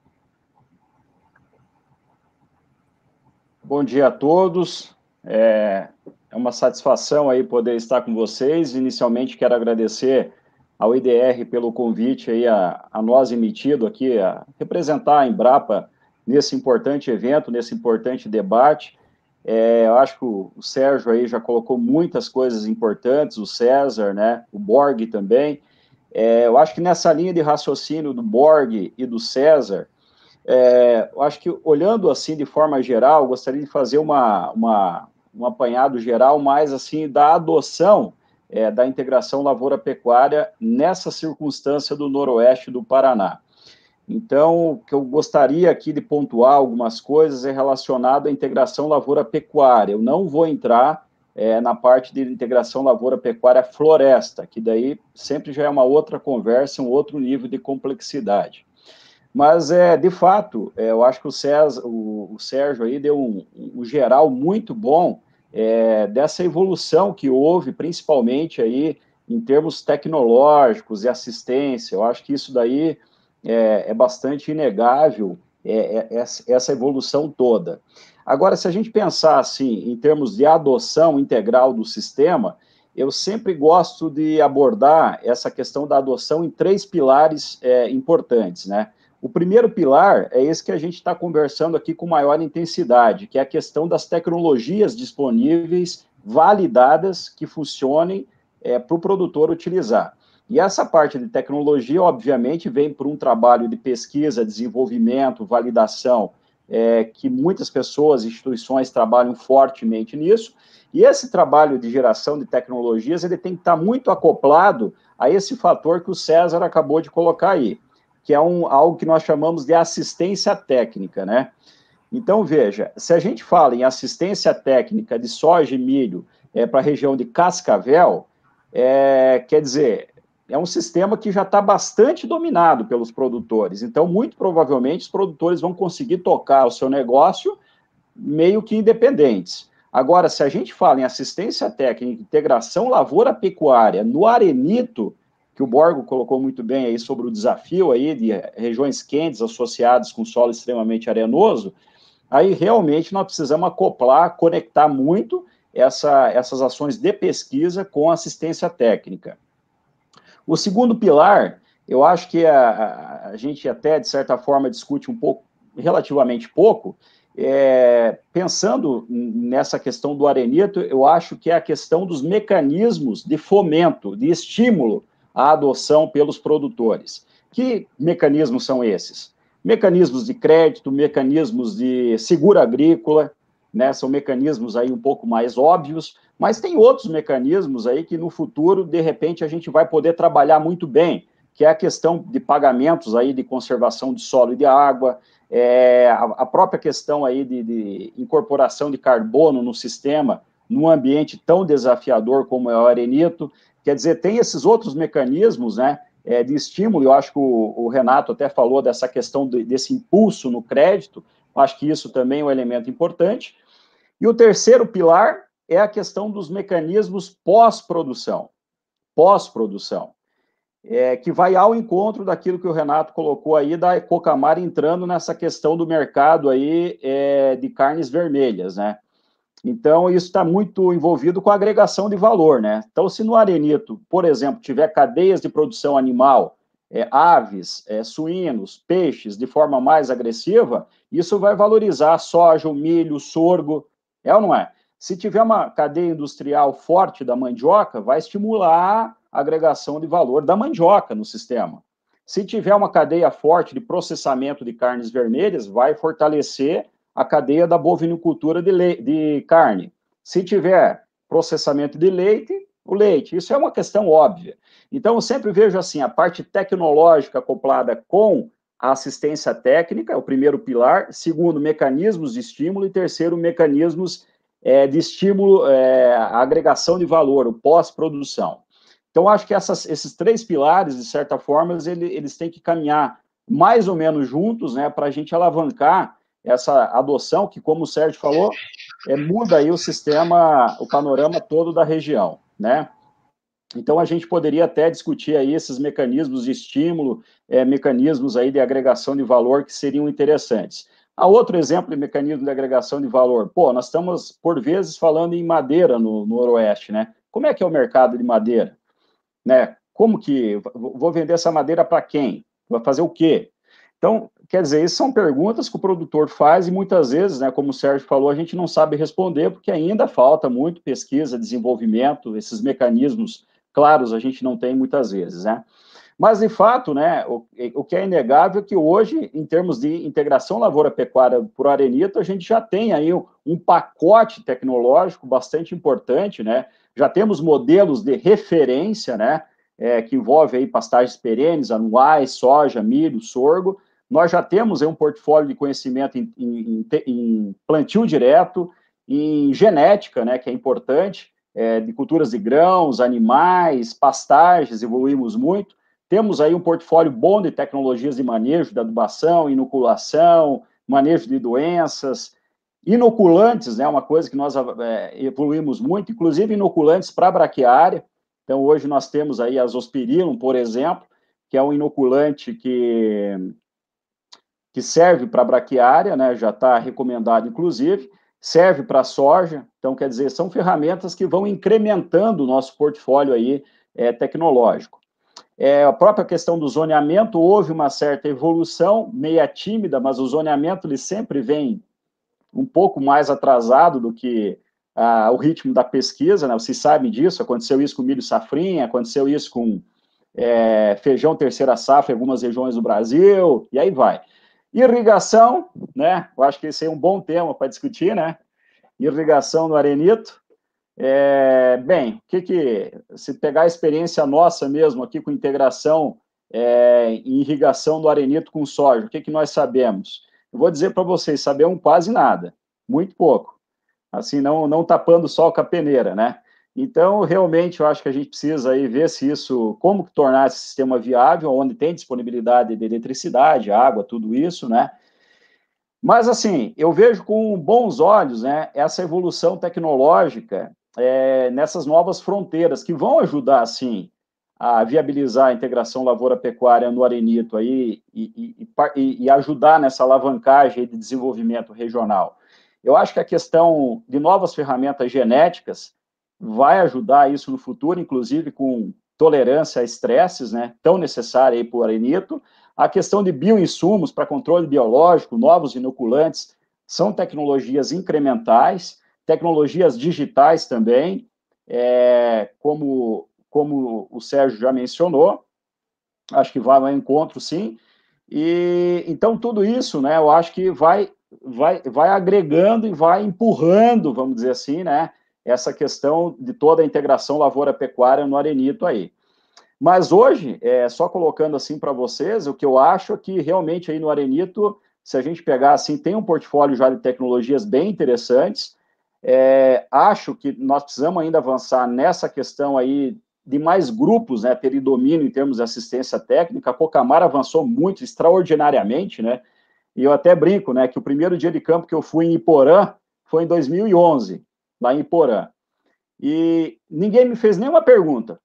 Bom dia a todos. É, é uma satisfação aí poder estar com vocês. Inicialmente, quero agradecer ao I D R pelo convite aí a, a nós emitido aqui, a representar a Embrapa nesse importante evento, nesse importante debate. É, eu acho que o, o Sérgio aí já colocou muitas coisas importantes, o César, né, o Borg também. É, eu acho que nessa linha de raciocínio do Borg e do César, é, eu acho que olhando assim de forma geral, eu gostaria de fazer uma, uma, um apanhado geral mais assim da adoção é, da integração lavoura-pecuária nessa circunstância do noroeste do Paraná. Então, o que eu gostaria aqui de pontuar algumas coisas é relacionado à integração lavoura-pecuária. Eu não vou entrar é, na parte de integração lavoura-pecuária-floresta, que daí sempre já é uma outra conversa, um outro nível de complexidade. Mas, é, de fato, é, eu acho que o, César, o, o Sérgio aí deu um, um geral muito bom é, dessa evolução que houve, principalmente aí em termos tecnológicos e assistência. Eu acho que isso daí é, é bastante inegável, é, é, essa evolução toda. Agora, se a gente pensar assim, em termos de adoção integral do sistema, eu sempre gosto de abordar essa questão da adoção em três pilares é, importantes, né? O primeiro pilar é esse que a gente está conversando aqui com maior intensidade, que é a questão das tecnologias disponíveis, validadas, que funcionem é, para o produtor utilizar. E essa parte de tecnologia, obviamente, vem por um trabalho de pesquisa, desenvolvimento, validação, é, que muitas pessoas, instituições trabalham fortemente nisso, e esse trabalho de geração de tecnologias, ele tem que estar muito acoplado a esse fator que o César acabou de colocar aí, que é um, algo que nós chamamos de assistência técnica, né? Então, veja, se a gente fala em assistência técnica de soja e milho é, para a região de Cascavel, é, quer dizer, é um sistema que já está bastante dominado pelos produtores, então, muito provavelmente, os produtores vão conseguir tocar o seu negócio meio que independentes. Agora, se a gente fala em assistência técnica, integração lavoura-pecuária no arenito, que o Borgo colocou muito bem aí sobre o desafio aí de regiões quentes associadas com solo extremamente arenoso, aí realmente nós precisamos acoplar, conectar muito essa, essas ações de pesquisa com assistência técnica. O segundo pilar, eu acho que a, a, a gente até, de certa forma, discute um pouco, relativamente pouco, é, pensando nessa questão do arenito, eu acho que é a questão dos mecanismos de fomento, de estímulo à adoção pelos produtores. Que mecanismos são esses? Mecanismos de crédito, mecanismos de seguro agrícola, né, são mecanismos aí um pouco mais óbvios, mas tem outros mecanismos aí que no futuro, de repente, a gente vai poder trabalhar muito bem, que é a questão de pagamentos aí de conservação de solo e de água, é, a, a própria questão aí de, de incorporação de carbono no sistema, num ambiente tão desafiador como é o arenito. Quer dizer, tem esses outros mecanismos, né, é, de estímulo. Eu acho que o, o Renato até falou dessa questão de, desse impulso no crédito, acho que isso também é um elemento importante. E o terceiro pilar é a questão dos mecanismos pós-produção, pós-produção, é, que vai ao encontro daquilo que o Renato colocou aí, da Ecocamar entrando nessa questão do mercado aí, é, de carnes vermelhas, né? Então, isso está muito envolvido com a agregação de valor, né? Então, se no arenito, por exemplo, tiver cadeias de produção animal é, aves, é, suínos, peixes de forma mais agressiva, isso vai valorizar a soja, o milho, o sorgo, é ou não é? Se tiver uma cadeia industrial forte da mandioca, vai estimular a agregação de valor da mandioca no sistema. Se tiver uma cadeia forte de processamento de carnes vermelhas, vai fortalecer a cadeia da bovinicultura de, le- de carne. Se tiver processamento de leite, o leite. Isso é uma questão óbvia. Então, eu sempre vejo assim, a parte tecnológica acoplada com a assistência técnica, é o primeiro pilar. Segundo, mecanismos de estímulo. E terceiro, mecanismos é, de estímulo é, à agregação de valor, o pós-produção. Então, acho que essas, esses três pilares, de certa forma, eles, eles têm que caminhar mais ou menos juntos, né, para a gente alavancar essa adoção, que, como o Sérgio falou, é, muda aí o sistema, o panorama todo da região, né? Então, a gente poderia até discutir aí esses mecanismos de estímulo, é, mecanismos aí de agregação de valor que seriam interessantes. A outro exemplo de mecanismo de agregação de valor, pô, nós estamos, por vezes, falando em madeira no, no Noroeste, né? Como é que é o mercado de madeira? Né? Como que vou vender essa madeira para quem? Vai fazer o quê? Então, quer dizer, isso são perguntas que o produtor faz e muitas vezes, né, como o Sérgio falou, a gente não sabe responder porque ainda falta muito pesquisa, desenvolvimento, esses mecanismos claros a gente não tem muitas vezes, né? Mas, de fato, né, o, o que é inegável é que hoje, em termos de integração lavoura-pecuária por Arenito, a gente já tem aí um, um pacote tecnológico bastante importante, né? Já temos modelos de referência, né, é, que envolve aí pastagens perenes, anuais, soja, milho, sorgo. Nós já temos aí um portfólio de conhecimento em, em, em plantio direto, em genética, né, que é importante, é, de culturas de grãos, animais, pastagens, evoluímos muito. Temos aí um portfólio bom de tecnologias de manejo, de adubação, inoculação, manejo de doenças, inoculantes, né, uma coisa que nós é, evoluímos muito, inclusive inoculantes para braquiária. Então, hoje nós temos aí a Zospirillum, por exemplo, que é um inoculante que, que serve para braquiária, né, já está recomendado, inclusive, serve para soja. Então, quer dizer, são ferramentas que vão incrementando o nosso portfólio aí é, tecnológico. É, a própria questão do zoneamento, houve uma certa evolução, meia tímida, mas o zoneamento ele sempre vem um pouco mais atrasado do que ah, o ritmo da pesquisa, né? Vocês sabem disso, aconteceu isso com milho safrinha, aconteceu isso com é, feijão terceira safra em algumas regiões do Brasil, e aí vai. Irrigação, né? Eu acho que esse é um bom tema para discutir, né? Irrigação no Arenito. É, bem, o que que, se pegar a experiência nossa mesmo aqui com integração é, em irrigação do Arenito com soja, o que que nós sabemos? Eu vou dizer para vocês, sabemos quase nada, muito pouco, assim, não, não tapando sol com a peneira, né? Então, realmente, eu acho que a gente precisa aí ver se isso, como tornar esse sistema viável, onde tem disponibilidade de eletricidade, água, tudo isso, né? Mas, assim, eu vejo com bons olhos, né, essa evolução tecnológica é, nessas novas fronteiras, que vão ajudar, assim, a viabilizar a integração lavoura-pecuária no Arenito aí, e, e, e, e ajudar nessa alavancagem de desenvolvimento regional. Eu acho que a questão de novas ferramentas genéticas vai ajudar isso no futuro, inclusive com tolerância a estresses, né, tão necessária aí para o Arenito. A questão de bioinsumos para controle biológico, novos inoculantes, são tecnologias incrementais, tecnologias digitais também, é, como, como o Sérgio já mencionou, acho que vai ao encontro, sim. E, então, tudo isso, né, eu acho que vai, vai, vai agregando e vai empurrando, vamos dizer assim, né, essa questão de toda a integração lavoura-pecuária no Arenito aí. Mas hoje, é, só colocando assim para vocês, o que eu acho é que realmente aí no Arenito, se a gente pegar assim, tem um portfólio já de tecnologias bem interessantes. É, acho que nós precisamos ainda avançar nessa questão aí de mais grupos, né, terem domínio em termos de assistência técnica. A Cocamar avançou muito, extraordinariamente, né? E eu até brinco, né, que o primeiro dia de campo que eu fui em Iporã foi em dois mil e onze, lá em Iporã. E ninguém me fez nenhuma pergunta.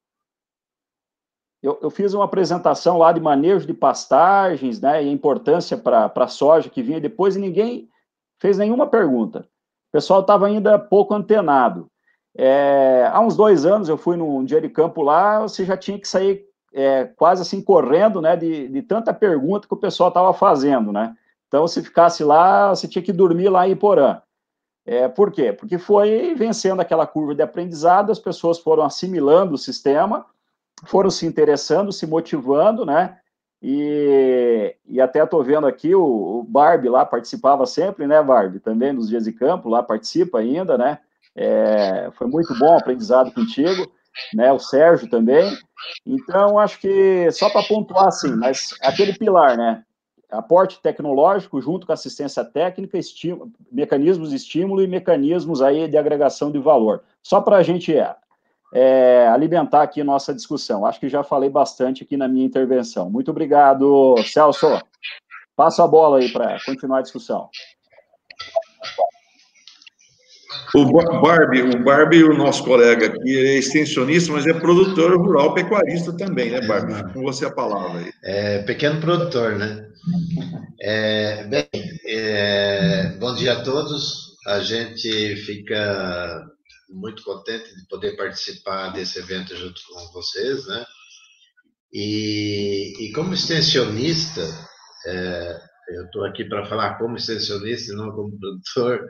Eu, eu fiz uma apresentação lá de manejo de pastagens, né, e a importância para a soja que vinha depois, e ninguém fez nenhuma pergunta. O pessoal estava ainda pouco antenado. É, há uns dois anos eu fui num dia de campo lá, você já tinha que sair é, quase assim correndo, né, de, de tanta pergunta que o pessoal estava fazendo, né? Então, se ficasse lá, você tinha que dormir lá em Iporã. É, por quê? Porque foi vencendo aquela curva de aprendizado, as pessoas foram assimilando o sistema, foram se interessando, se motivando, né? E, e até estou vendo aqui, o, o Barbie lá participava sempre, né, Barbie? Também nos dias de campo, lá participa ainda, né? É, foi muito bom o aprendizado contigo, né? O Sérgio também. Então, acho que, só para pontuar assim, mas aquele pilar, né? Aporte tecnológico junto com assistência técnica, estímulo, mecanismos de estímulo e mecanismos aí de agregação de valor. Só para a gente é, alimentar aqui nossa discussão. Acho que já falei bastante aqui na minha intervenção. Muito obrigado, Celso. Passo a bola aí para continuar a discussão. O Barbie, o Barbie, o nosso colega aqui, é extensionista, mas é produtor rural pecuarista também, né, Barbie? É, com você a palavra aí. É, pequeno produtor, né? É, bem, é, bom dia a todos. A gente fica muito contente de poder participar desse evento junto com vocês, né? E, e como extensionista, é, eu estou aqui para falar como extensionista e não como produtor.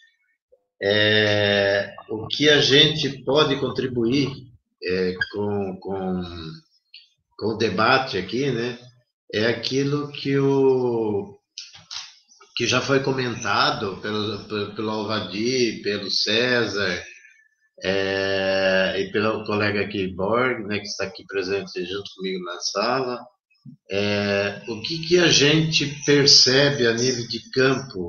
É, o que a gente pode contribuir é, com, com, com o debate aqui, né, é aquilo que, o, que já foi comentado pelo, pelo, pelo Alvadir, pelo César é, e pelo colega aqui, Borg, né, que está aqui presente junto comigo na sala. É, o que, que a gente percebe a nível de campo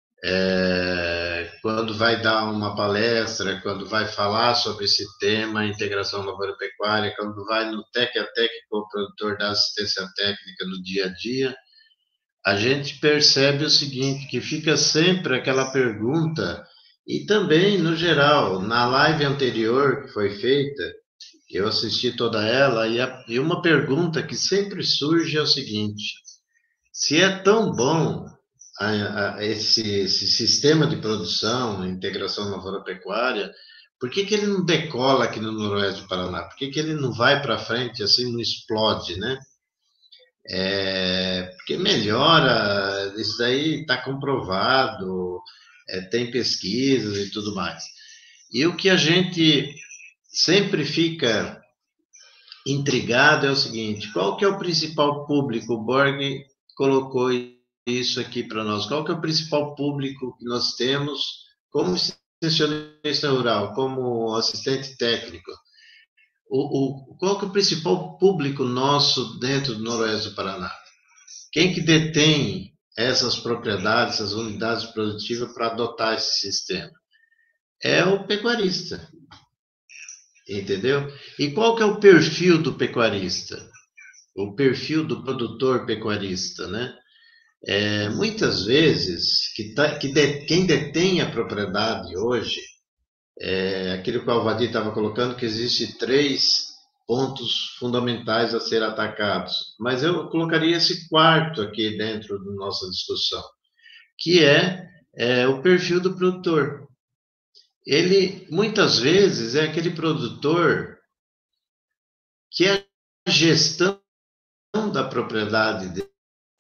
É, quando vai dar uma palestra, quando vai falar sobre esse tema, integração lavoura-pecuária, quando vai no tec a tec com o produtor da assistência técnica no dia a dia, a gente percebe o seguinte, que fica sempre aquela pergunta, e também, no geral, na live anterior que foi feita, eu assisti toda ela, e, a, e uma pergunta que sempre surge é o seguinte, se é tão bom A, a esse, esse sistema de produção, integração lavoura-pecuária, por que, que ele não decola aqui no Noroeste do Paraná? Por que, que ele não vai para frente, assim, não explode, né? É, porque melhora, isso daí está comprovado, é, tem pesquisas e tudo mais. E o que a gente sempre fica intrigado é o seguinte, qual que é o principal público? O Borg colocou isso aqui para nós. Qual que é o principal público que nós temos como extensionista rural, como assistente técnico? O, o, qual que é o principal público nosso dentro do Noroeste do Paraná? Quem que detém essas propriedades, essas unidades produtivas para adotar esse sistema? É o pecuarista. Entendeu? E qual que é o perfil do pecuarista? O perfil do produtor pecuarista, né? É, muitas vezes, que tá, que de, quem detém a propriedade hoje, é aquilo que o Alvadir estava colocando, que existe três pontos fundamentais a ser atacados. Mas eu colocaria esse quarto aqui dentro da nossa discussão, que é, é o perfil do produtor. Ele, muitas vezes, é aquele produtor que a gestão da propriedade dele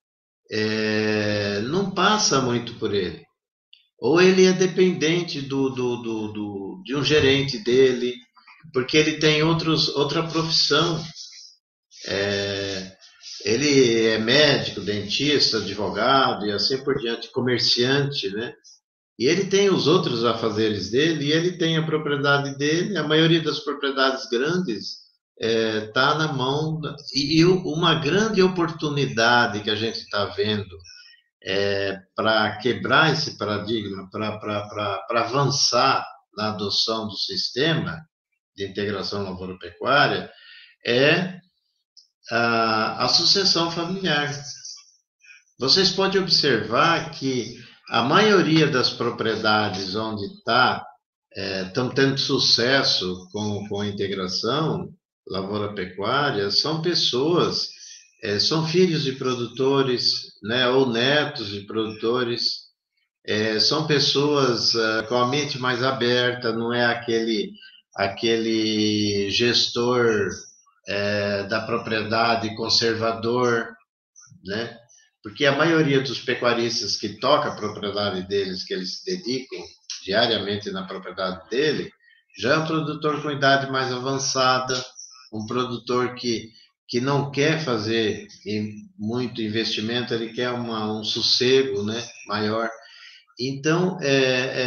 É, não passa muito por ele. Ou ele é dependente do, do, do, do, de um gerente dele, porque ele tem outros, outra profissão. É, ele é médico, dentista, advogado e assim por diante, comerciante, né? E ele tem os outros afazeres dele, e ele tem a propriedade dele, a maioria das propriedades grandes está é, na mão, da, e, e uma grande oportunidade que a gente está vendo é, para quebrar esse paradigma, para avançar na adoção do sistema de integração lavoura-pecuária, é a, a sucessão familiar. Vocês podem observar que a maioria das propriedades onde está, estão é, tendo sucesso com, com a integração lavoura-pecuária, são pessoas, é, são filhos de produtores, né, ou netos de produtores, é, são pessoas uh, com a mente mais aberta, não é aquele, aquele gestor é, da propriedade conservador, né? Porque a maioria dos pecuaristas que toca a propriedade deles, que eles se dedicam diariamente na propriedade dele, já é um produtor com idade mais avançada, um produtor que, que não quer fazer muito investimento, ele quer uma, um sossego, né, maior. Então, é,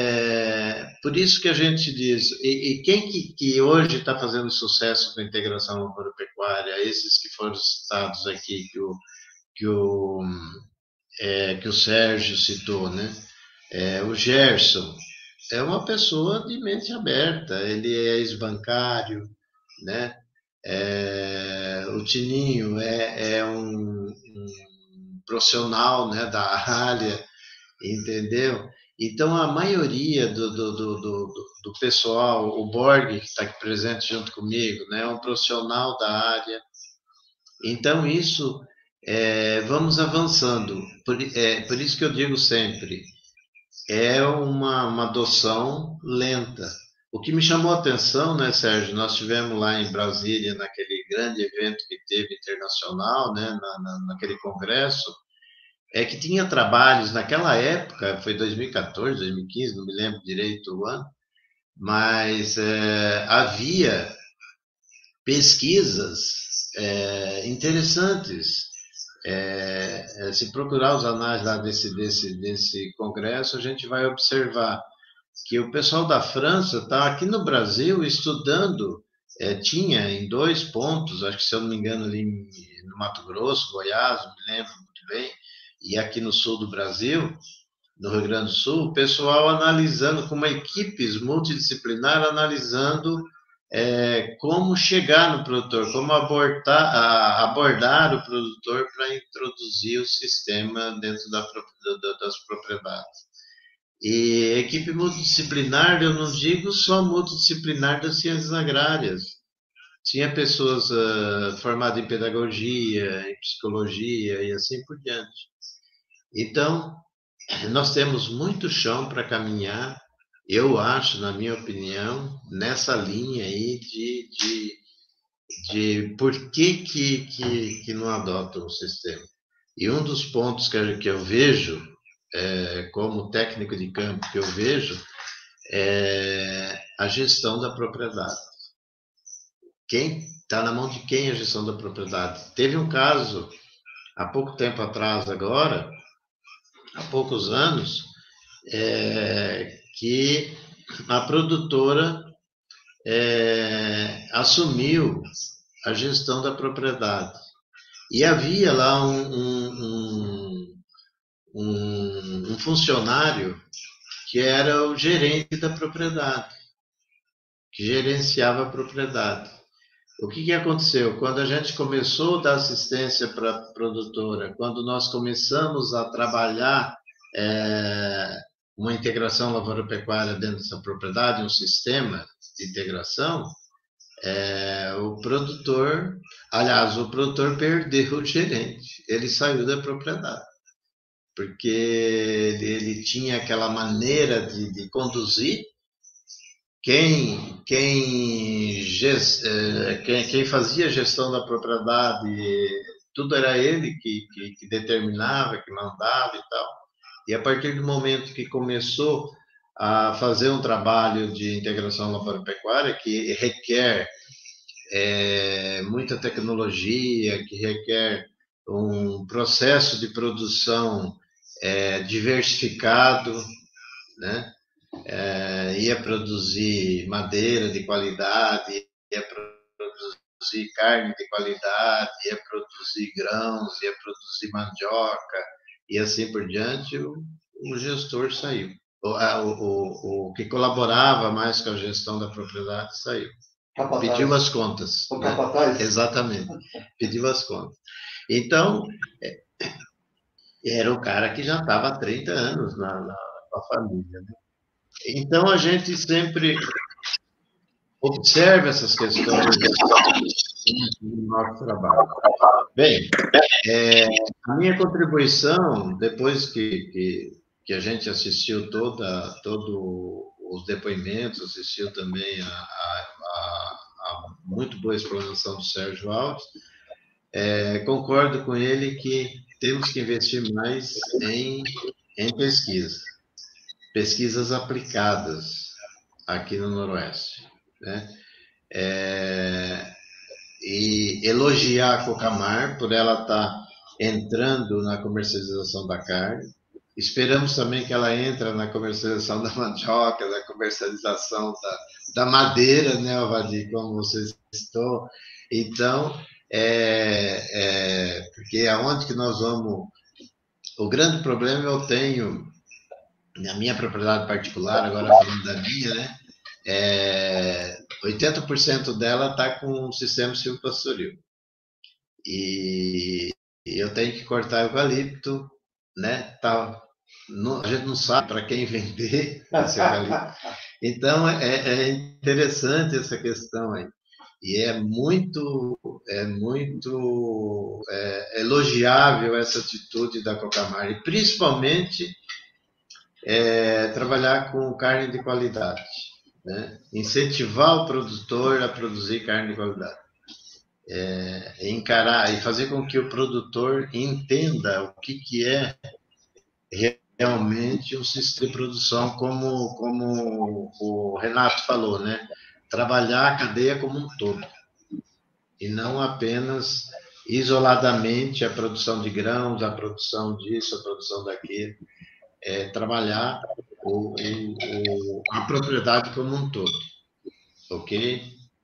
é por isso que a gente diz, e, e quem que, que hoje está fazendo sucesso com a integração agropecuária, esses que foram citados aqui, que o, que o, é, que o Sérgio citou, né? É, o Gerson é uma pessoa de mente aberta, ele é ex-bancário, né? É, o Tininho é, é um, um profissional, né, da área, entendeu? Então, a maioria do, do, do, do, do pessoal, o Borg, que está aqui presente junto comigo, né, é um profissional da área. Então, isso, é, vamos avançando. Por, é, por isso que eu digo sempre, é uma, uma adoção lenta. O que me chamou a atenção, né, Sérgio, nós tivemos lá em Brasília, naquele grande evento que teve internacional, né, na, na, naquele congresso, é que tinha trabalhos naquela época, foi dois mil e quatorze, dois mil e quinze, não me lembro direito o ano, mas é, havia pesquisas é, interessantes. É, se procurar os anais lá desse, desse, desse congresso, a gente vai observar que o pessoal da França está aqui no Brasil estudando, é, tinha em dois pontos, acho que se eu não me engano ali no Mato Grosso, Goiás, não me lembro muito bem, e aqui no sul do Brasil, no Rio Grande do Sul, o pessoal analisando, com uma equipe multidisciplinar, analisando é, como chegar no produtor, como abordar, a, abordar o produtor para introduzir o sistema dentro da, da, das propriedades. E equipe multidisciplinar, eu não digo só multidisciplinar das ciências agrárias. Tinha pessoas uh, formadas em pedagogia, em psicologia e assim por diante. Então, nós temos muito chão para caminhar, eu acho, na minha opinião, nessa linha aí de, de, de por que, que, que, que não adotam o sistema. E um dos pontos que, que eu vejo, é, como técnico de campo que eu vejo, é a gestão da propriedade. Quem está na mão de quem a gestão da propriedade? Teve um caso, há pouco tempo atrás agora, há poucos anos, é, que a produtora é, assumiu a gestão da propriedade. E havia lá um, um, um, um funcionário que era o gerente da propriedade, que gerenciava a propriedade. O que, que aconteceu? Quando a gente começou a dar assistência para a produtora, quando nós começamos a trabalhar é, uma integração lavoura-pecuária dentro dessa propriedade, um sistema de integração, é, o produtor, aliás, o produtor perdeu o gerente, ele saiu da propriedade, porque ele, ele tinha aquela maneira de, de conduzir. Quem, quem, quem, quem fazia a gestão da propriedade, tudo era ele que, que, que determinava, que mandava e tal. E a partir do momento que começou a fazer um trabalho de integração lavoura-pecuária, que requer é, muita tecnologia, que requer um processo de produção é, diversificado, né? É, ia produzir madeira de qualidade, ia produzir carne de qualidade, ia produzir grãos, ia produzir mandioca, e assim por diante, o, o gestor saiu. O, o, o, o que colaborava mais com a gestão da propriedade saiu. Capataz. Pediu as contas. O né? Capataz. Exatamente, pediu as contas. Então, era um cara que já estava há trinta anos na, na, na família, né? Então, a gente sempre observa essas questões no nosso trabalho. Bem, é, a minha contribuição, depois que, que, que a gente assistiu toda, todos os depoimentos, assistiu também a, a, a muito boa explanação do Sérgio Alves. É, concordo com ele que temos que investir mais em, em pesquisa, pesquisas aplicadas aqui no Noroeste, né? É, e elogiar a Cocamar por ela estar entrando na comercialização da carne. Esperamos também que ela entre na comercialização da mandioca, na comercialização da, da madeira, né, Alvadir, como você citou. Então, é, é, porque aonde que nós vamos... O grande problema eu tenho, na minha propriedade particular, agora falando da minha, né, é, oitenta por cento dela está com um sistema silvopastoril. E, e eu tenho que cortar eucalipto, né? Tá, não, a gente não sabe para quem vender esse eucalipto. Então, é, é interessante essa questão aí. E é muito, é muito é, elogiável essa atitude da Cocamar, e principalmente é, trabalhar com carne de qualidade, né? Incentivar o produtor a produzir carne de qualidade, é, encarar e fazer com que o produtor entenda o que, que é realmente um sistema de produção, como, como o Renato falou, né? Trabalhar a cadeia como um todo, e não apenas isoladamente a produção de grãos, a produção disso, a produção daquilo. É, trabalhar o, o, o, a propriedade como um todo, ok?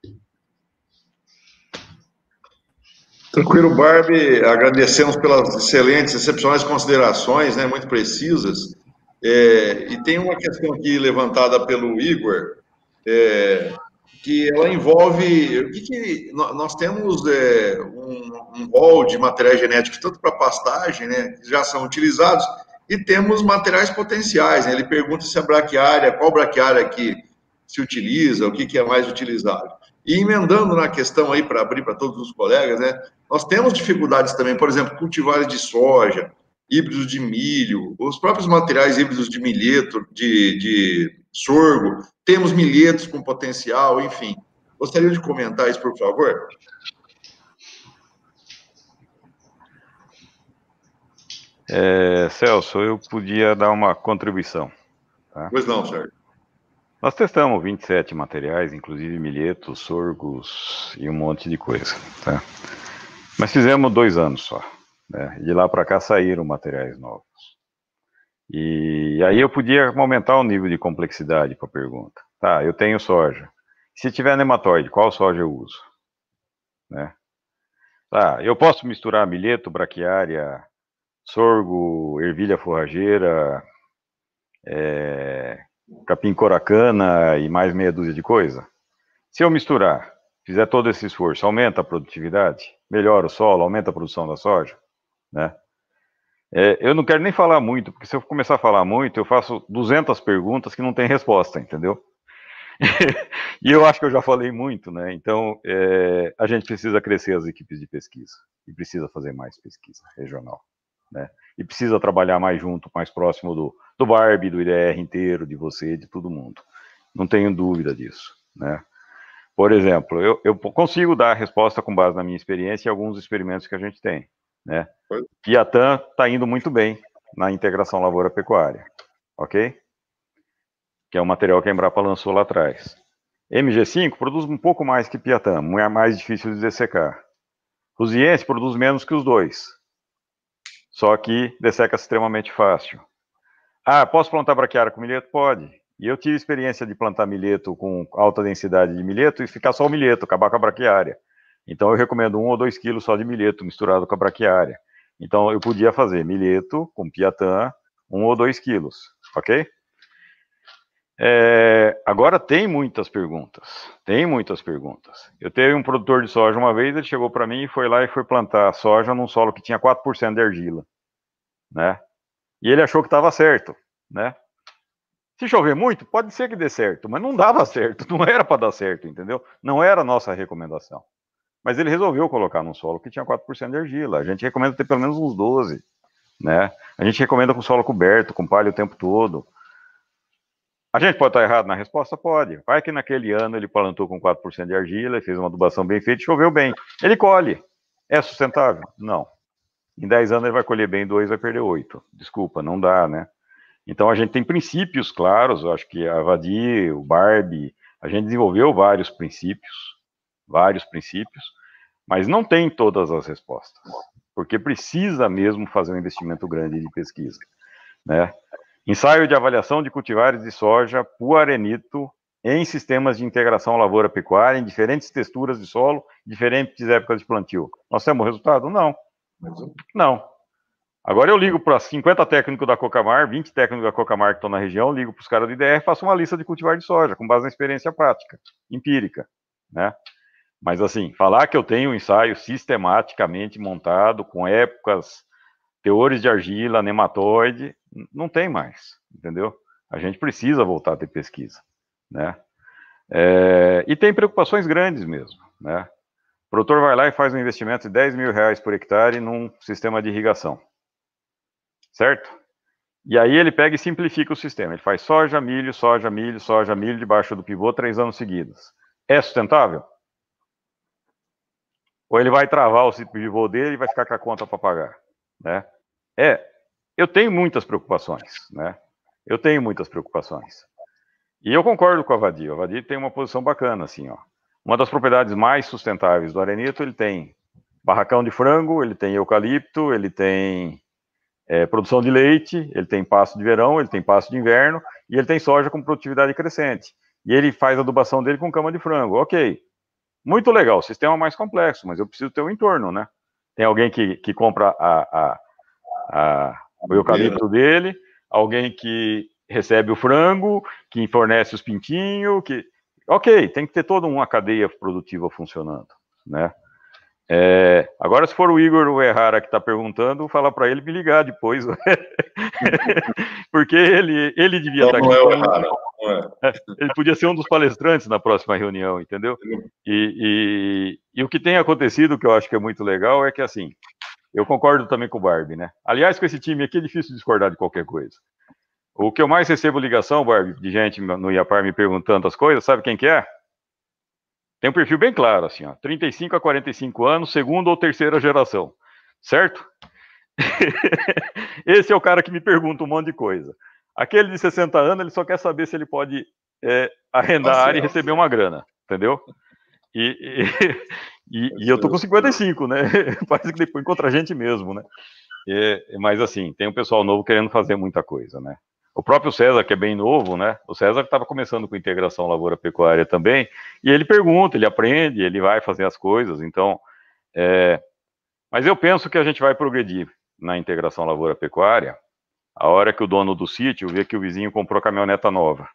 Tranquilo, Barbie, agradecemos pelas excelentes, excepcionais considerações, né, muito precisas. É, e tem uma questão aqui levantada pelo Igor, é, que ela envolve, o que, que nós temos é, um, um rol de materiais genéticos, tanto para pastagem, né, que já são utilizados, e temos materiais potenciais, né? Ele pergunta se a braquiária, qual braquiária que se utiliza, o que, que é mais utilizado. E emendando na questão aí, para abrir para todos os colegas, né, nós temos dificuldades também, por exemplo, cultivares de soja, híbridos de milho, os próprios materiais híbridos de milheto, de, de sorgo, temos milhetos com potencial, enfim. Gostaria de comentar isso, por favor? É, Celso, eu podia dar uma contribuição. Tá? Pois não, Sérgio. Nós testamos vinte e sete materiais, inclusive milhetos, sorgos e um monte de coisa. Tá? Mas fizemos dois anos só. Né? De lá para cá saíram materiais novos. E aí eu podia aumentar o nível de complexidade para a pergunta. Tá, eu tenho soja. Se tiver nematóide, qual soja eu uso? Né? Tá, eu posso misturar milheto, braquiária, sorgo, ervilha forrageira, é, capim coracana e mais meia dúzia de coisa? Se eu misturar, fizer todo esse esforço, aumenta a produtividade? Melhora o solo, aumenta a produção da soja? Né? É, eu não quero nem falar muito, porque se eu começar a falar muito, eu faço duzentas perguntas que não tem resposta, entendeu? E eu acho que eu já falei muito, né? Então, é, a gente precisa crescer as equipes de pesquisa, e precisa fazer mais pesquisa regional, né? E precisa trabalhar mais junto, mais próximo do, do Barbie, do I D R inteiro, de você, de todo mundo. Não tenho dúvida disso, né? Por exemplo, eu, eu consigo dar a resposta com base na minha experiência e alguns experimentos que a gente tem, né? Piatã está indo muito bem na integração lavoura-pecuária, ok? Que é o material que a Embrapa lançou lá atrás. M G cinco produz um pouco mais que Piatã, é mais difícil de dessecar. Rusiense produz menos que os dois, só que desseca extremamente fácil. Ah, posso plantar braquiária com milheto? Pode. E eu tive experiência de plantar milheto com alta densidade de milheto e ficar só o milheto, acabar com a braquiária. Então eu recomendo um ou dois quilos só de milheto misturado com a braquiária. Então eu podia fazer milheto com Piatã, um ou dois quilos, ok? É, agora tem muitas perguntas, tem muitas perguntas. Eu teve um produtor de soja uma vez, ele chegou para mim e foi lá e foi plantar soja num solo que tinha quatro por cento de argila, né? E ele achou que estava certo, né? Se chover muito, pode ser que dê certo, mas não dava certo, não era para dar certo, entendeu? Não era a nossa recomendação. Mas ele resolveu colocar num solo que tinha quatro por cento de argila. A gente recomenda ter pelo menos uns doze, né? A gente recomenda com solo coberto, com palha o tempo todo. A gente pode estar errado na resposta? Pode. Vai que naquele ano ele plantou com quatro por cento de argila, fez uma adubação bem feita, choveu bem. Ele colhe. É sustentável? Não. Em dez anos ele vai colher bem dois, vai perder oito. Desculpa, não dá, né? Então a gente tem princípios claros, eu acho que a Vadi, o Barbie, a gente desenvolveu vários princípios, vários princípios, mas não tem todas as respostas, porque precisa mesmo fazer um investimento grande de pesquisa, né? Ensaio de avaliação de cultivares de soja puarenito em sistemas de integração lavoura-pecuária, em diferentes texturas de solo, diferentes épocas de plantio. Nós temos resultado? Não. Não. Agora eu ligo para cinquenta técnicos da Cocamar, vinte técnicos da Cocamar que estão na região, ligo para os caras do I D R, faço uma lista de cultivar de soja, com base na experiência prática, empírica, né? Mas assim, falar que eu tenho um ensaio sistematicamente montado, com épocas, teores de argila, nematóide, não tem mais, entendeu? A gente precisa voltar a ter pesquisa, né? É, e tem preocupações grandes mesmo, né? O produtor vai lá e faz um investimento de dez mil reais por hectare num sistema de irrigação, certo? E aí ele pega e simplifica o sistema. Ele faz soja, milho, soja, milho, soja, milho debaixo do pivô três anos seguidos. É sustentável? Ou ele vai travar o pivô dele e vai ficar com a conta para pagar, né? É, eu tenho muitas preocupações, né? Eu tenho muitas preocupações. E eu concordo com a Vadi. A Vadi tem uma posição bacana, assim, ó. Uma das propriedades mais sustentáveis do arenito, ele tem barracão de frango, ele tem eucalipto, ele tem é, produção de leite, ele tem pasto de verão, ele tem pasto de inverno, e ele tem soja com produtividade crescente. E ele faz a adubação dele com cama de frango. Ok, muito legal, o sistema é mais complexo, mas eu preciso ter um entorno, né? Tem alguém que, que compra a, a, a, o eucalipto dele, alguém que recebe o frango, que fornece os pintinhos, que... Ok, tem que ter toda uma cadeia produtiva funcionando, né? É, agora, se for o Igor Errara que está perguntando, fala para ele me ligar depois, porque ele, ele devia estar aqui. Não é o Errara, não é. Ele podia ser um dos palestrantes na próxima reunião, entendeu? E, e, e o que tem acontecido, que eu acho que é muito legal, é que, assim, eu concordo também com o Barbie, né? Aliás, com esse time aqui é difícil discordar de qualquer coisa. O que eu mais recebo ligação, Barbie, de gente no IAPAR me perguntando as coisas, sabe quem que é? Tem um perfil bem claro, assim, ó, trinta e cinco a quarenta e cinco anos, segunda ou terceira geração, certo? Esse é o cara que me pergunta um monte de coisa. Aquele de sessenta anos, ele só quer saber se ele pode é, arrendar a área e receber uma grana, entendeu? E, e, e, e eu tô com cinquenta e cinco, né? Parece que depois encontra a gente mesmo, né? É, mas assim, tem um pessoal novo querendo fazer muita coisa, né? O próprio César, que é bem novo, né? O César estava começando com integração lavoura-pecuária também, e ele pergunta, ele aprende, ele vai fazer as coisas, então... É... Mas eu penso que a gente vai progredir na integração lavoura-pecuária a hora que o dono do sítio vê que o vizinho comprou caminhoneta nova.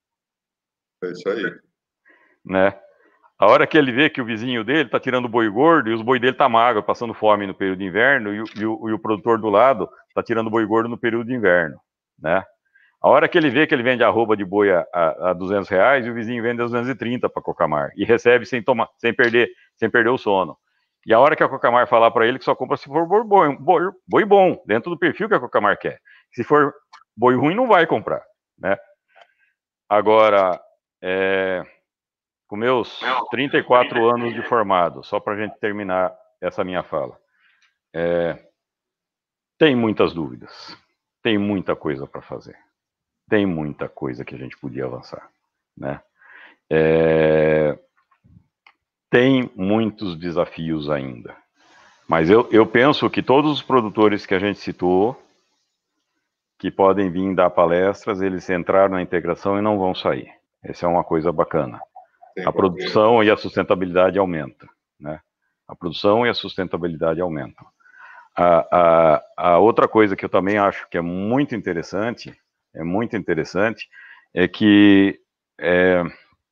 É isso aí. Né? A hora que ele vê que o vizinho dele está tirando boi gordo e os boi dele tá magro, passando fome no período de inverno, e o, e o, e o produtor do lado está tirando boi gordo no período de inverno, né? A hora que ele vê que ele vende arroba de boi a, a, a duzentos reais e o vizinho vende a duzentos e trinta para a Cocamar e recebe sem, tomar, sem, perder, sem perder o sono. E a hora que a Cocamar falar para ele que só compra se for boi, boi, boi, boi bom, dentro do perfil que a Cocamar quer. Se for boi ruim, não vai comprar, né? Agora, é, com meus trinta e quatro anos de formado, só para a gente terminar essa minha fala, é, tem muitas dúvidas, tem muita coisa para fazer. Tem muita coisa que a gente podia avançar, né? É... Tem muitos desafios ainda. Mas eu, eu penso que todos os produtores que a gente citou, que podem vir dar palestras, eles entraram na integração e não vão sair. Essa é uma coisa bacana. A produção e a sustentabilidade aumentam, né? A produção e a sustentabilidade aumentam. A, a, a outra coisa que eu também acho que é muito interessante... é muito interessante, é que é,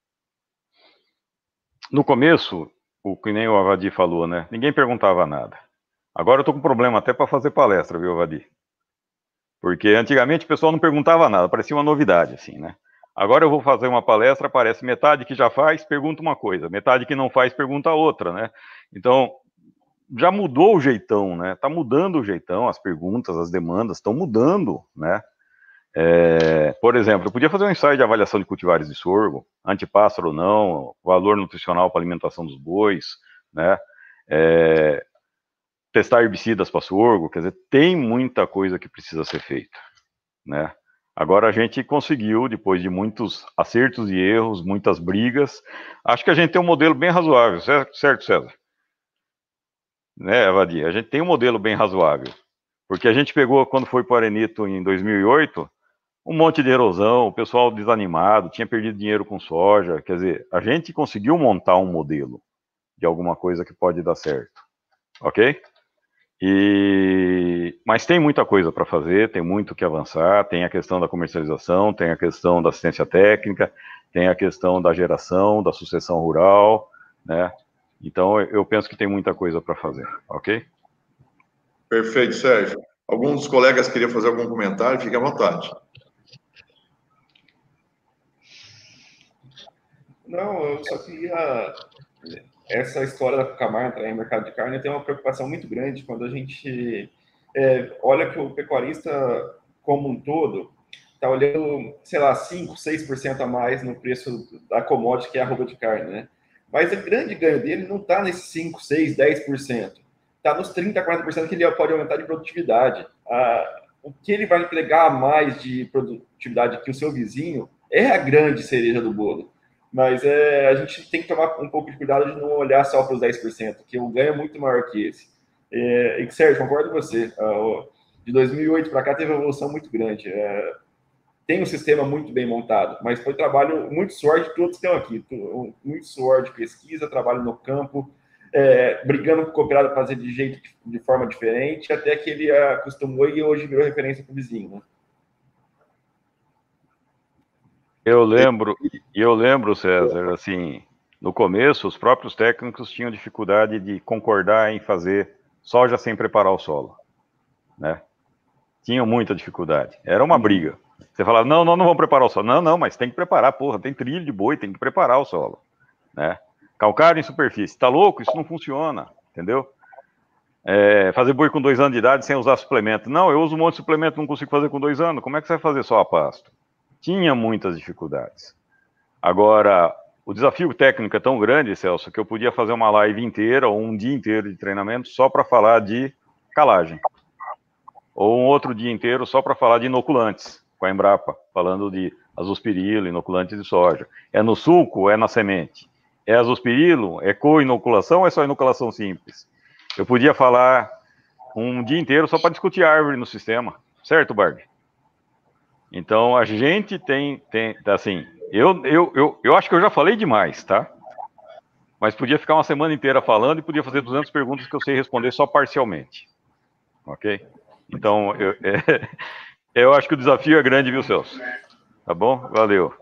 no começo, o que nem o Avadi falou, né? Ninguém perguntava nada. Agora eu tô com problema até para fazer palestra, viu, Avadi? Porque antigamente o pessoal não perguntava nada, parecia uma novidade, assim, né? Agora eu vou fazer uma palestra, aparece metade que já faz, pergunta uma coisa, metade que não faz, pergunta outra, né? Então, já mudou o jeitão, né? Tá mudando o jeitão, as perguntas, as demandas estão mudando, né? É, por exemplo, eu podia fazer um ensaio de avaliação de cultivares de sorgo, antipássaro ou não, valor nutricional para alimentação dos bois, né? É, testar herbicidas para sorgo, quer dizer, tem muita coisa que precisa ser feita, né? Agora a gente conseguiu, depois de muitos acertos e erros, muitas brigas, acho que a gente tem um modelo bem razoável, certo, César? Né, Avadia? A gente tem um modelo bem razoável, porque a gente pegou, quando foi para o Arenito em dois mil e oito, um monte de erosão, o pessoal desanimado, tinha perdido dinheiro com soja, quer dizer, a gente conseguiu montar um modelo de alguma coisa que pode dar certo, ok? E... Mas tem muita coisa para fazer, tem muito que avançar, tem a questão da comercialização, tem a questão da assistência técnica, tem a questão da geração, da sucessão rural, né? Então, eu penso que tem muita coisa para fazer, ok? Perfeito, Sérgio. Algum dos colegas queria fazer algum comentário? Fique à vontade. Não, eu só queria... Essa história da Cocamar entrar em mercado de carne tem uma preocupação muito grande quando a gente é, olha que o pecuarista como um todo está olhando, sei lá, cinco, seis por cento a mais no preço da commodity que é a arroba de carne, né? Mas o grande ganho dele não está nesses cinco, seis, dez por cento. Está nos trinta, quarenta por cento que ele pode aumentar de produtividade. Ah, o que ele vai entregar a mais de produtividade que o seu vizinho é a grande cereja do bolo. Mas é, a gente tem que tomar um pouco de cuidado de não olhar só para os dez por cento, que o ganho é muito maior que esse. É, e, Sérgio, concordo com você. De dois mil e oito para cá teve uma evolução muito grande. É, tem um sistema muito bem montado, mas foi trabalho, muito suor de todos que estão aqui. Muito suor de pesquisa, trabalho no campo, é, brigando com o cooperado para fazer de jeito, de forma diferente, até que ele acostumou e hoje virou referência para o vizinho, né? Eu lembro, eu lembro, César, assim, no começo, os próprios técnicos tinham dificuldade de concordar em fazer soja sem preparar o solo, né? Tinham muita dificuldade. Era uma briga. Você falava, não, não, não vamos preparar o solo. Não, não, mas tem que preparar, porra, tem trilho de boi, tem que preparar o solo, né? Calcário em superfície, tá louco? Isso não funciona, entendeu? É, fazer boi com dois anos de idade sem usar suplemento. Não, eu uso um monte de suplemento, não consigo fazer com dois anos. Como é que você vai fazer só a pasto? Tinha muitas dificuldades. Agora, o desafio técnico é tão grande, Celso, que eu podia fazer uma live inteira ou um dia inteiro de treinamento só para falar de calagem. Ou um outro dia inteiro só para falar de inoculantes, com a Embrapa, falando de azospirilo, inoculantes de soja. É no suco ou é na semente? É azospirilo? É co-inoculação ou é só inoculação simples? Eu podia falar um dia inteiro só para discutir árvore no sistema. Certo, Barbie? Então, a gente tem, tem assim, eu, eu, eu, eu acho que eu já falei demais, tá? Mas podia ficar uma semana inteira falando e podia fazer duzentas perguntas que eu sei responder só parcialmente. Ok? Então, eu, é, eu acho que o desafio é grande, viu, Celso? Tá bom? Valeu.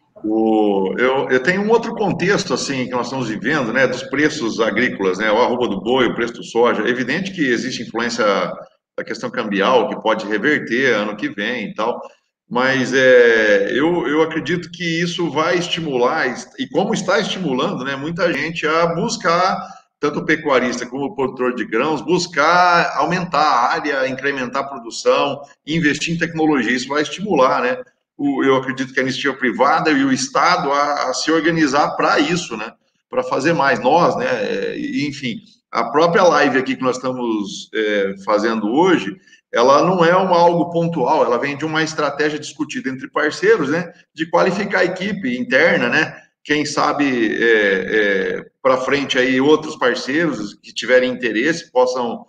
O, eu, eu tenho um outro contexto, assim, que nós estamos vivendo, né, dos preços agrícolas, né, o arroba do boi, o preço do soja. É evidente que existe influência da questão cambial, que pode reverter ano que vem e tal, mas é, eu, eu acredito que isso vai estimular, e como está estimulando, né, muita gente a buscar, tanto o pecuarista como o produtor de grãos, buscar aumentar a área, incrementar a produção, investir em tecnologia. Isso vai estimular, né? O, eu acredito que a iniciativa privada e o Estado a, a se organizar para isso, né? Para fazer mais. Nós, né? Enfim, a própria live aqui que nós estamos é, fazendo hoje, ela não é uma, algo pontual, ela vem de uma estratégia discutida entre parceiros, né? De qualificar a equipe interna, né? Quem sabe é, é, para frente aí outros parceiros que tiverem interesse possam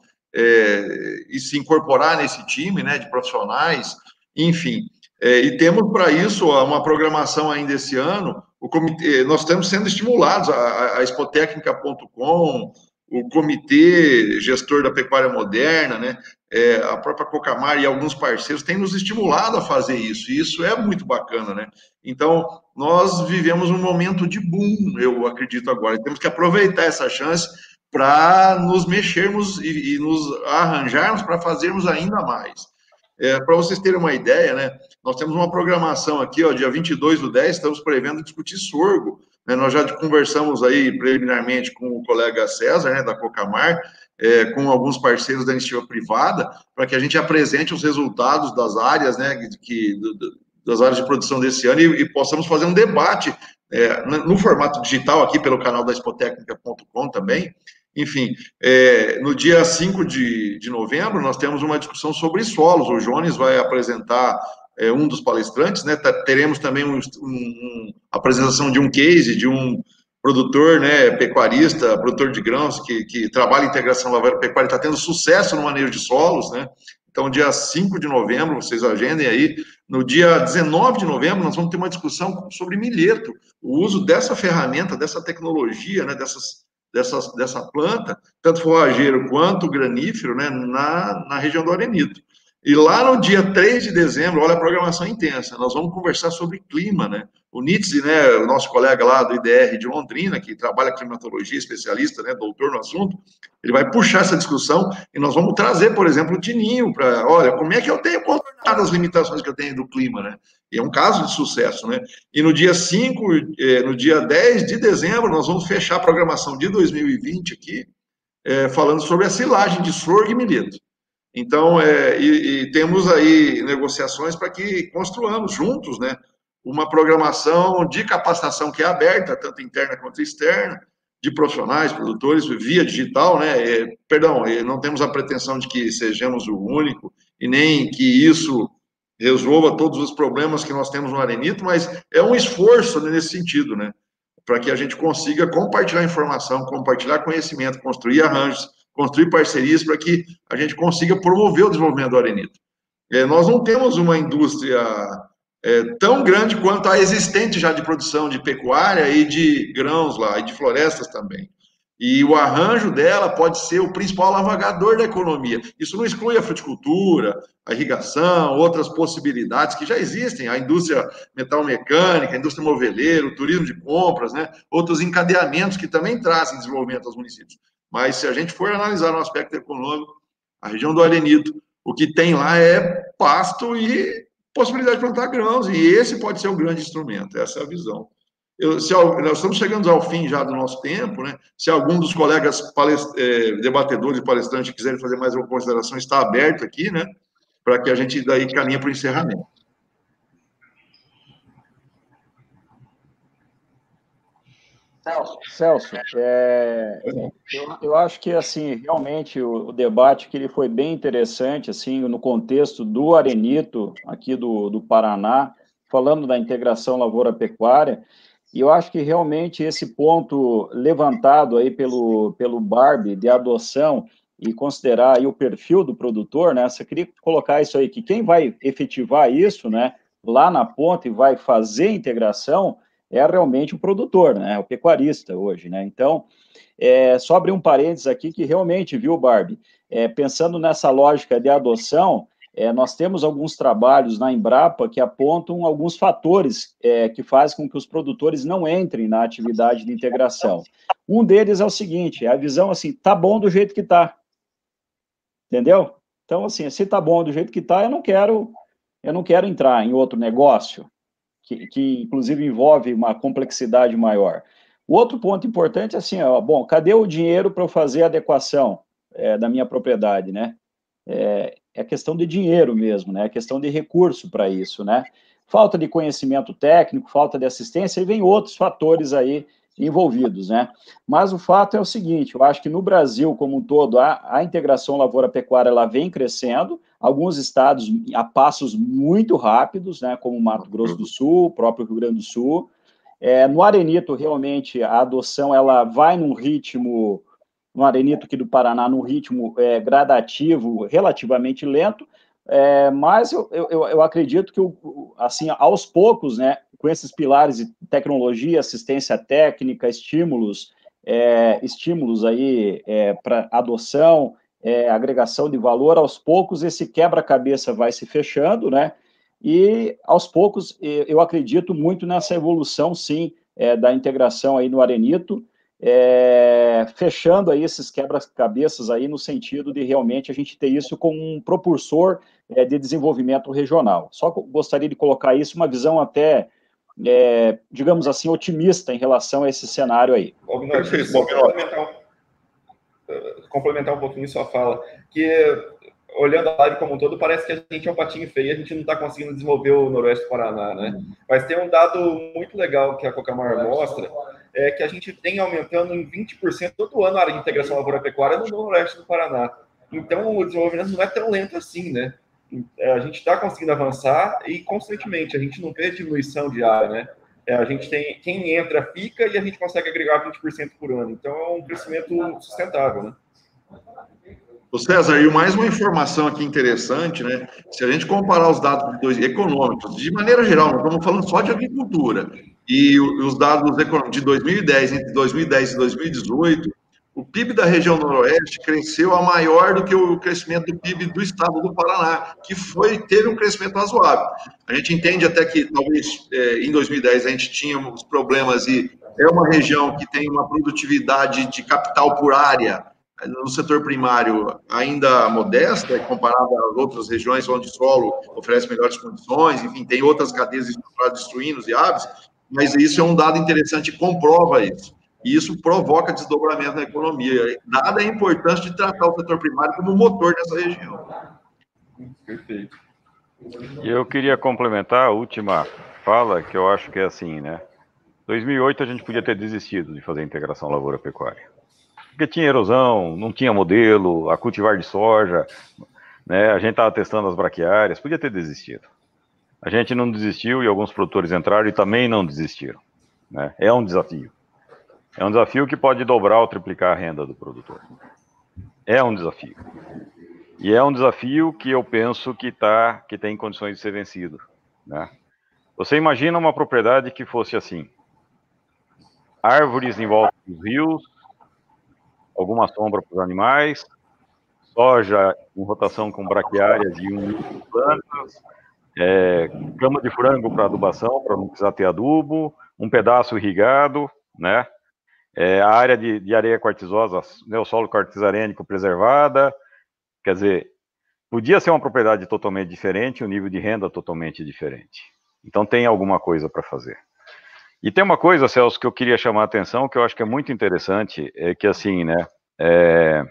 é, se incorporar nesse time, né? De profissionais, enfim. É, e temos para isso uma programação ainda esse ano. O comitê, nós estamos sendo estimulados, a, a expotecnica ponto com, o Comitê Gestor da Pecuária Moderna, né, é, a própria Cocamar e alguns parceiros têm nos estimulado a fazer isso, e isso é muito bacana, né? Então, nós vivemos um momento de boom, eu acredito agora, e temos que aproveitar essa chance para nos mexermos e, e nos arranjarmos para fazermos ainda mais. É, para vocês terem uma ideia, né, nós temos uma programação aqui, ó, dia vinte e dois do dez, estamos prevendo discutir sorgo, né, nós já conversamos aí preliminarmente com o colega César, né, da Cocamar, é, com alguns parceiros da iniciativa privada, para que a gente apresente os resultados das áreas, né, que, do, das áreas de produção desse ano e, e possamos fazer um debate é, no formato digital aqui pelo canal da expotecnica ponto com também. Enfim, é, no dia cinco de, de novembro, nós temos uma discussão sobre solos. O Jones vai apresentar é, um dos palestrantes, né? Teremos também uma um, um, apresentação de um case de um produtor, né, pecuarista, produtor de grãos, que, que trabalha em integração lavoura-pecuária, está tendo sucesso no manejo de solos, né? Então, dia cinco de novembro, vocês agendem aí. No dia dezenove de novembro, nós vamos ter uma discussão sobre milheto, o uso dessa ferramenta, dessa tecnologia, né, dessas Dessa, dessa planta, tanto forrageiro quanto granífero, né, na, na região do Arenito. E lá no dia três de dezembro, olha a programação intensa, nós vamos conversar sobre clima, né? O Nitze, né, o nosso colega lá do I D R de Londrina, que trabalha climatologia, especialista, né, doutor no assunto, ele vai puxar essa discussão e nós vamos trazer, por exemplo, o Tininho para, olha, como é que eu tenho contornado as limitações que eu tenho do clima, né? E é um caso de sucesso, né? E no dia cinco, no dia dez de dezembro, nós vamos fechar a programação de dois mil e vinte aqui, é, falando sobre a silagem de sorgo e milheto. Então, é, e, e temos aí negociações para que construamos juntos, né, uma programação de capacitação que é aberta, tanto interna quanto externa, de profissionais, produtores, via digital, né? É, perdão, não temos a pretensão de que sejamos o único e nem que isso resolva todos os problemas que nós temos no Arenito, mas é um esforço nesse sentido, né? Para que a gente consiga compartilhar informação, compartilhar conhecimento, construir arranjos, construir parcerias para que a gente consiga promover o desenvolvimento do Arenito. É, nós não temos uma indústria é, tão grande quanto a existente já de produção de pecuária e de grãos lá, e de florestas também. E o arranjo dela pode ser o principal alavangador da economia. Isso não exclui a fruticultura, a irrigação, outras possibilidades que já existem, a indústria metalmecânica, a indústria moveleira, o turismo de compras, né? Outros encadeamentos que também trazem desenvolvimento aos municípios. Mas se a gente for analisar no aspecto econômico, a região do Arenito, o que tem lá é pasto e possibilidade de plantar grãos, e esse pode ser o grande instrumento, essa é a visão. Eu, se, nós estamos chegando ao fim já do nosso tempo, né? Se algum dos colegas palest, eh, debatedores e palestrantes quiserem fazer mais uma consideração, está aberto aqui, né? Para que a gente daí caminhe para o encerramento. Celso, Celso é, eu, eu acho que, assim, realmente o, o debate que ele foi bem interessante, assim, no contexto do Arenito, aqui do, do Paraná, falando da integração lavoura-pecuária, e eu acho que realmente esse ponto levantado aí pelo, pelo Barbie de adoção e considerar aí o perfil do produtor, né, você queria colocar isso aí, que quem vai efetivar isso, né, lá na ponta e vai fazer a integração é realmente o produtor, né, o pecuarista hoje, né, então, é, só abrir um parênteses aqui que realmente, viu, Barbie, é, pensando nessa lógica de adoção, é, nós temos alguns trabalhos na Embrapa que apontam alguns fatores é, que fazem com que os produtores não entrem na atividade de integração. Um deles é o seguinte, é a visão assim, tá bom do jeito que tá, entendeu? Então, assim, se tá bom do jeito que tá, eu não quero, eu não quero entrar em outro negócio, que, que inclusive envolve uma complexidade maior. O outro ponto importante é assim, ó, bom, cadê o dinheiro para eu fazer a adequação é, da minha propriedade, né? É, é questão de dinheiro mesmo, né? É questão de recurso para isso, né? Falta de conhecimento técnico, falta de assistência, e vem outros fatores aí envolvidos, né? Mas o fato é o seguinte, eu acho que no Brasil como um todo, a, a integração lavoura-pecuária, ela vem crescendo, alguns estados a passos muito rápidos, né? Como Mato Grosso do Sul, o próprio Rio Grande do Sul. É, no Arenito, realmente, a adoção, ela vai num ritmo... no Arenito aqui do Paraná, num ritmo é, gradativo, relativamente lento, é, mas eu, eu, eu acredito que, assim, aos poucos, né, com esses pilares de tecnologia, assistência técnica, estímulos, é, estímulos aí é, para adoção, é, agregação de valor, aos poucos esse quebra-cabeça vai se fechando, né, e aos poucos eu acredito muito nessa evolução, sim, é, da integração aí no Arenito, É, fechando aí esses quebra-cabeças aí no sentido de realmente a gente ter isso como um propulsor é, de desenvolvimento regional. Só gostaria de colocar isso, uma visão até, é, digamos assim, otimista em relação a esse cenário aí. Perfeito, só complementar, complementar um pouquinho sua fala, que olhando a live como um todo, parece que a gente é um patinho feio, a gente não está conseguindo desenvolver o Noroeste do Paraná, né? Mas tem um dado muito legal que a Cocamar mostra, é que a gente tem aumentando em vinte por cento todo ano a área de integração lavoura-pecuária no Noroeste do Paraná. Então, o desenvolvimento não é tão lento assim, né? A gente está conseguindo avançar e, constantemente, a gente não vê diminuição de área, né? A gente tem, quem entra fica e a gente consegue agregar vinte por cento por ano. Então, é um crescimento sustentável, né? Ô César, e mais uma informação aqui interessante, né? Se a gente comparar os dados de dois, econômicos, de maneira geral, nós estamos falando só de agricultura, e os dados econômicos de dois mil e dez, entre dois mil e dez e dois mil e dezoito, o P I B da região noroeste cresceu a maior do que o crescimento do P I B do estado do Paraná, que foi, teve um crescimento razoável. A gente entende até que, talvez, é, em dois mil e dez a gente tinha uns problemas e é uma região que tem uma produtividade de capital por área no setor primário ainda modesta, comparada às outras regiões onde o solo oferece melhores condições, enfim, tem outras cadeias estruturadas de suínos e aves, mas isso é um dado interessante, comprova isso. E isso provoca desdobramento na economia. Dada a importância de tratar o setor primário como motor dessa região. Perfeito. E eu queria complementar a última fala, que eu acho que é assim, né? Em dois mil e oito a gente podia ter desistido de fazer a integração lavoura-pecuária. Porque tinha erosão, não tinha modelo, a cultivar de soja, né? A gente estava testando as braquiárias, podia ter desistido. A gente não desistiu e alguns produtores entraram e também não desistiram, né? É um desafio. É um desafio que pode dobrar ou triplicar a renda do produtor. É um desafio. E é um desafio que eu penso que, tá, que tem condições de ser vencido, né? Você imagina uma propriedade que fosse assim: árvores em volta dos rios, alguma sombra para os animais, soja em rotação com braquiárias e um de plantas, é, cama de frango para adubação, para não precisar ter adubo, um pedaço irrigado, né? É, a área de, de areia quartzosa, né, o solo quartzarênico preservada, quer dizer, podia ser uma propriedade totalmente diferente, um nível de renda totalmente diferente. Então tem alguma coisa para fazer. E tem uma coisa, Celso, que eu queria chamar a atenção, que eu acho que é muito interessante, é que assim, né, é,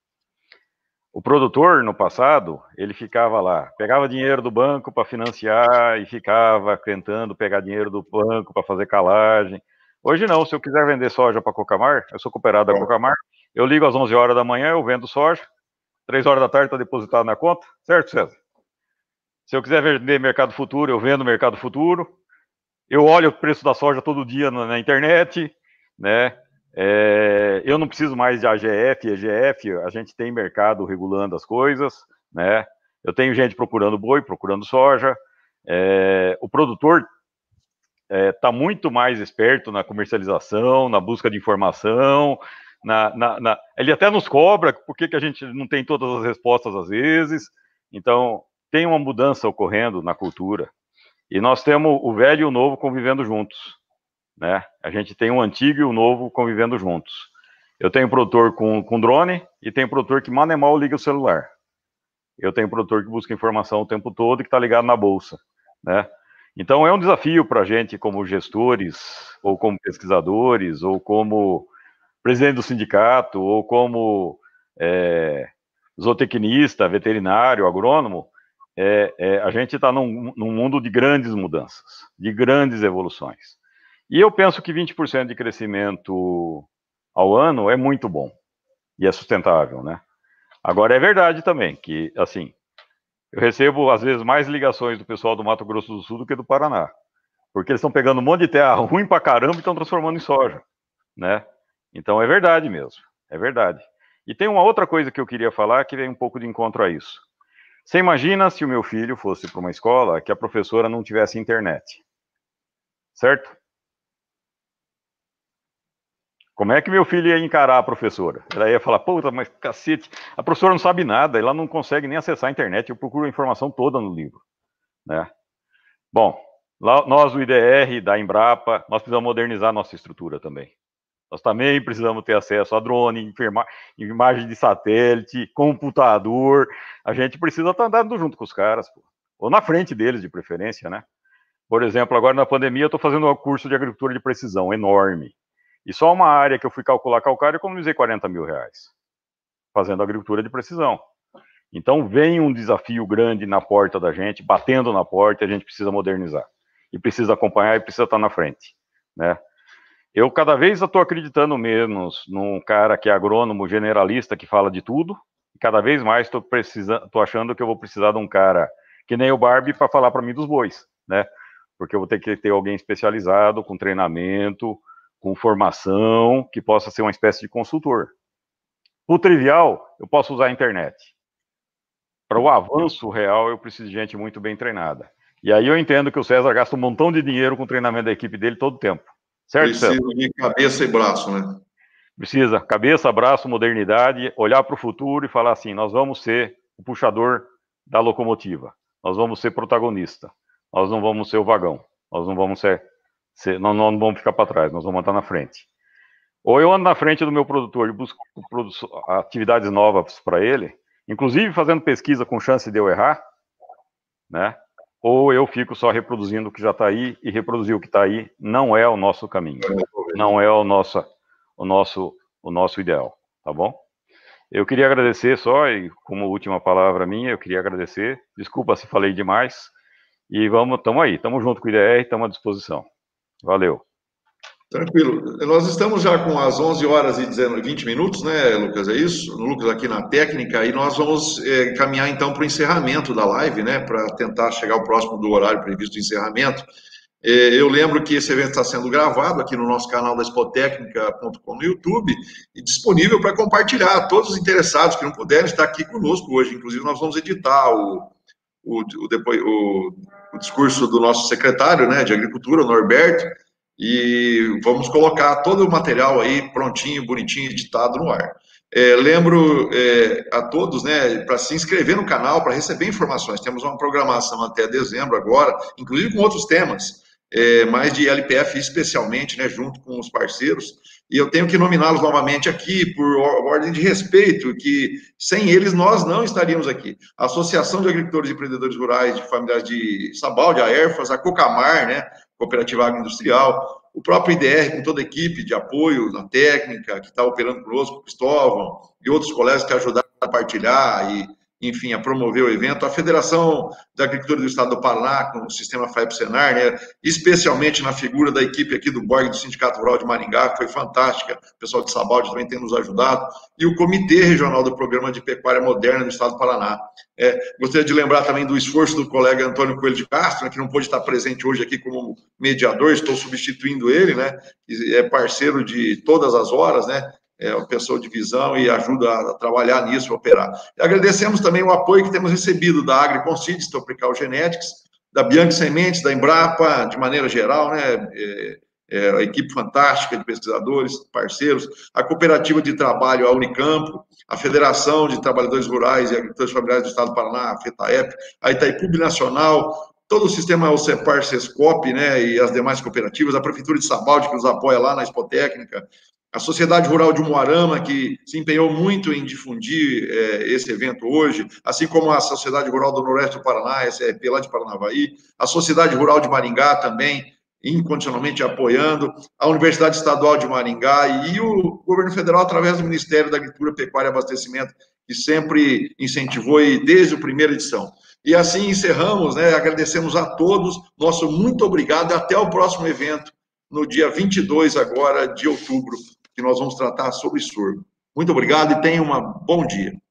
o produtor, no passado, ele ficava lá, pegava dinheiro do banco para financiar e ficava tentando pegar dinheiro do banco para fazer calagem. Hoje não, se eu quiser vender soja para a Cocamar, eu sou cooperado da Cocamar, eu ligo às onze horas da manhã, eu vendo soja, três horas da tarde está depositado na conta, certo, César? Se eu quiser vender mercado futuro, eu vendo mercado futuro, eu olho o preço da soja todo dia na, na internet, né? É, eu não preciso mais de A G F, E G F, a gente tem mercado regulando as coisas, né? Eu tenho gente procurando boi, procurando soja, é, o produtor está é, muito mais esperto na comercialização, na busca de informação, na, na, na... ele até nos cobra, por que a gente não tem todas as respostas às vezes. Então, tem uma mudança ocorrendo na cultura. E nós temos o velho e o novo convivendo juntos, né? A gente tem o antigo e o novo convivendo juntos. Eu tenho produtor com, com drone e tenho produtor que mal nem mal liga o celular. Eu tenho produtor que busca informação o tempo todo e que está ligado na bolsa, né? Então é um desafio para a gente como gestores, ou como pesquisadores, ou como presidente do sindicato, ou como é, zootecnista, veterinário, agrônomo. É, é, a gente está num, num mundo de grandes mudanças, de grandes evoluções. E eu penso que vinte por cento de crescimento ao ano é muito bom e é sustentável, né? Agora, é verdade também que, assim, eu recebo, às vezes, mais ligações do pessoal do Mato Grosso do Sul do que do Paraná, porque eles estão pegando um monte de terra ruim pra caramba e estão transformando em soja, né? Então, é verdade mesmo, é verdade. E tem uma outra coisa que eu queria falar que vem um pouco de encontro a isso. Você imagina se o meu filho fosse para uma escola que a professora não tivesse internet, certo? Como é que meu filho ia encarar a professora? Ela ia falar, puta, mas cacete, a professora não sabe nada, ela não consegue nem acessar a internet, eu procuro a informação toda no livro, né? Bom, lá, nós do I D R, da Embrapa, nós precisamos modernizar nossa estrutura também. Nós também precisamos ter acesso a drone, imagem de satélite, computador. A gente precisa estar andando junto com os caras, pô. Ou na frente deles, de preferência, né? Por exemplo, agora na pandemia eu estou fazendo um curso de agricultura de precisão enorme. E só uma área que eu fui calcular calcário eu economizei quarenta mil reais. fazendo agricultura de precisão. Então, vem um desafio grande na porta da gente, batendo na porta, e a gente precisa modernizar. E precisa acompanhar e precisa estar na frente, né? Eu, cada vez, estou acreditando menos num cara que é agrônomo generalista, que fala de tudo, e cada vez mais estou tô achando que eu vou precisar de um cara que nem o Barbie para falar para mim dos bois, né? Porque eu vou ter que ter alguém especializado, com treinamento, com formação, que possa ser uma espécie de consultor. O trivial, eu posso usar a internet. Para o avanço real, eu preciso de gente muito bem treinada. E aí eu entendo que o César gasta um montão de dinheiro com o treinamento da equipe dele todo o tempo. Certo, Precisa César? de cabeça e braço, né? Precisa. Cabeça, braço, modernidade, olhar para o futuro e falar assim, nós vamos ser o puxador da locomotiva. Nós vamos ser protagonista. Nós não vamos ser o vagão. Nós não vamos ser... ser nós não vamos ficar para trás, nós vamos estar na frente. Ou eu ando na frente do meu produtor e busco atividades novas para ele, inclusive fazendo pesquisa com chance de eu errar, né? Ou eu fico só reproduzindo o que já está aí, e reproduzir o que está aí não é o nosso caminho, não é o nosso, o nosso, o nosso ideal, tá bom? Eu queria agradecer só, e como última palavra minha, eu queria agradecer, desculpa se falei demais, e vamos, estamos aí, estamos junto com o I D R, estamos à disposição. Valeu. Tranquilo. Nós estamos já com as onze horas e vinte minutos, né, Lucas? É isso? O Lucas aqui na técnica, e nós vamos é, caminhar então para o encerramento da live, né, para tentar chegar ao próximo do horário previsto de encerramento. É, eu lembro que esse evento está sendo gravado aqui no nosso canal da expotecnica ponto com no YouTube e disponível para compartilhar. Todos os interessados que não puderem estar aqui conosco hoje, inclusive nós vamos editar o, o, o, depois, o, o discurso do nosso secretário, né, de Agricultura, o Norberto, e vamos colocar todo o material aí prontinho, bonitinho, editado no ar. É, lembro é, a todos, né, para se inscrever no canal, para receber informações. Temos uma programação até dezembro agora, inclusive com outros temas, é, mais de L P F especialmente, né, junto com os parceiros. E eu tenho que nominá-los novamente aqui por ordem de respeito, que sem eles nós não estaríamos aqui. A Associação de Agricultores e Empreendedores Rurais de Familiares de Sabaldi, a Erfas, a Cocamar, né, Cooperativa Agroindustrial, o próprio I D R, com toda a equipe de apoio na técnica, que está operando conosco, o Cristóvão, e outros colegas que ajudaram a partilhar e, enfim, a promover o evento, a Federação da Agricultura do Estado do Paraná, com o sistema FAEP-Senar, né, especialmente na figura da equipe aqui do B O R G do Sindicato Rural de Maringá, que foi fantástica, o pessoal de Sabaldi também tem nos ajudado, e o Comitê Regional do Programa de Pecuária Moderna do Estado do Paraná. É, gostaria de lembrar também do esforço do colega Antônio Coelho de Castro, né, que não pôde estar presente hoje aqui como mediador, estou substituindo ele, né, é parceiro de todas as horas, né, é uma pessoa de visão e ajuda a trabalhar nisso, a operar. E agradecemos também o apoio que temos recebido da AgriConcides, Tropical Genetics, da Bianchi Sementes, da Embrapa, de maneira geral, né, é, é, a equipe fantástica de pesquisadores, parceiros, a Cooperativa de Trabalho, a Unicampo, a Federação de Trabalhadores Rurais e Agricultores Familiares do Estado do Paraná, a FETAEP, a Itaipu Nacional, todo o sistema OCEPAR, SESCOP, né, e as demais cooperativas, a Prefeitura de Sabaldi, que nos apoia lá na Expotécnica, a Sociedade Rural de Umuarama, que se empenhou muito em difundir é, esse evento hoje, assim como a Sociedade Rural do Noroeste do Paraná, S R P lá de Paranavaí, a Sociedade Rural de Maringá também, incondicionalmente apoiando, a Universidade Estadual de Maringá e o governo federal, através do Ministério da Agricultura, Pecuária e Abastecimento, que sempre incentivou e desde a primeira edição. E assim encerramos, né, agradecemos a todos, nosso muito obrigado e até o próximo evento, no dia vinte e dois agora de outubro, que nós vamos tratar sobre sorgo. Muito obrigado e tenha um bom dia.